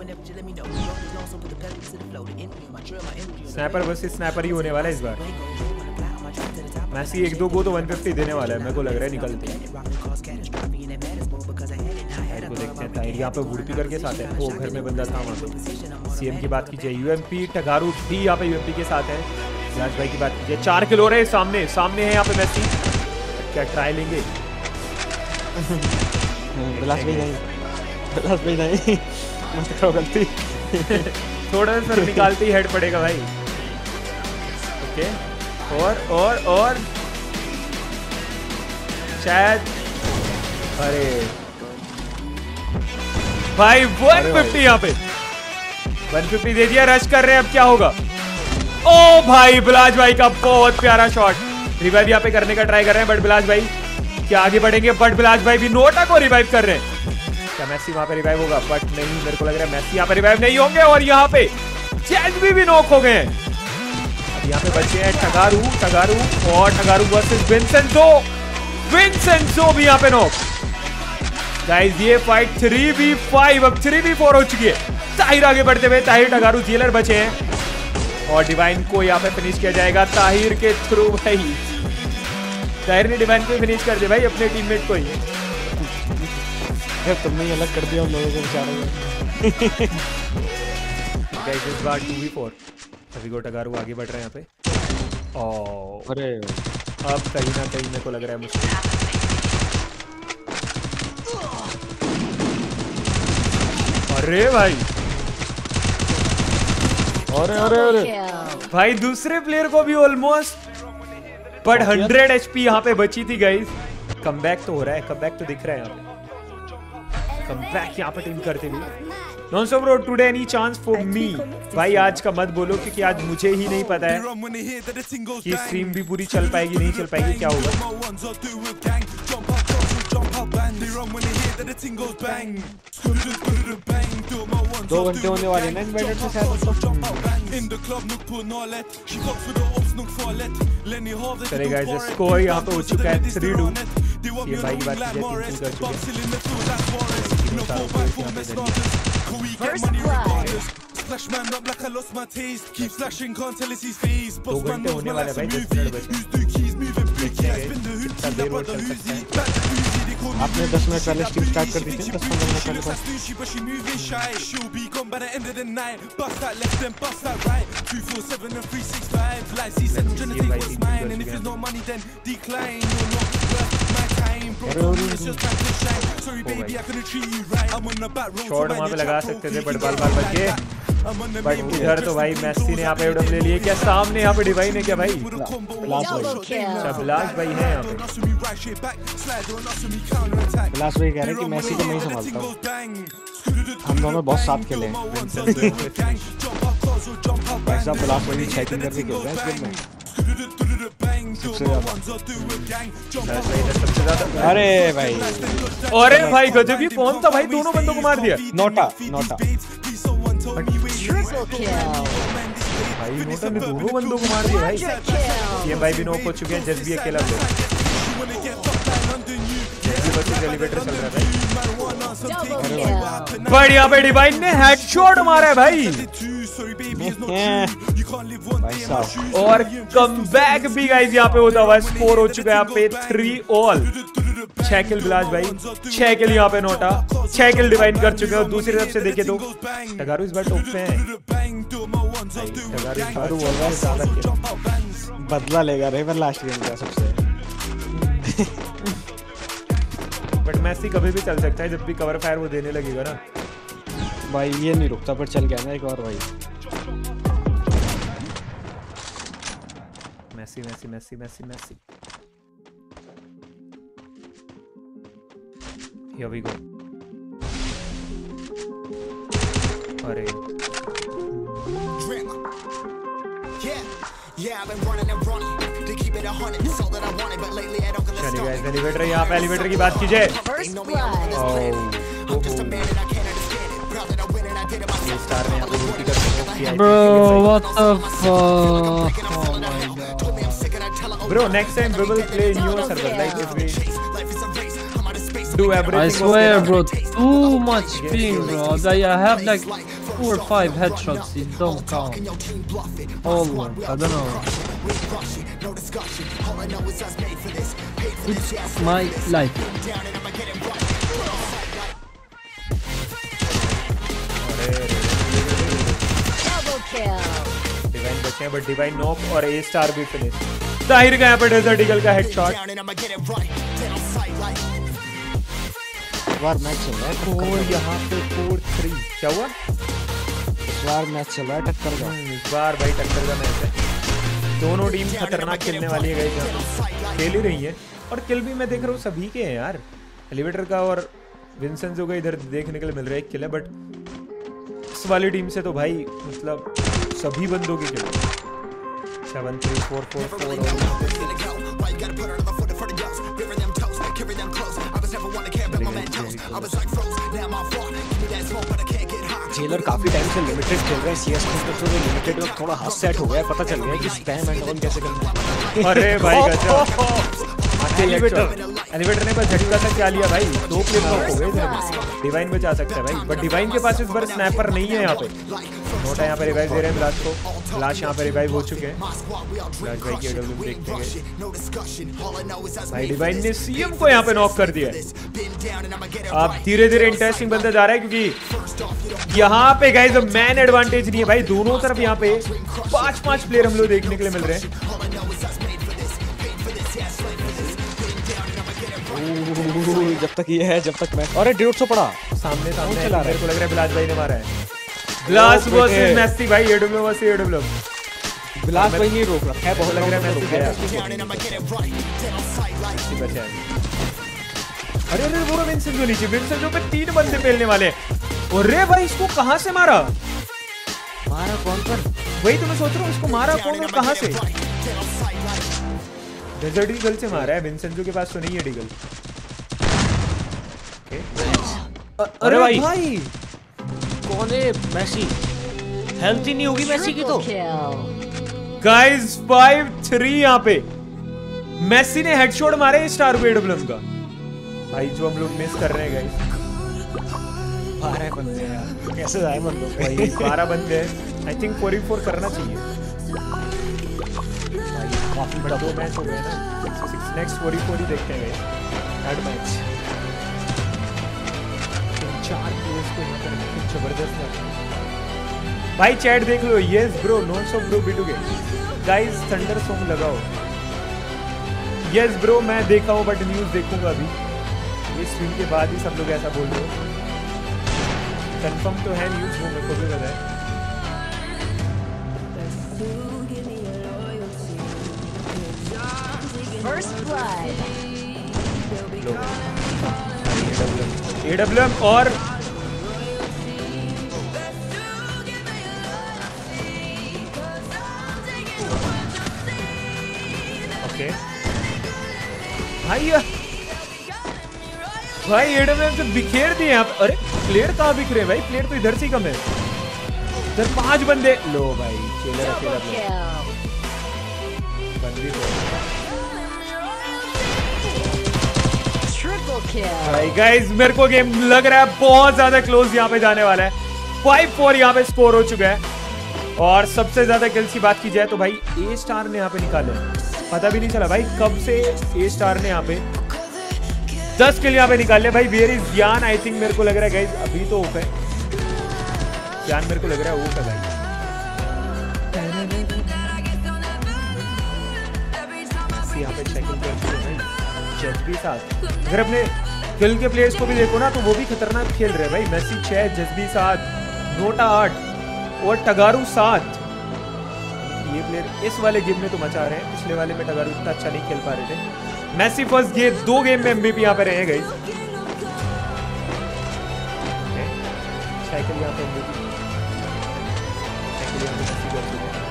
स्नाइपर वर्सेस स्नाइपर ही होने वाला है इस बार। मैसी 1-2 को तो 150 देने वाला है, मेरे को लग रहा है निकलते हैं। को देखते हैं ताहिर यहाँ पे वुडपी करके साथ है, वो घर में बंदा था वहाँ पे। सीएम की बात कीजिए, यूएमपी टगारू भी यहाँ पे यूएमपी के साथ है। राज भाई की बात कीजिए, 4 किलो रहे सामने सामने है यहाँ पे मैसी, क्या ट्राई लेंगे? बिलास भाई नहीं, बिलास भाई नहीं, मत करो गलती। थोड़ा सा निकालते ही हेड पड़ेगा भाई। ओके और शायद, अरे भाई 150 यहाँ पे 150 दे दिया, रश कर रहे हैं, अब क्या होगा? ओ भाई बिलाज भाई का बहुत प्यारा शॉट, रिवाइव यहाँ पे करने का ट्राई कर रहे हैं, बट बिलाज भाई क्या आगे बढ़ेंगे? बट बिलाज भाई भी नोटा को रिवाइव कर रहे हैं। क्या मैसी वहां पे रिवाइव होगा? बट नहीं, मेरे को लग रहा है मैसी यहाँ पे रिवाइव नहीं होंगे, और यहाँ पे जैज़बी भी नॉक हो गए हैं। अब यहाँ पे बचे हैं टगारू और टगारू वर्सेस विंसेंजो भी यहाँ पे नॉक। गाइस ये फाइट 3v5, अब 3v4 हो चुकी है। ताहिर आगे बढ़ते हुए, ताहिर टगारू जेलर बचे हैं, और डिवाइन को यहाँ पे फिनिश किया जाएगा ताहिर के थ्रू। भाई ताहिर ने डिवाइन को फिनिश कर दिया भाई, अपने टीममेट को ही। तुमने ही अलग कर दिया उन लोगों को बेचारों को। गाइस इस बार 2v4, अभी को टगारू आगे बढ़ रहे हैं यहाँ पे। ओह अरे अब कहीं ना कहीं मेरे को लग रहा है मुश्किल। अरे भाई, अरे भाई दूसरे प्लेयर को भी ऑलमोस्ट, बट 100 HP यहाँ पे बची थी गाइस। कमबैक तो हो रहा है, कमबैक तो दिख रहा है यहाँ पे, कमबैक यहाँ पे टीम करते हुए। नॉन सो bro, today any chance for me? भाई आज का मत बोलो, क्योंकि आज मुझे ही नहीं पता है कि स्ट्रीम भी पूरी चल पाएगी नहीं चल पाएगी, क्या होगा। 2 घंटे होने वाले ना इन्वाइटेड से शायद। चले गाइस, स्कोर यहाँ पे हो चुका है 3-2। ये भाई की बात कीजिए, 3 कर चुके हैं। First blood. 2 घंटे होने वाले भाई, 10 मिनट बचे। कितना देर और चल सकता है? आपने 10 मिनट पहले स्ट्रीम स्टार्ट कर दी थी, 10-15 मिनट पहले। शॉट वहां पे लगा सकते थे, बट बाल बच गए। बट इधर तो भाई मैसी ने यहाँ पे एवडम ले लिए। क्या सामने यहाँ पे डिवाइन है क्या भाई? बिलास भाई है यहाँ पे। बिलास भाई कह रहे हैं कि मैसी को नहीं संभालता हूँ, हम दोनों बहुत साथ खेले हैं। भाई साहब बिलास भाई भी 6 करके खेल रहे हैं इस गेम में सबसे ज्यादा। अरे भाई, अरे भाई गजब ही कौन था भाई, दोनों बंदों को मार दिया। Triple kill. भाई नोटा ने दोनों बंदों को मार दिया भाई। ये भाई भी नॉक हो चुके हैं, जस्ट भी अकेला है। एलिवेटर चल रहा है भाई, बट यहाँ पे डिवाइन ने हेडशॉट मारा है भाई। और कमबैक भी गाइस यहाँ पे होता हुआ, स्कोर हो चुका है यहाँ पे 3-all। 6 किल बिलाज भाई, 6 किल यहाँ पे नोटा, 6 किल डिवाइन कर चुके हैं। और दूसरी तरफ से देखे तो टगारू इस बार टॉप पे है। टगारू बोल रहा है ज्यादा किल, बदला लेगा रे लास्ट गेम का सबसे। बट मैसी कभी भी चल सकता है, जब भी कवर फायर वो देने लगेगा ना भाई। ये नहीं रुकता, पर चल गया ना एक और भाई। Massey Massey Massey Massey Massey, here we go। अरे चलिए गाइस, एलिवेटर यहाँ पे, एलिवेटर की बात कीजिए। स्टार ने यहाँ पे रोटी करके Bro, what the fuck? Bro, next time we will play in your server, like if we do everything. I swear, bro, too much ping, bro. I have like 4 or 5 headshots. It don't count. Almost. I don't know. It's my life. Divine बचे हैं, but divine knock और ए Star भी finish. जाहिर का यहाँ पे desert eagle का headshot. इस बार मैच चल रहा है और यहाँ पे 4-3 क्या हुआ? इस बार मैच चल रहा है टक्कर का। इस बार भाई टक्कर का मैच है। दोनों टीम खतरनाक खेलने वाली है गाइस, खेल ही रही है। और किल भी मैं देख रहा हूँ सभी के हैं यार। एलिवेटर का और विंसेंजो का इधर देखने के लिए मिल रहा है एक किल है, बट इस वाली टीम से तो भाई मतलब सभी बंदों की किल 7 3 4 4 4 जेलर काफी टाइम से लिमिटेड खेल रहे हैं सीएस को, तो लिमिटेड में थोड़ा हाथ सेट हो गया है, पता चल गया कि स्पैम एंड ऑन कैसे करना है। अरे भाई गजब। एलिवेटर ने बस झटका सा क्या लिया भाई, 2 प्लेयर नॉक हो गए इधर। डिवाइन बचा सकता है भाई, बट डिवाइन के पास इस बार स्नैपर नहीं है यहाँ पे। नोटा यहाँ पे रिवाइव दे रहे हैं ब्लास्ट को। ब्लास्ट यहाँ पे रिवाइव हो चुके हैं। ब्लास्ट भाई की एडब्ल्यू देखते हैं भाई, डिवाइन ने सीएम को यहाँ पे नॉक कर दिया है। अब धीरे धीरे इंटरेस्टिंग बनता जा रहा है, क्योंकि यहाँ पे गाइस मैन एडवांटेज नहीं है भाई। दोनों तरफ यहाँ पे 5-5 प्लेयर हम लोग देखने के लिए मिल रहे हैं। जब तक ये है, जब तक मैं, अरे 150 पड़ा सामने सामने चला रहा है। मेरे को लग रहा है बिलास भाई ने मारा है। बिलास वर्सेस मेसी भाई, एडब्ल्यू वर्सेस एडब्ल्यू। बिलास भाई नहीं रोक रहा है, बहुत लग रहा है मेसी गया। बचा है। अरे अरे वो विंसेंजो नीचे, विंसेंजो पे 3 बंदे पेलने वाले हैं। अरे भाई इसको कहां से मारा कौन पर? वही तो मैं सोच रहा हूँ, इसको मारा कौन और कहां से? डेजर्ट ईगल से मारा है। विंसेंजो के पास तो नहीं है डीगल। अरे भाई कौन है? मेसी हेल्थ ही नहीं होगी मेसी की तो। गाइस 5-3 यहाँ पे मेसी ने हेडशॉट मारे स्टार को एडब्ल्यूएम का। भाई जो हम लोग मिस कर रहे हैं गाइस। 12 बंदे हैं यार, कैसे जाए हम लोग भाई 12 बंदे हैं। आई थिंक 4-4 करना चाहिए भाई। काफी बड़ा 2 मैच हो गए ना, नेक्स्ट 4-4 ही देखते हैं थर्ड मैच। 4 प्लेयर्स को यहाँ पर कुछ जबरदस्त लगा भाई। चैट देख लो। यस ब्रो, नॉन सो ब्रो बिटूगे गाइस, थंडर सॉन्ग लगाओ। यस ब्रो मैं देखा हूँ, बट न्यूज़ देखूंगा अभी। ये स्ट्रीम के बाद ही सब लोग ऐसा बोल रहे हो। कंफर्म तो है न्यूज़, वो मेरे को भी पता है। एडब्ल्यूएम और ओके भाई एडब्ल्यूएम से बिखेर दिए आप। अरे प्लेयर कहाँ बिख रहे हैं भाई? प्लेयर तो इधर से ही कम है। इधर 5 बंदे। लो भाई चेलर अकेला बंदी भाई। गाइस मेरे को गेम लग रहा है बहुत ज्यादा क्लोज यहाँ पे जाने वाला है। 5-4 यहाँ पे स्कोर हो चुका है। और सबसे ज्यादा किल्स की बात की जाए तो भाई ए स्टार ने यहाँ पे निकाले, पता भी नहीं चला भाई कब से ए स्टार ने यहाँ पे 10 किल यहाँ पे निकाले भाई। वेयर इज ज्ञान? आई थिंक मेरे को लग रहा है गाइस अभी तो ओप है ज्ञान, मेरे को लग रहा है ओप है भाई। यहाँ पे चेकिंग कर चुके हैं जज्बी साथ। अगर अपने किल के प्लेयर्स को भी देखो ना तो वो भी खतरनाक खेल रहे हैं भाई। मेसी 6, जज्बी 7, नोटा 8 और टगारू 7। ये प्लेयर इस वाले गेम में तो मचा रहे हैं, पिछले वाले में टगारू इतना अच्छा नहीं खेल पा रहे थे। मेसी फर्स्ट ये 2 गेम में एमवीपी यहाँ पे रहे हैं गाइस। साइकिल यहाँ पे एमवीपी मेसी कर चुके हैं।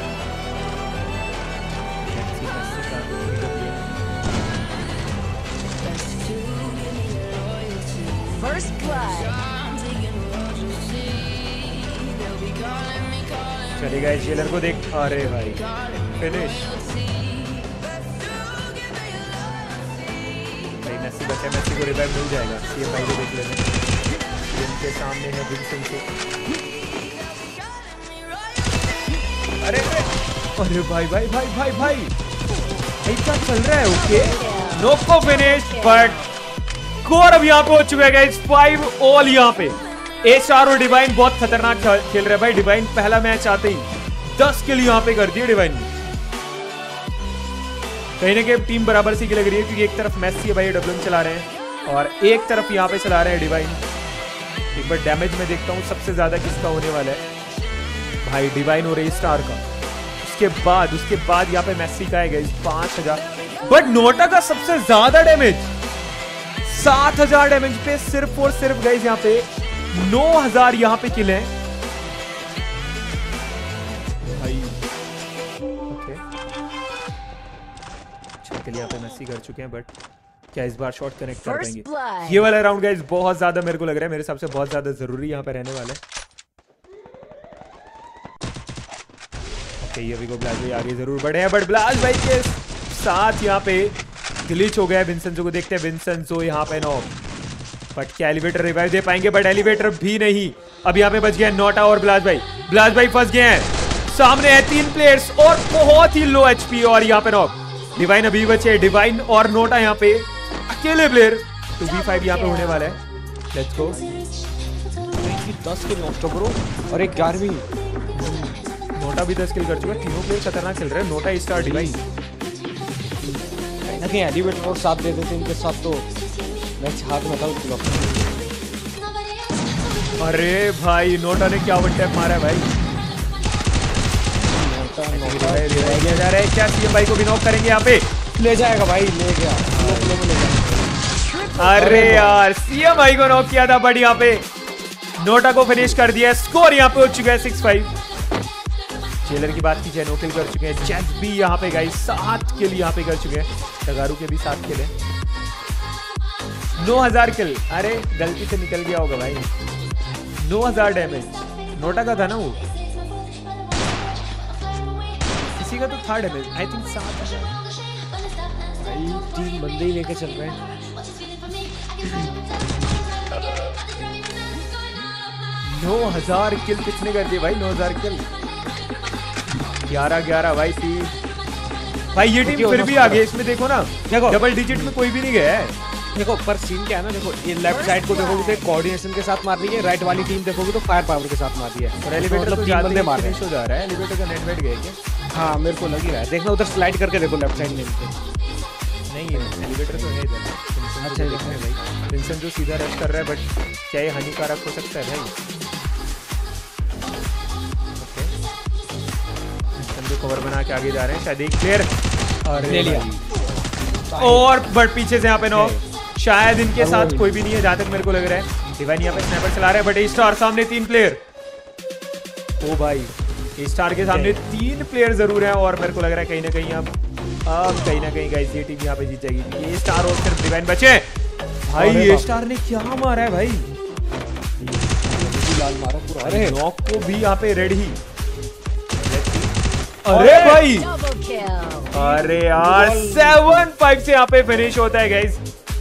चलेगा जेलर को देख। अरे भाई फिनिश भाई। मेसी बचा क्या मेसी को रिवाइव मिल जाएगा? ये भाई को देख लेते हैं, इनके सामने है विंसेंटो। अरे अरे भाई भाई भाई भाई भाई क्या चल रहा है? ओके नोको फिनिश, बट स्कोर अब यहाँ पे हो चुका है गाइस 5 ऑल। यहाँ पे ए स्टार और डिवाइन बहुत खतरनाक खेल रहे हैं भाई। डिवाइन पहला मैच आते ही 10 किल यहाँ पे कर दिए डिवाइन ने। कहीं ना कहीं टीम बराबर सी की लग रही है, क्योंकि एक तरफ मेसी है भाई डब्ल्यूएम चला रहे हैं और एक तरफ यहाँ पे चला रहे हैं डिवाइन। एक बार डैमेज में देखता हूँ सबसे ज्यादा किसका होने वाला है भाई, डिवाइन और ए स्टार का। उसके बाद यहाँ पे मेसी का है गाइस 5000, बट नोटा का सबसे ज्यादा डैमेज 7000 डैमेज पे सिर्फ और सिर्फ गाइस यहाँ पे 9000 यहाँ पे किल है भाई। ओके किल यहाँ पे मेसी कर चुके हैं, बट क्या इस बार शॉट कनेक्ट कर पाएंगे? ये वाला राउंड गाइस बहुत ज्यादा मेरे को लग रहा है, मेरे हिसाब से बहुत ज्यादा जरूरी यहाँ पे रहने वाला है। ये भी को ब्लास्ट भाई आगे जरूर बढ़े हैं, बट ब्लास्ट भाई के साथ यहाँ पे ग्लिच हो गया है। विंसेंटो को देखते हैं, विंसेंटो यहाँ पे नॉक, बट क्या एलिवेटर रिवाइव दे पाएंगे? बट एलिवेटर भी नहीं। अब यहाँ पे बच गया नोटा और ब्लास्ट भाई फंस गए हैं। सामने है 3 प्लेयर्स और बहुत ही लो एचपी, और यहाँ पे नॉक। डिवाइन अभी बचे, डिवाइन और नोटा यहाँ पे अकेले प्लेयर। 2v5 यहाँ पे होने वाला है। Let's go. 10 किल नोटा ब्रो और एक 11वीं। नोटा भी 10 किल कर चुका है। तीनों प्लेयर खतरनाक खेल रहे हैं, नोटा स्टार डिवाइन। कहीं ना कहीं एलिवेटर और साथ दे देते इनके साथ तो मैच हाथ में था उसके वक्त। अरे भाई नोटा ने क्या वन टैप मारा है भाई। नोटा जा रहा है, क्या सीएम भाई को भी नॉक करेंगे यहाँ पे? ले जाएगा भाई, ले गया। अरे यार सीएम भाई को नॉक किया था, बट यहाँ पे नोटा को फिनिश कर दिया। स्कोर यहाँ पे हो चुका है 6-5। जेलर की बात कीजिए, 9 किल कर चुके हैं। जैक भी यहाँ पे गाइस 7 किल यहाँ पे कर चुके हैं। टगारू के भी 7 किल है। 9000 किल, अरे गलती से निकल गया होगा भाई। 9000 डैमेज नोटा का था ना वो, किसी का तो था डैमेज आई थिंक 7000। भाई 3 बंदे ही लेके चल रहे हैं। 9000 किल किसने कर दिए भाई? 9000 किल 11-11 भाई टीम। भाई ये टीम फिर भी आगे, इसमें देखो ना, देखो डबल डिजिट में कोई भी नहीं गया है। देखो पर सीन क्या है ना, देखो ये लेफ्ट साइड को देखोगे तो कोऑर्डिनेशन के साथ मार रही है, राइट वाली टीम देखोगे तो फायर पावर के साथ मार रही है। और एलिवेटर मतलब तो 3 बंदे मार रहे हो जा रहा है। एलिवेटर का नेट वेट गया क्या? हाँ मेरे को लग ही रहा है। देखना उधर स्लाइड करके देखो लेफ्ट साइड में नहीं है एलिवेटर तो है इधर। अच्छा देखना है भाई, विंसेंट जो सीधा रश कर रहा है, बट क्या ये हानिकारक हो सकता है भाई? कवर बना के आगे जा रहे हैं, शायद एक प्लेयर ले लिया। और बट पीछे से यहाँ पे नॉक, शायद इनके साथ कोई भी नहीं है जहां तक मेरे को लग रहा है। डिवाइन यहाँ पे स्नाइपर चला रहा है, बट ए स्टार सामने 3 प्लेयर। ओ भाई ए स्टार के सामने 3 प्लेयर जरूर हैं, और मेरे को लग रहा है कहीं ना कहीं अब कहीं ना कहीं गाइस ये टीम यहाँ पे जीत जाएगी। ए स्टार और सिर्फ डिवाइन बचे भाई। ए स्टार ने क्या मारा है भाई, लाल मारा पूरा। अरे नॉक को भी यहाँ पे रेड ही। अरे भाई अरे यार 7-5 से यहाँ पे फिनिश होता है गाइस।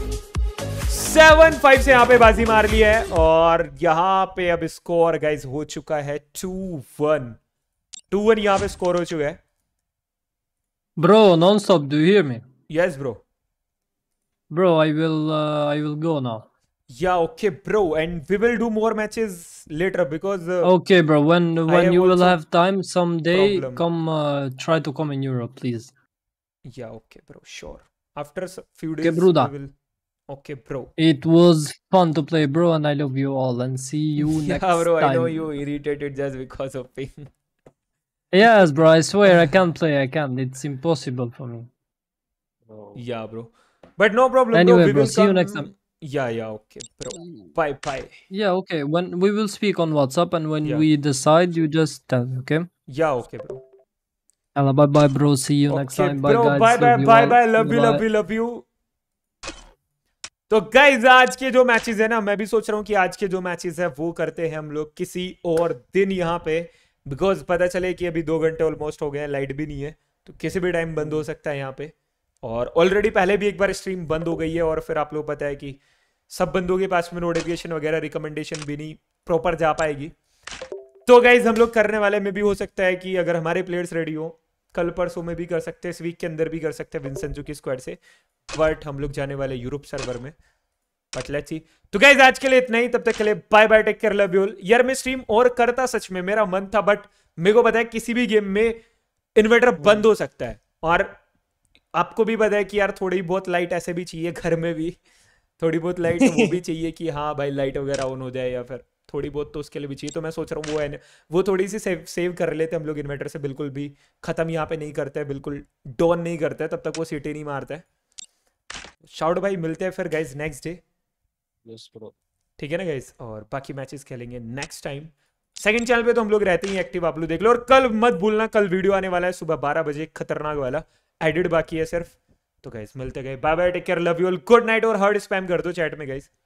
7-5 से यहाँ पे बाजी मार ली है, और यहाँ पे अब स्कोर गाइस हो चुका है 2-1। 2-1 यहाँ पे स्कोर हो चुका है। Bro, non-stop, do you hear me? Yes bro. Bro, I will go now. Yeah, okay bro, and we will do more matches later because okay bro, when you will also have time someday, problem. come try to come in Europe, please. Yeah, okay bro, sure. After a few days Okay, Bruda. we will. Okay bro. It was fun to play, bro, and I love you all, and see you next Yeah bro, time. I know you irritated just because of ping. Yes bro, I swear I can't play, I can't. It's impossible for me. Yeah bro, but no problem Anyway, bro, we bro, will see you come. next time. Yeah, okay bro. Bye. Yeah, okay. When we will speak on WhatsApp, and when Yeah. we decide, you just tell me, okay? Yeah, okay bro. Hello, bye bro. See you next Okay time. bro, Bye guys. bye. Love you all. Love you. तो guys आज के जो matches है ना, मैं भी सोच रहा हूँ कि आज के जो मैचेस है वो करते हैं हम लोग किसी और दिन यहाँ पे, बिकॉज पता चले कि अभी 2 घंटे ऑलमोस्ट हो गए हैं, लाइट भी नहीं है, तो किसी भी टाइम बंद हो सकता है यहाँ पे। और ऑलरेडी पहले भी एक बार स्ट्रीम बंद हो गई है और फिर आप लोग पता है कि सब बंदों के पास में नोटिफिकेशन वगैरह रिकमेंडेशन भी नहीं प्रॉपर जा पाएगी। तो गाइज हम लोग करने वाले में भी हो सकता है कि अगर हमारे प्लेयर्स रेडी हो कल परसों में भी कर सकते हैं, इस वीक के अंदर भी कर सकते हैं विंसेंजो की स्क्वाड से, बट हम लोग जाने वाले यूरोप सर्वर में, बट लेट्स सी। तो गाइज आज के लिए इतना ही, तब तक के लिए bye bye, take care, love you all. यार मैं स्ट्रीम और करता सच में, मेरा मन था, बट मेरे को पता है किसी भी गेम में इन्वर्टर बंद हो सकता है और आपको भी पता है कि यार थोड़ी बहुत लाइट ऐसे भी चाहिए, घर में भी थोड़ी बहुत लाइट वो भी चाहिए कि हाँ भाई लाइट वगैरह ऑन हो जाए, या फिर थोड़ी बहुत तो उसके लिए भी चाहिए। तो मैं सोच रहा हूँ वो थोड़ी सी सेव कर लेते हम लोग इन्वर्टर से, बिल्कुल भी खत्म यहाँ पे नहीं करते हैं, बिल्कुल डॉन नहीं करते हैं, तब तक वो सिटी नहीं मारता है। शाउट भाई मिलते हैं फिर गाइज नेक्स्ट डे, ठीक है ना गाइज, और बाकी मैचेस खेलेंगे नेक्स्ट टाइम। सेकंड चैनल पे तो हम लोग रहते ही एक्टिव, आप लोग देख लो। और कल मत भूलना, कल वीडियो आने वाला है सुबह 12 बजे, खतरनाक वाला, एडिट बाकी है सिर्फ। तो गाइज मिलते गए, bye bye, take care, love you all, good night. और हार्ड स्पैम कर दो चैट में गाइज।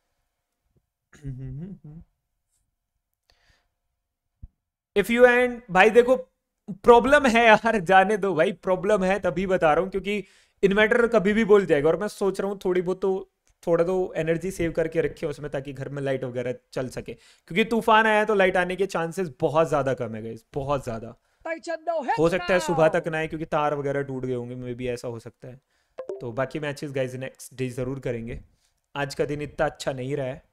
इफ यू एंड भाई देखो प्रॉब्लम है यार, जाने दो भाई, प्रॉब्लम है तभी बता रहा हूँ क्योंकि इन्वर्टर कभी भी बोल जाएगा, और मैं सोच रहा हूँ थोड़ी बहुत तो थोड़ा तो एनर्जी सेव करके रखे उसमें ताकि घर में लाइट वगैरह चल सके, क्योंकि तूफान आया तो लाइट आने के चांसेस बहुत ज्यादा कम है गाइस, बहुत ज्यादा। हो सकता है सुबह तक ना आए क्योंकि तार वगैरह टूट गए होंगे, मे भी ऐसा हो सकता है। तो बाकी मैचेस गाइस नेक्स्ट डे जरूर करेंगे, आज का दिन इतना अच्छा नहीं रहा है।